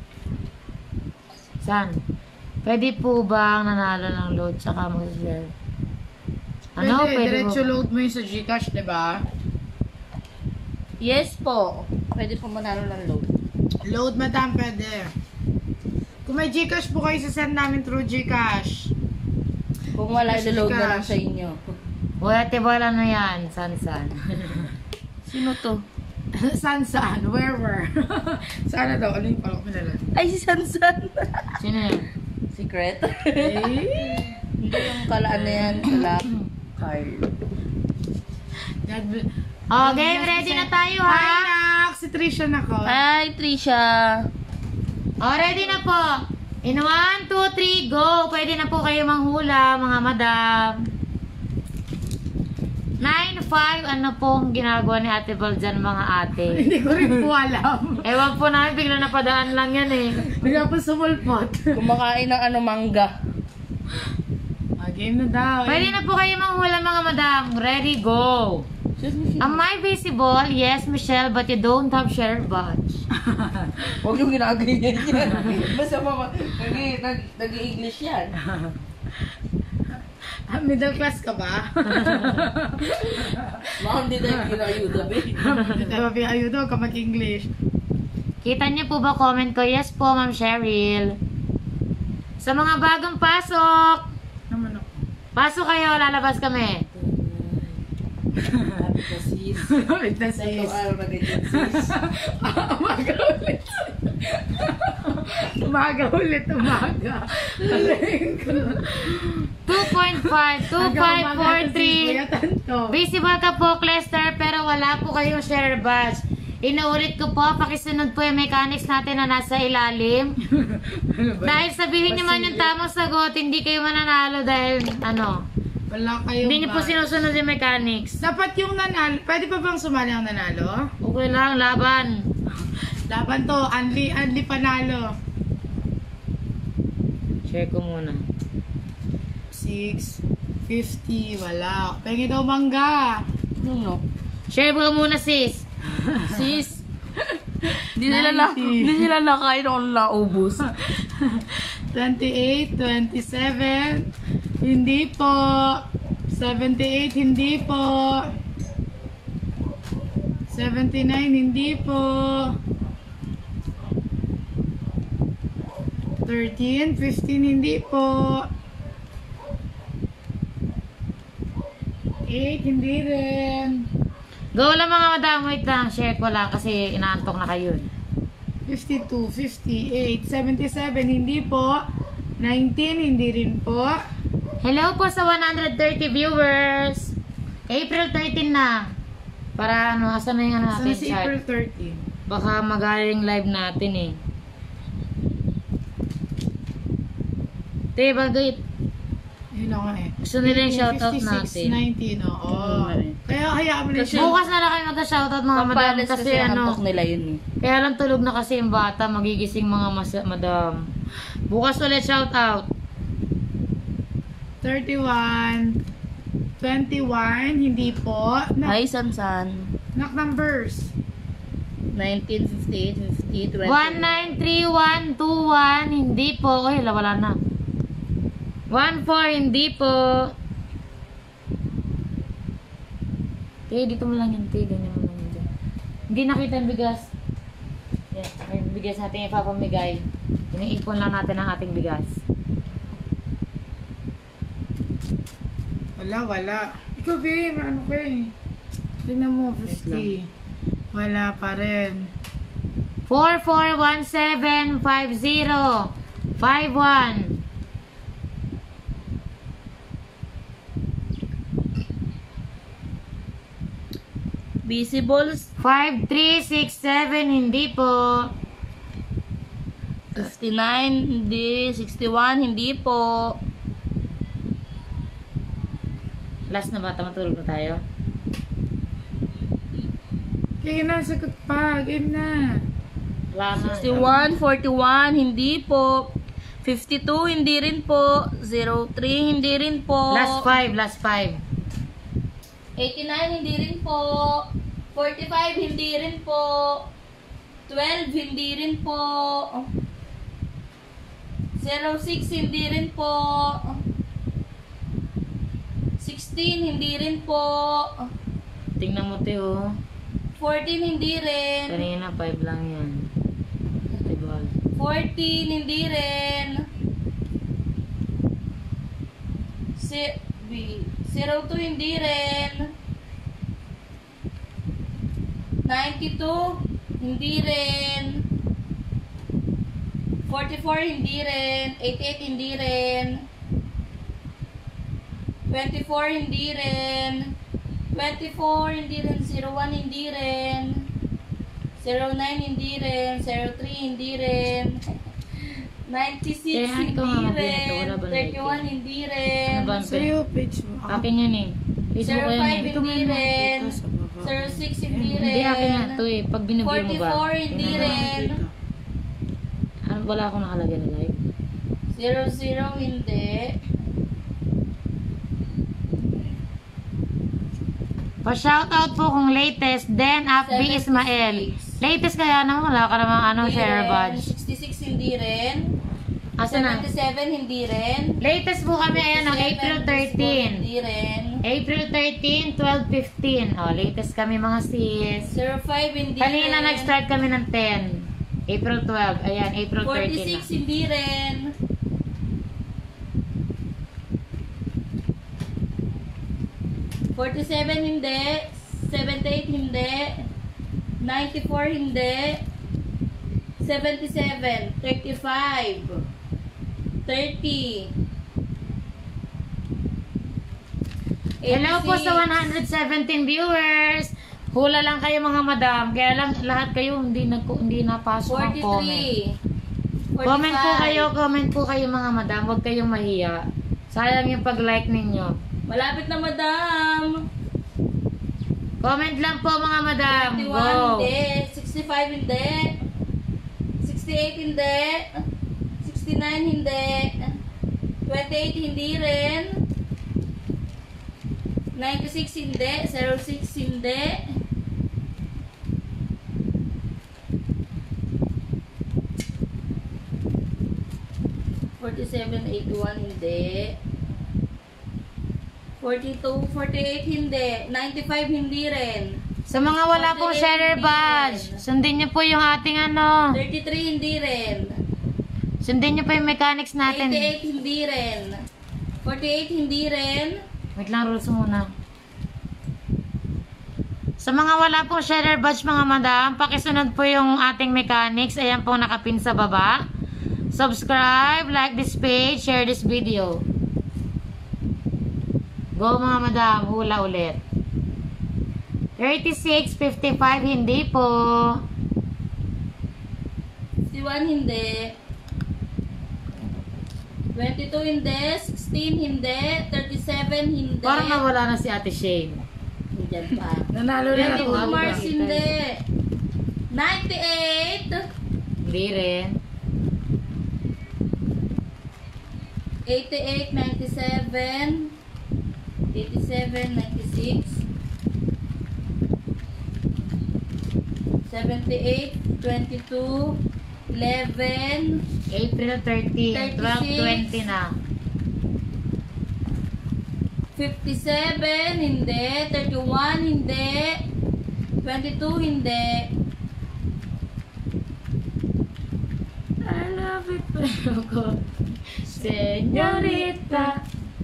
Saan? Pwede po bang nanalo ng load tsaka mag-share? Ano? Pwede, Pwede diretso po. load mo yung sa Gcash, diba? Yes po. Pwede po manalo ng load. Load, madam, pwede. Kung may Gcash po kayo, sasend namin through Gcash. Kung wala, Yes, load na lang Gcash. sa inyo. Wala tibal ano yan? San? Sino to? Saan? Where? Sana daw. Ano yung palok nila? Ay, si Sansan. Sino yan? Secret. Eh? Hindi yung kalaan na yan. Kalap. Carl. God bless. Oh, game ready na tayo ha? Hi, Nak! Si Trisha na ko. Hi, Trisha. Oh, ready na po. In 1, 2, 3, go! Pwede na po kayo manghula, mga madam. 9-5, ano pong ginagawa ni Ate Bal dyan, mga ate? Hindi ko rin po alam. Ewan po namin, bigla napadaan lang yan eh. Bigla po sumulpot. Kumakain ng ano, mangga. Game na daw. Pwede na po kayo manghula, mga madam. Ready, go! Am I visible? Yes, Michelle, but you don't have share badge. Huwag yung ginagawa yan. Basta mama, nag-i-English yan. Middle class ka ba? Ma'am, hindi tayo pinayuda, babe. Hindi tayo pinayuda, huwag ka mag-English. Kita niyo po ba comment ko? Yes po, Ma'am Cheryl. Sa mga bagong pasok, Naman ako. pasok kayo, lalabas kami. Sis. Wait na sis. Araw na ganyan, sis. Umaga ulit. Umaga ulit, umaga. 2.5, 2543. Visible ka po, Clester, pero wala po kayong share badge. Inuulit ko po, pakisunod po yung mechanics natin na nasa ilalim. Dahil sabihin naman yung tamang sagot, hindi kayo mananalo dahil ano, Wala kayong hindi niyo po sinusunod yung mechanics. Dapat yung nanalo. Pwede pa bang sumali ang nanalo? Okay lang, laban. Laban to. Anli panalo. Share ko muna. 650. Wala. Pengi daw mangga. No. Share ko muna, sis. Sis. Hindi nila nakain ako naubos. 28, 27. Hindi po. 78, hindi po. 79, hindi po. 13, 15, hindi po. 8, hindi rin. Go lang mga madam, wait lang. Share ko lang kasi inaantok na kayo. 52, 58, 77, hindi po. 19, hindi rin po. Hello po sa 130 viewers. April 13 na. Para ano, asan na yung ano Sana natin si chart? April 13. Baka magaling live natin eh. Te, bagay. Yun ako eh. Gusto nila yung 18, shoutout 56, natin. 19, oo. Kaya hayaan mo na siya. Bukas na lang kayo mag-shoutout mga madam. Pampalas Kasi kasi ano, antok nila yun eh. kaya lang tulog na kasi yung bata. Magigising mga madam. Bukas ulit shoutout. 31, 21, hindi po. Hi, Sansan. Knock numbers. 19, 58, 50, 20. 193121, hindi po. Uy, wala na. 14, hindi po. Dito mo lang yun, ganyan mo lang yun dyan. Hindi nakita yung bigas. Yan, may bigas natin ipapamigay. Iniipon lang natin ang ating bigas. Wala. Ikaw, babe, ano ka eh? Tingnan mo, 50. Wala pa rin. 44175051. Visibles, 5367, hindi po. 59, hindi. 61, hindi po. Last na ba? Matulog na tayo? Kaya na, sagot pa. Game na. Wala na. 61, 41, hindi po. 52, hindi rin po. 03, hindi rin po. Last 5. 89, hindi rin po. 45, hindi rin po. 12, hindi rin po. 06, hindi rin po. 16, hindi rin po. Tingnan mo, Teo. 14, hindi rin. Kanina 5 lang yan. Diba? 14, hindi rin. 02, hindi rin. 92, hindi rin. 44, hindi rin. 88, hindi rin. 24, hindi rin. 24, hindi rin. 01, hindi rin. 09, hindi rin. 03, hindi rin. 96, Kaya hindi ito nga, mabili ito. rin. Wala ba like 31, hindi rin. Ano ba ang Sa'yo, page mo. Akin yun eh. Facebook ko 05, yun eh. hindi rin. Sa baba. 06, hindi rin. Hindi akin nga ito eh. Pag binibigay mo ba? 44, hindi rin. Ano, wala akong nakalagay na like. 00, hindi. Pa-shoutout po kung latest. Then, FB Ismael. Latest kaya naman. Wala ka namang ano, Hindi share rin. badge. 66, hindi rin. Asa na? 77, hindi rin. Latest po kami, ayan, ang 57, April Hindi 13. rin. April 13, 12:15. Oh, latest kami mga sis. 05, hindi Kanina rin. nag-start kami ng 10. April 12. Ayan, April 13 na. 46, hindi rin. 47, hindi. 78, hindi. 94, hindi. 77, 35, 30. Hello po sa 86. 117 viewers. Hula lang kayo mga madam. Kaya lang lahat kayo hindi napasok ang comment. 43. 45. Comment po kayo mga madam. Huwag kayong mahiya. Sayang yung pag-like ninyo. Malapit na, madam. Comment lang po mga madam. 21, Go. hindi. 65, hindi. 68, hindi. 69, hindi. 28, hindi rin. 96, hindi. 06, hindi. 47, 81, hindi. 42, 48, hindi. 95, hindi rin. Sa mga wala pong 48, sharer hindi badge, rin. sundin niyo po yung ating ano. 33, hindi rin. Sundin niyo po yung mechanics natin. 88, hindi rin. 48, hindi rin. Wait lang, rules muna. Sa mga wala pong sharer badge mga madam, pakisunod po yung ating mechanics. Ayan po nakapin sa baba. Subscribe, like this page, share this video. Go mga madam, hula ulit. 36, 55, hindi po. 51, hindi. 22, hindi. 16, hindi. 37, hindi. Parang nawala na si Ate Shane. Diyan pa. Nanalo na 22, ako. Mars, hindi. 98. Hindi rin. 88, 97. 87, 96. 78, 22, 11, April 13, 12, 20 na. 57, hindi. 31, hindi. 22, hindi. I love it pero ko. Senyorita.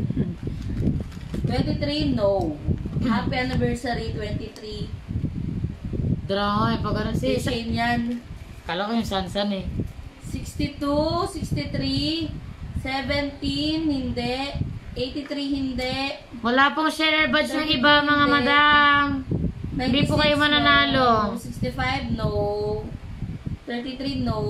23, no. Happy anniversary, 23. Drama, pag ano Si si... Shane yan. Kala ko yung Sansan eh. 62, 63, 17, hindi. 83, hindi. Wala pong share badge ng iba mga Hindi. madam. Hindi po 96, kayo mananalo. No. 65, no. 33, no.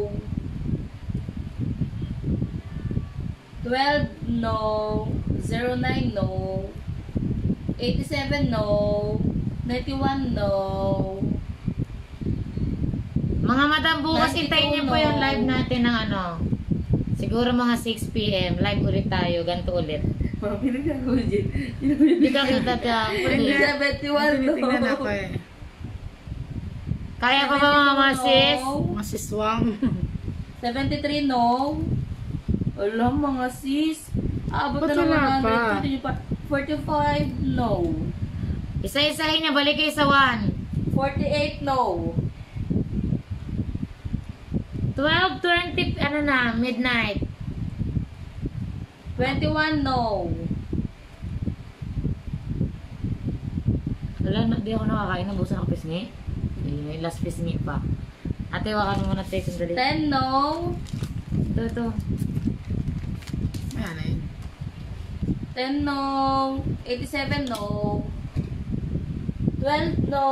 12, no. 09, no. 87, no. 91, no. Mga madam, bukas 92, hintayin niyo po no. yung live natin ng ano. Siguro mga 6 p.m. Live ulit tayo. Ganito ulit. Hindi ka kita ka. 71, no. Tinitingnan ako eh. Kaya pa ba mga sis? Masiswang. 73, no. Alam, mga sis. Aabot Ba't na wala ng pa? 45, no. Isa-isahin niya. Balik kayo sa 1. 48, no. 12, 20, ano na, midnight. 21, no. Wala, di ako nakakain. Nabusan ako pisngi. May last pisngi pa. Ate, wakan mo muna tayo sandali. 10, no. Ito. Ayan eh. 10, no. 87, no. 12, no.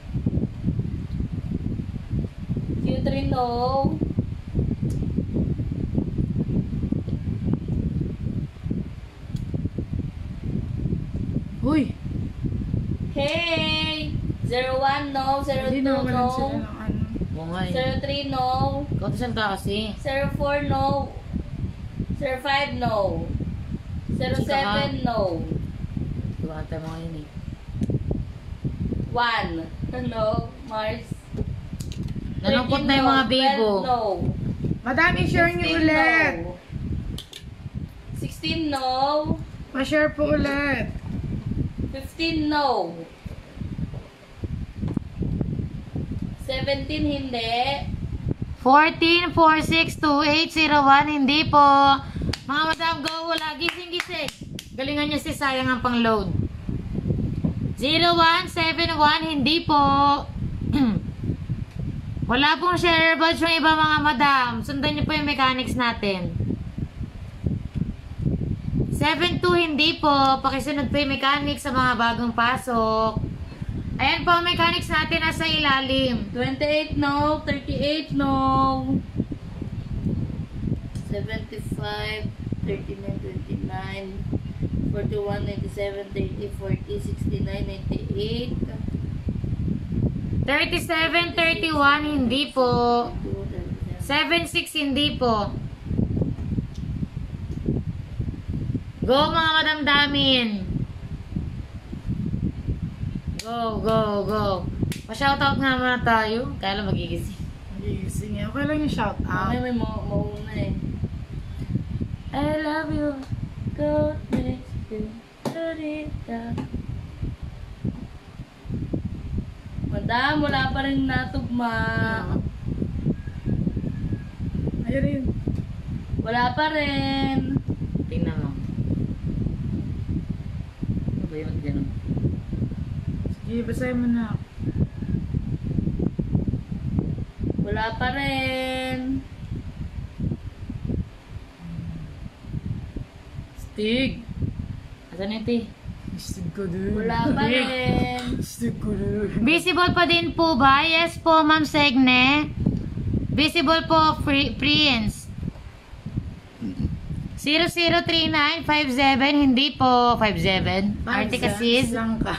Q3, no. Hey! 01 no, 02 Hindi no, naman sila ng ano. Oo nga eh. 03 no, Kautusan ka kasi. 04 no, 05 no, 07 no, Diba ka tayo mga yun eh. 1 no, Mars. Nalungkot na yung mga bibo. 12 no, Madam, i-share niyo 15 ulit. no, 16 no, Pa-share po ulit. 15 no, 17 hindi, 14, 46, 28, 01, hindi po. Mga madam, go, wala. Gising. Galingan niya si sayang ang pang-load. 0171, hindi po. Wala pong share badge yung iba mga madam. Sundan niyo po yung mechanics natin. 72, hindi po. Pakisunod po yung mechanics sa mga bagong pasok. Ayan po ang mechanics natin nasa ilalim. 28 no, 38 no, 75, 39, 29, 41, 97, 30, 40, 69, 98, 37, 31, hindi po. 76, hindi po. Go mga madamdamin. Go. Pa-shoutout nga muna tayo. Kaya lang magigising. Gising eh. Okay lang yung shout out. Ay, may mauna eh. I love you. Go next to Clarita. Madam, wala pa rin natugma. Ayun yun. Wala pa rin. Tingnan mo. Ano ba yun? Ganun. Sige, basahin mo na. Wala pa rin. Stig. Asan na ito eh? Stig ko dun. Wala pa rin. Stig ko dun. Visible pa din po ba? Yes po, Ma'am Segne. Visible po, Prince. 003957, hindi po 57. Artica sis. Lang ka.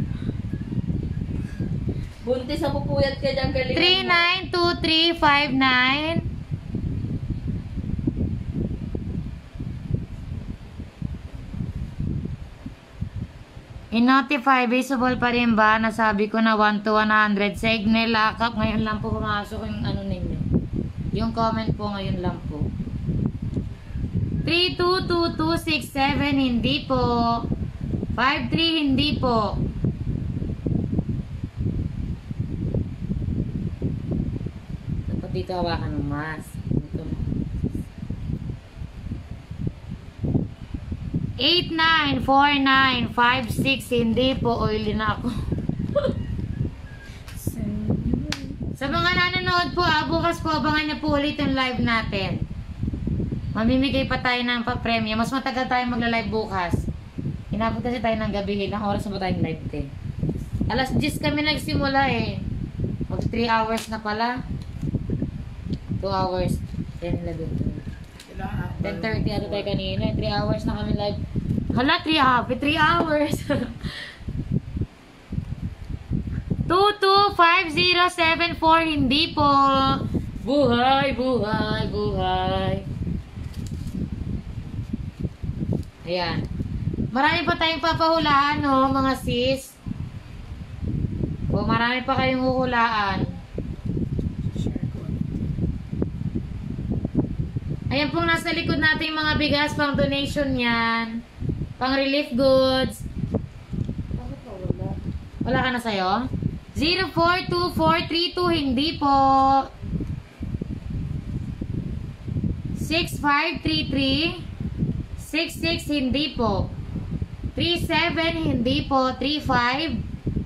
Buntis na pupuyat ka dyan, galingan mo. 392359. I-notify, visible pa rin ba? Nasabi ko na 1 to 100. Segne, lakap. Ngayon lang po pumasok yung ano ninyo. Yung comment po ngayon lang po. 322267, hindi po. 53, hindi po. Dapat dito hawakan ng mask. Ito. 894956, hindi po. Oily na ako. Sa mga nanonood po, bukas po, abangan niyo po ulit yung live natin. Mamimigay pa tayo ng pa-premyo. Mas matagal tayo magla-live bukas. Inabot kasi tayo ng gabi. Ilang oras na ba tayong live te? Alas 10 kami nagsimula eh. Mag 3 hours na pala. 2 hours. 10, 11, 10:30 ano tayo kanina. 3 hours na kami live. Hala, 3 hours. 225074, hindi po. Buhay. Ayan. Marami pa tayong papahulaan, no, mga sis. O, marami pa kayong huhulaan. Ayan pong nasa likod natin mga bigas, pang donation yan. Pang relief goods. Bakit pa wala? Wala ka na sa'yo? 042432, hindi po. 6533. 66, hindi po. 37, hindi po. 35.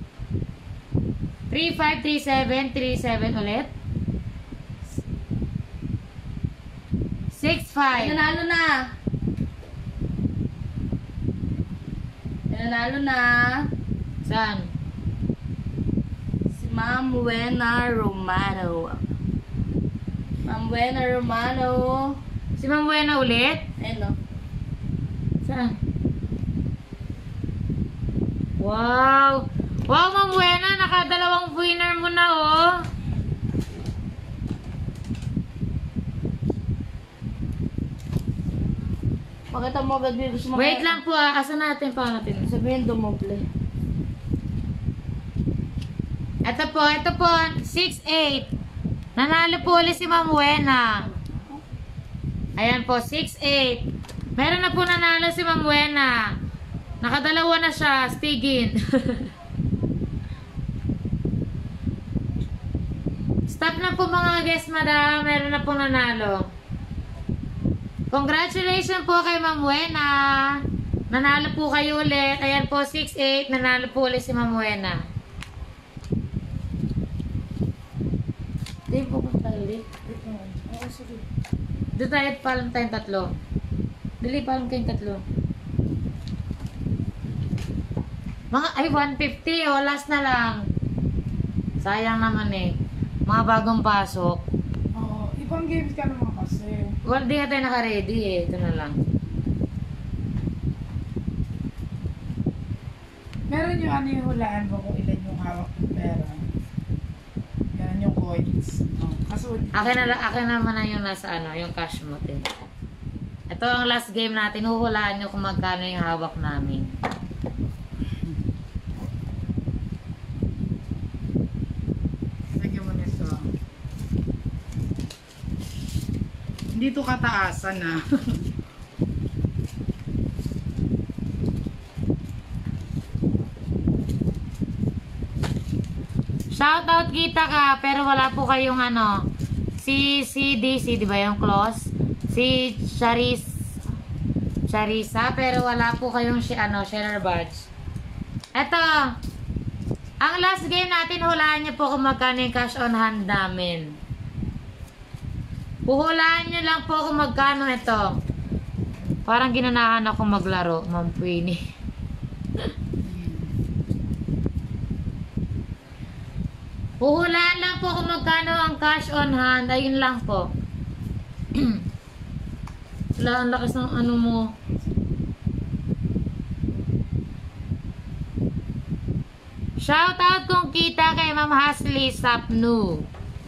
3537, 37 ulit. 65. Nanalo na. Nanalo na. Saan? Si Ma'am Wena Romano. Ma'am Wena Romano. Si Ma'am Buena ulit? Ayun o. Saan? Wow! Wow, Ma'am Buena, nakadalawang winner mo na, oh. Pakita mo agad dito sa mga... Wait lang po, asa natin pa natin. Sabihin dumoble. Ito po, 6-8. Nanalo po ulit si Ma'am Buena. Ayan po, 6-8. Meron na po nanalo si Ma'am Buena. Nakadalawa na siya, Stigin. Stop na po mga guests, madam. Meron na pong nanalo. Congratulations po kay Ma'am Buena. Nanalo po kayo ulit. Ayan po, 6-8. Nanalo po ulit si Ma'am Buena. Hindi po kung tayo ulit. Doon tayo palang tayong tatlo. Dali palang kayong tatlo. Mga, ay, 150. O, last na lang. Sayang naman eh. Mga bagong pasok. Oo, ibang games ka naman kasi. Well, di nga tayo naka-ready eh. Ito na lang. Meron yung ano yung hulaan mo kung ilan yung hawak ng pera. Yan yung coins. Oh, kaso, Akin naman na yung nasa ano, yung cash mo. Ito ang last game natin. Huhulaan nyo kung magkano yung hawak namin. lagyan mo nito. Hindi to kataasan na. Shoutout kita ka, pero wala po kayong ano. Si DC, di ba yung close? Si Charissa, pero wala po kayong share badge. Eto, ang last game natin, hulaan nyo po kung magkano yung cash on hand namin. Huhulaan nyo lang po kung magkano ito. Parang ginanahan ako maglaro, Ma'am Queenie. Huhulaan lang po kung magkano ang cash on hand. Ayun lang po. Wala, ang lakas ng ano mo. Shoutout kung kita kay Ma'am Hasley Sapnu.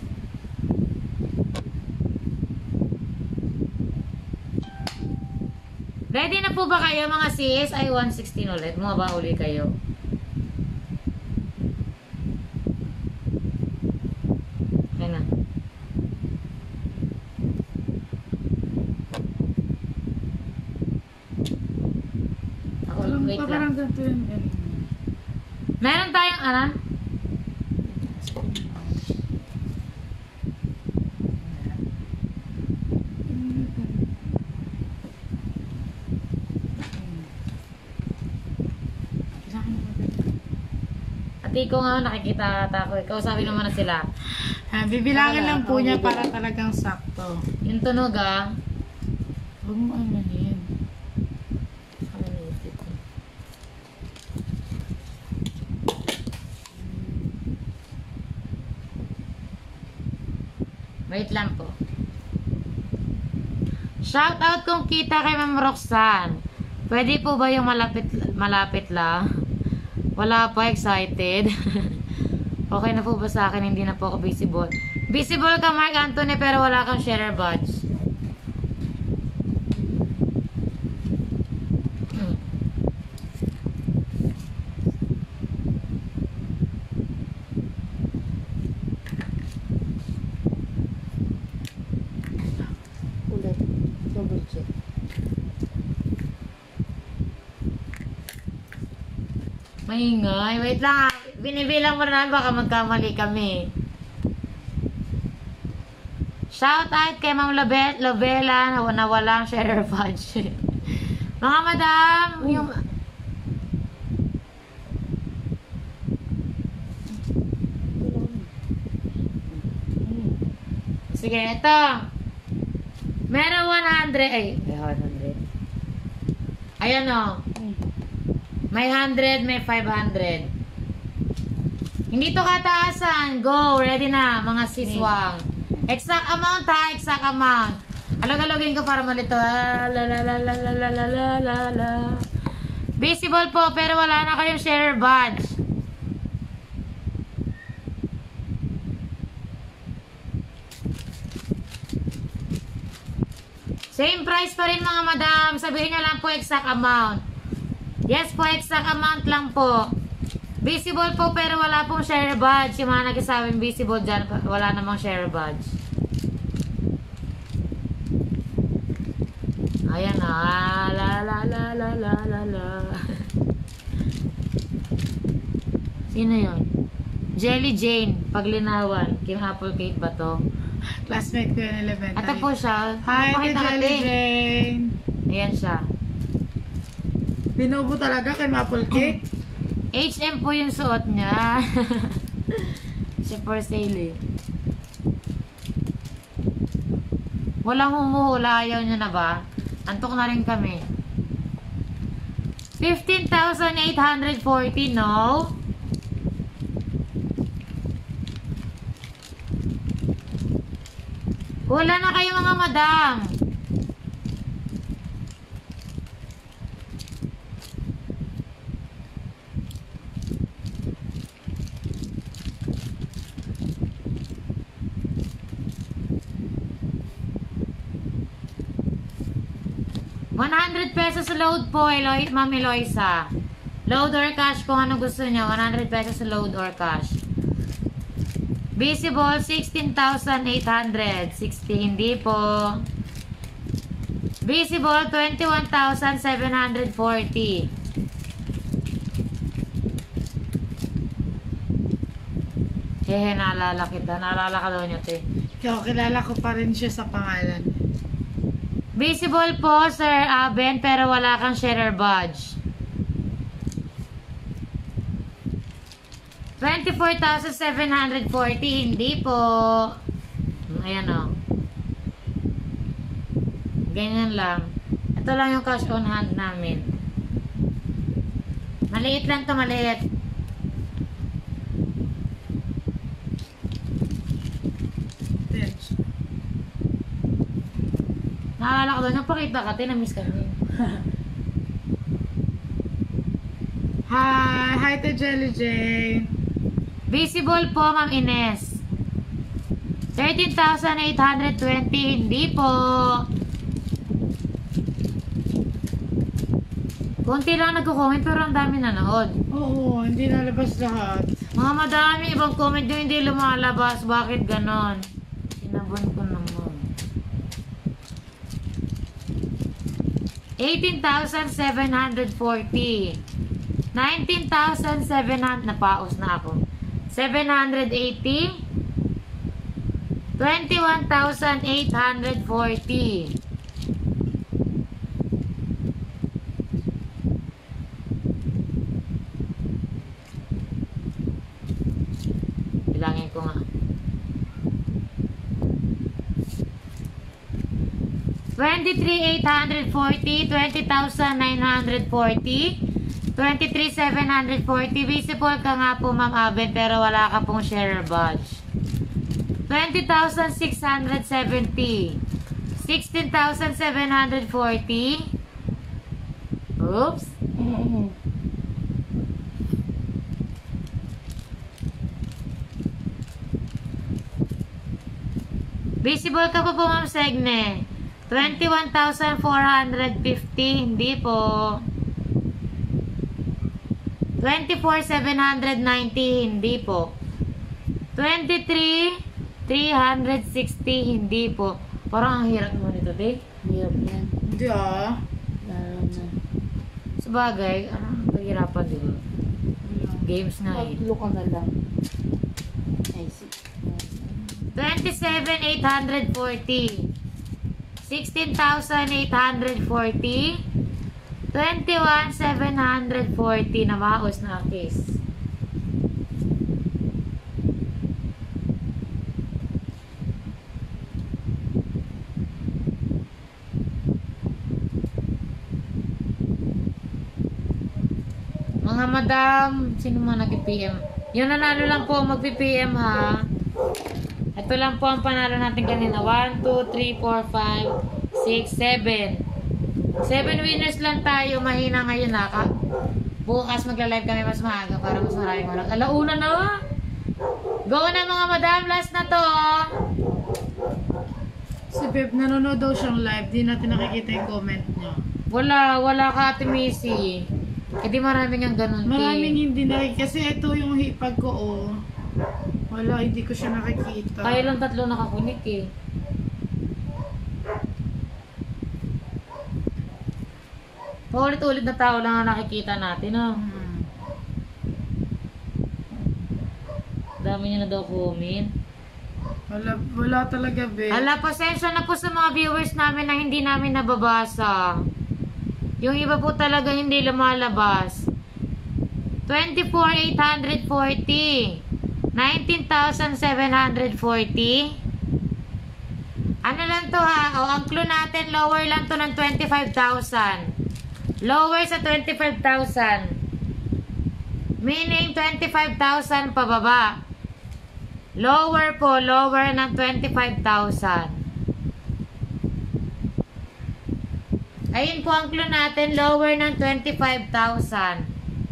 Ready na po ba kayo mga sis? Ay, 116 ulit. Bumaba uli kayo. Ayan na. Ako, wait lang. Parang ganito yun. Meron tayong ano? Ati ko nga nakikita ata ako. Ikaw sabi naman na sila. Bibilangin lang po niya para talagang sakto. Yung tunog ah. Huwag mo ano yun. Wait lang po. Shout out kung kita kay Ma'am Roxanne. Pwede po ba yung malapit lang? Wala pa, excited. Okay na po ba sa akin? Hindi na po ako visible. Visible ka, Mark Anthony, pero wala kang share badge. Ulit. Double check. Maingay. Wait lang ah. Binibilang mo na baka magkamali kami. Shout out kay Ma'am Lovella na walang share badge. Mga madam, yung... Sige, ito. Meron 100. Ay, 100. Ayan o. May 100, may 500. Hindi to kataasan. Go, ready na, mga siswang. Exact amount ha, exact amount. Alog-alogin ko para malito. La la la la la la la la la. Visible po, pero wala na kayong share badge. Same price pa rin mga madam. Sabihin nyo lang po exact amount. Yes po, exact amount lang po. Visible po pero wala pong share badge. Yung mga nagsasabing visible dyan, wala namang share badge. Ayan na. La la la la la la la. Sino yun? Jelly Jane, Paglinawan. Kim Applegate ba to? Classmate ko yung elementary. Ito po siya. Hi, Bakit Jelly nakating? Jane. Ayan siya. Binubo talaga kay Maple Cake. HM po yung suot niya. Siya for sale eh. Walang humuhula, ayaw nyo na ba? Antok na rin kami. 15,840, no? Wala na kayo mga madam. ₱100 load po, Ma'am Eloisa. Load or cash kung ano gusto niya. ₱100 load or cash. Visible, 16,800. 60, hindi po. Visible, 21,740. Hehe, naalala kita. Naalala ka daw niyo, te. Kaya kilala ko pa rin siya sa pangalan. Visible po, Sir Ben, pero wala kang sharer badge. 24,740, hindi po. Ayan o. Ganyan lang. Ito lang yung cash on hand namin. Maliit lang to, maliit. Naalala ko doon, napakita ka, tinamiss kami. Hi to Jelly Jane. Visible po, Ma'am Ines. 13,820, hindi po. Kunti lang nagko-comment pero ang dami nanood. Oo, hindi nalabas lahat. Mga madami ibang comment yung hindi lumalabas. Bakit ganon? Sinabon ko naman. 18,740. 19,700. Napaos na ako. 780. 21,840. Bilangin ko nga. 23,840, 20,940, 23,740. Visible ka nga po, Ma'am Aben, pero wala ka pong share badge. 20,670, 16,740. Oops. Visible ka po po, Ma'am Segne. 21,450, hindi po. 24,790, hindi po. 23,360, hindi po. Parang ang hirap mo nito, di? Hirap yan. Hindi ah. Lalo na. Sabagay, pahirapan din. Games na eh. Maglo ka na lang. Ay, 27,840. 16,840. 21,740 na maos na case. Mga madam, sino mo nag-PM? Yung nanalo lang po mag-PM ha. Ito lang po ang panalo natin kanina. 1, 2, 3, 4, 5, 6, 7. 7 winners lang tayo. Mahina ngayon ha. Bukas magla-live kami mas maaga para mas maraming manod. Alauna na. Go na mga madam. Last na to. Si Pep, nanonood daw siyang live. Di natin nakikita yung comment niya. Wala ka Ate Missy. Eh di maraming ang ganun. Maraming hindi nakikita. Kasi ito yung hipag ko, oh. Wala, hindi ko siya nakikita. Kaya lang 3 nakakunik eh. Paulit-ulit na tao lang ang nakikita natin, oh. Dami niya na daw comment. Wala talaga, be. Hala, pasensya na po sa mga viewers namin na hindi namin nababasa. Yung iba po talaga hindi lumalabas. 24,840. 19,740. Ano lang to ha? O, ang clue natin, lower lang to ng 25,000. Lower sa 25,000. Meaning 25,000 pababa. Lower po, lower ng 25,000. Ayun po ang clue natin, lower ng 25,000.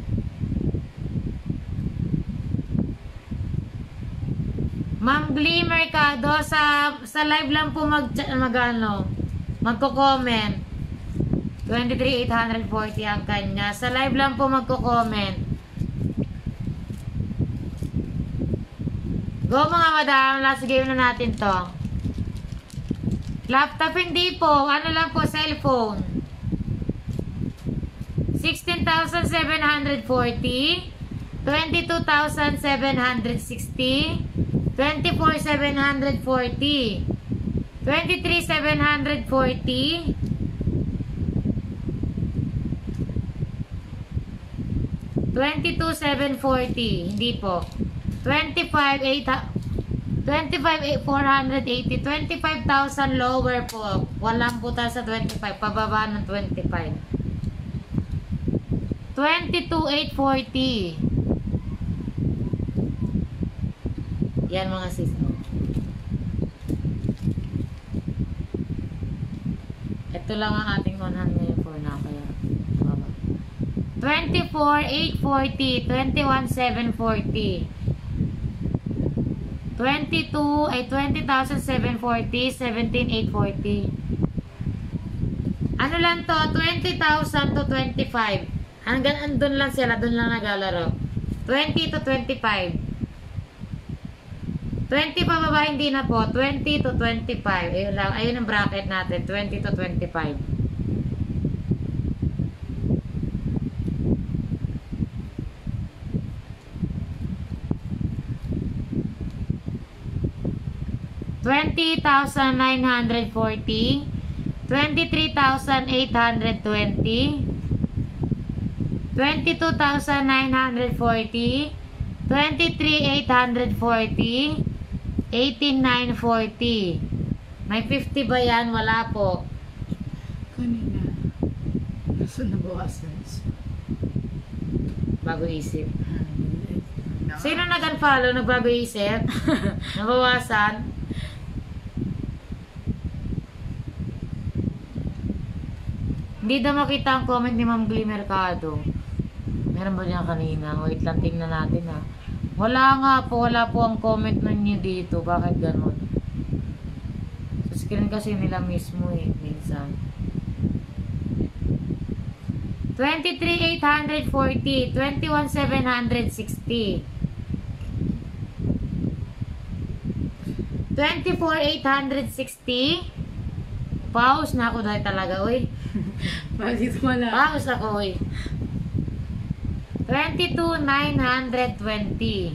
Ma'am Glee Mercado, sa live lang po magko-comment. 23,840 ang kanya. Sa live lang po magko-comment. Go mga madam, last game na natin to. Laptop hindi po, ano lang po, cellphone. 16,740, 22,760, 24,740, 23,740, 22,740, hindi po. 25,480, 25,000 lower po. Walang puta sa 25, pababa ng 25. 22,840. Yan mga sis. Ito lang ang ating 104 na kaya baba. 24,840, 21,740. 20,740, 17,840. Ano lang to? 20,000 to 25. Hanggang andun lang sila, dun lang naglalaro. 20 to 25. 20 pababa hindi na po. 20 to 25. Ayun lang, ayun ang bracket natin. 20 to 25. $20,940, 23,820, 22,940, 23,840, 18,940. May 50 ba yan? Wala po. Kanina. Nasa nabawasan siya. Bago isip. Sino nag-unfollow? Nagbago isip? Nabawasan? Hindi daw makita ang comment ni Ma'am Glee Mercado. Meron ba niya kanina? Wait lang, tingnan natin ha. Wala nga po, wala po ang comment ninyo dito. Bakit ganon? Sa screen kasi nila mismo eh, minsan. 23,840, 21,760, 24,860. Pause na ako dahil talaga, uy. Bakit wala? Pause ako, uy. 22,920,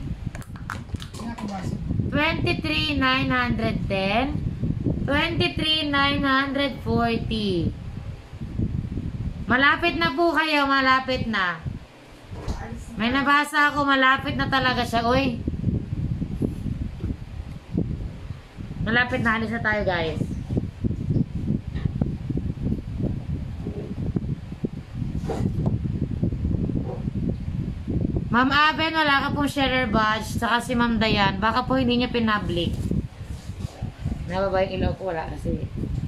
23,910, 23,940. Malapit na po kayo, malapit na. May nabasa ako, malapit na talaga siya, uy. Malapit na, alis na tayo, guys. Ma'am Aben, wala ka pong sharer badge. Saka si Ma'am Dayan, baka po hindi niya pinablik. Nababa yung ilaw ko, wala kasi.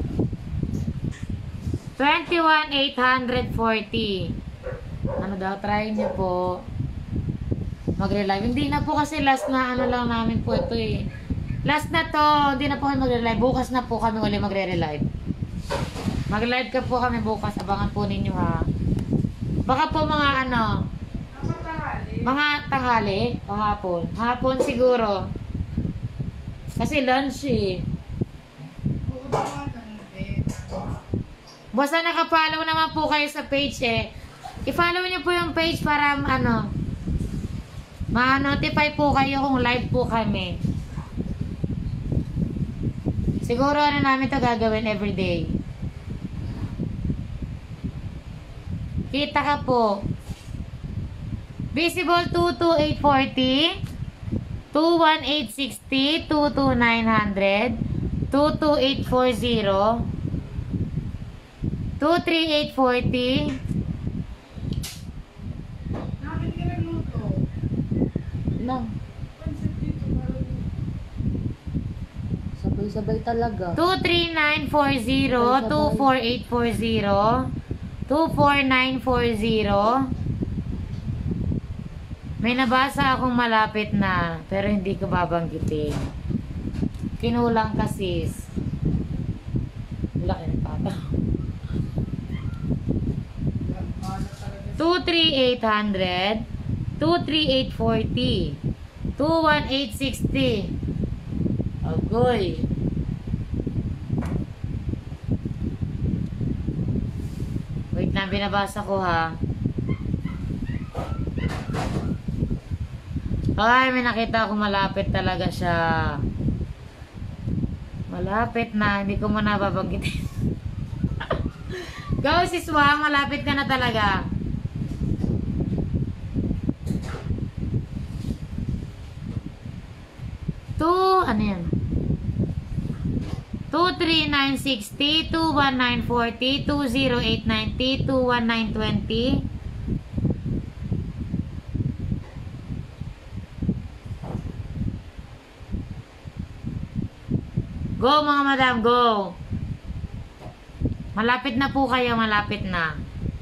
21,840. Ano daw, try niyo po. Magre-live. Hindi na po kasi last na ano lang namin po ito eh. Last na to, hindi na po kami magre-live. Bukas na po kami ulit magre-live. Mag-live ka po kami bukas. Abangan po ninyo ha. Baka po mga ano, mga tanghali o hapon. Hapon siguro. Kasi lunch eh. Basta nakapollow naman po kayo sa page eh. I-follow nyo po yung page para ano, ma-notify po kayo kung live po kami. Siguro ano namin to gagawin everyday. Kita ka po. Visible 22840, 21860, 22900, 22840, 23840. Nakapit ka nagluto. Lang. Sabay-sabay talaga. 23940, 24840, 24940. May nabasa akong malapit na, pero hindi ko babanggitin. Kinulang kasi. Laki ng pata. 23800, 23840, 21860. Agoy. Wait na, binabasa ko ha. Ay, may nakita ako malapit talaga siya. Malapit na, hindi ko mo nababanggitin. Go, sis Wang, malapit ka na talaga. Ano yan? 23960, 21940, 20890, 21920. Go mga madam, go. Malapit na po kayo, malapit na.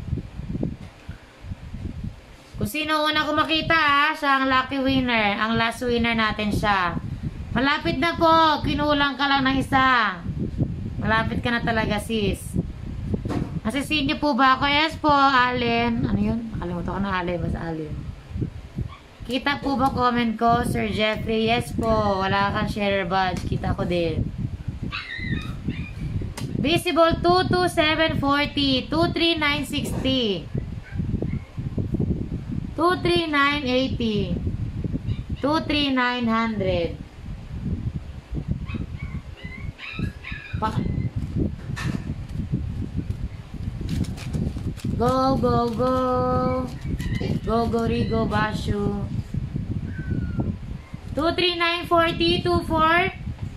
Kung sino una ko makita, siya ang lucky winner. Ang last winner natin siya. Malapit na po, kinulang ka lang ng isa. Malapit ka na talaga sis. Nasisin niyo po ba ako? Yes po, Allen. Ano yun? Nakalimutan ko na Allen, basta Allen. Kita po ba comment ko, Sir Jeffrey? Yes po, wala kang share badge. Kita ko din. Visible 22740, 23960, 23980, 23900. Go, go, go. Go, go, Rigo, Bashu. 23940, 24.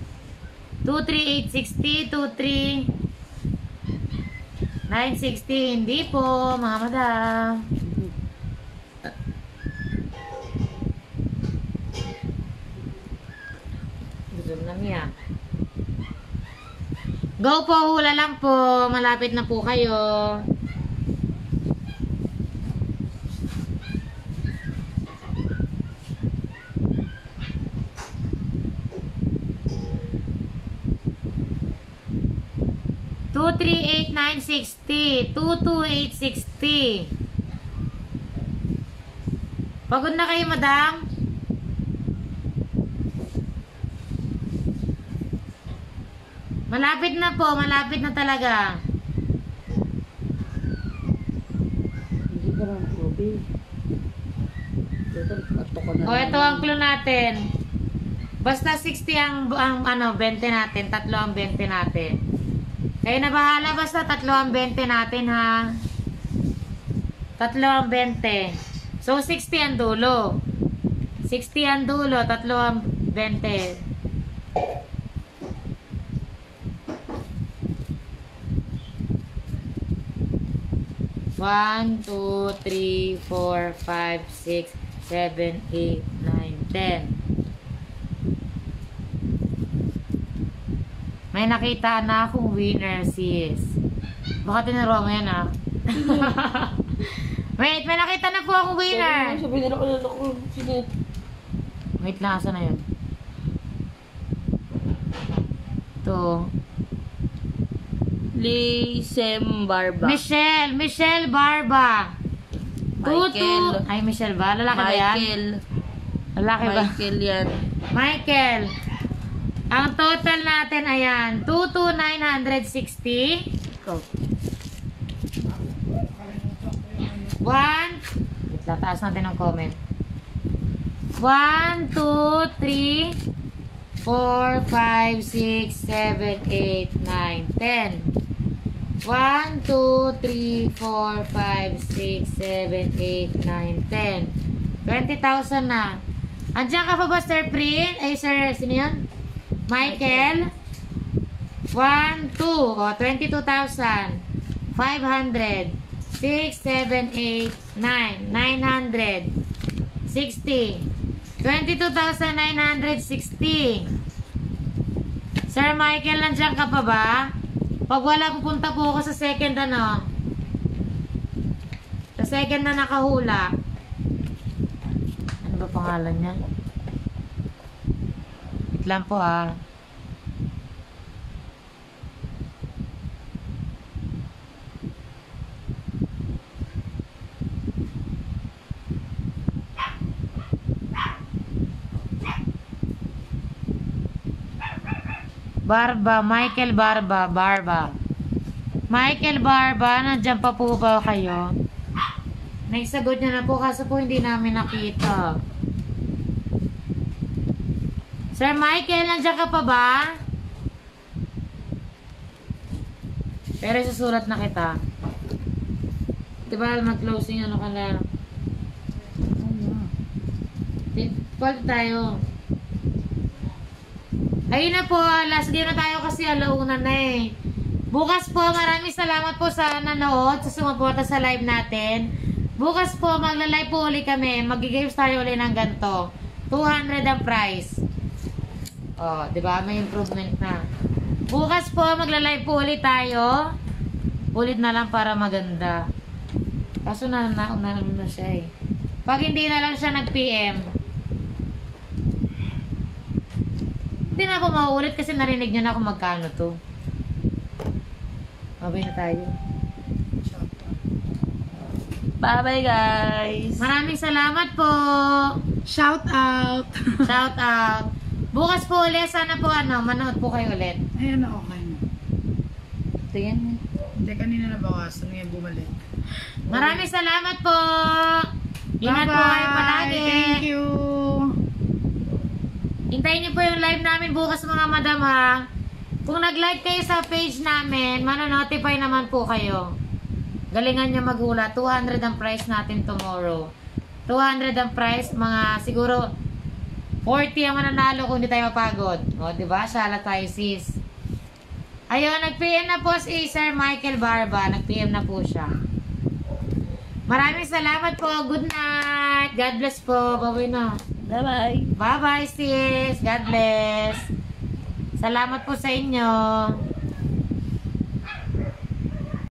23860, 23960. Hindi po, mga madam. Zoom lang yan. Go po, hula lang po. Malapit na po kayo. Two, 238,960, 22860. Pagod na kayo, madam? Malapit na po, malapit na talaga. Hindi ka lang probe. O, ito ang clue natin. Basta 60 ang 20 natin, tatlo ang 20 natin. Kayo na bahala, basta tatlo ang 20 natin, ha? Tatlo ang 20. So, 60 ang dulo. 60 ang dulo, tatlo ang 20. 1, 2, 3, 4, 5, 6, 7, 8, 9, 10. May nakita na akong winner, sis. Baka tinuro mo yan, ah. Wait, may nakita na po akong winner. Sabi nila ko. Sige. Wait lang, asa na yun? to? Lisem Barba. Michelle Barba. Michael. Ay, Michelle ba? Lalaki ba yan? Michael. Lalaki ba? Michael yan. Michael. Ang total natin, ayan, 22,960. Ikaw. 1. Wait lang, taas natin ang comment. 1, 2, 3, 4, 5, 6, 7, 8, 9, 10. 1, 2, 3, 4, 5, 6, 7, 8, 9, 10. 20,000 na. Andiyan ka pa ba, Sir Prin? Ay, Sir, sino yun? Michael? 1, 2, o, 22,000. 500. 6, 7, 8, 9. 900. 60. 22,960. Sir Michael, nandiyan ka pa ba? Pag wala, pupunta po ako sa second ano. Sa second na nakahula. Ano ba pangalan niya? Wait lang po ah. Barba, Michael Barba. Michael Barba, nandiyan pa po ba kayo? Naisagot niya na po kaso po hindi namin nakita. Sir Michael, nandiyan ka pa ba? Pero susulat na kita. Diba mag-closing ano ka na? Pwede tayo. Ayun na po, last game na tayo kasi alauna na eh. Bukas po, maraming salamat po sa nanood, sa sumuporta sa live natin. Bukas po, magla-live po ulit kami. Mag-games tayo ulit ng ganito. 200 ang price. Oh, di ba? May improvement na. Bukas po, magla-live po ulit tayo. Ulit na lang para maganda. Kaso nauna na siya eh. Pag hindi na lang siya nag-PM, hindi na ako mauulit kasi narinig nyo na kung magkano to. Mabay na tayo. Bye-bye, guys. Maraming salamat po. Shout out. Shout out. Bukas po ulit. Sana po manood po kayo ulit. Ayan na, okay na. Ito yan. Hindi, kanina nabawasan. Ngayon bumalik. Maraming salamat po. Ingat po kayo palagi. Thank you. Hintayin niyo po yung live namin bukas mga madam ha. Kung nag-like kayo sa page namin, manonotify naman po kayo. Galingan nyo maghula. 200 ang price natin tomorrow. 200 ang price. Mga siguro 40 ang mananalo kung hindi tayo mapagod. O, diba? Shala tayo sis. Ayun, nag-PM na po si Sir Michael Barba. Nag-PM na po siya. Maraming salamat po. Good night. God bless po. Bye-bye na. Bye-bye. Bye-bye sis. God bless. Salamat po sa inyo.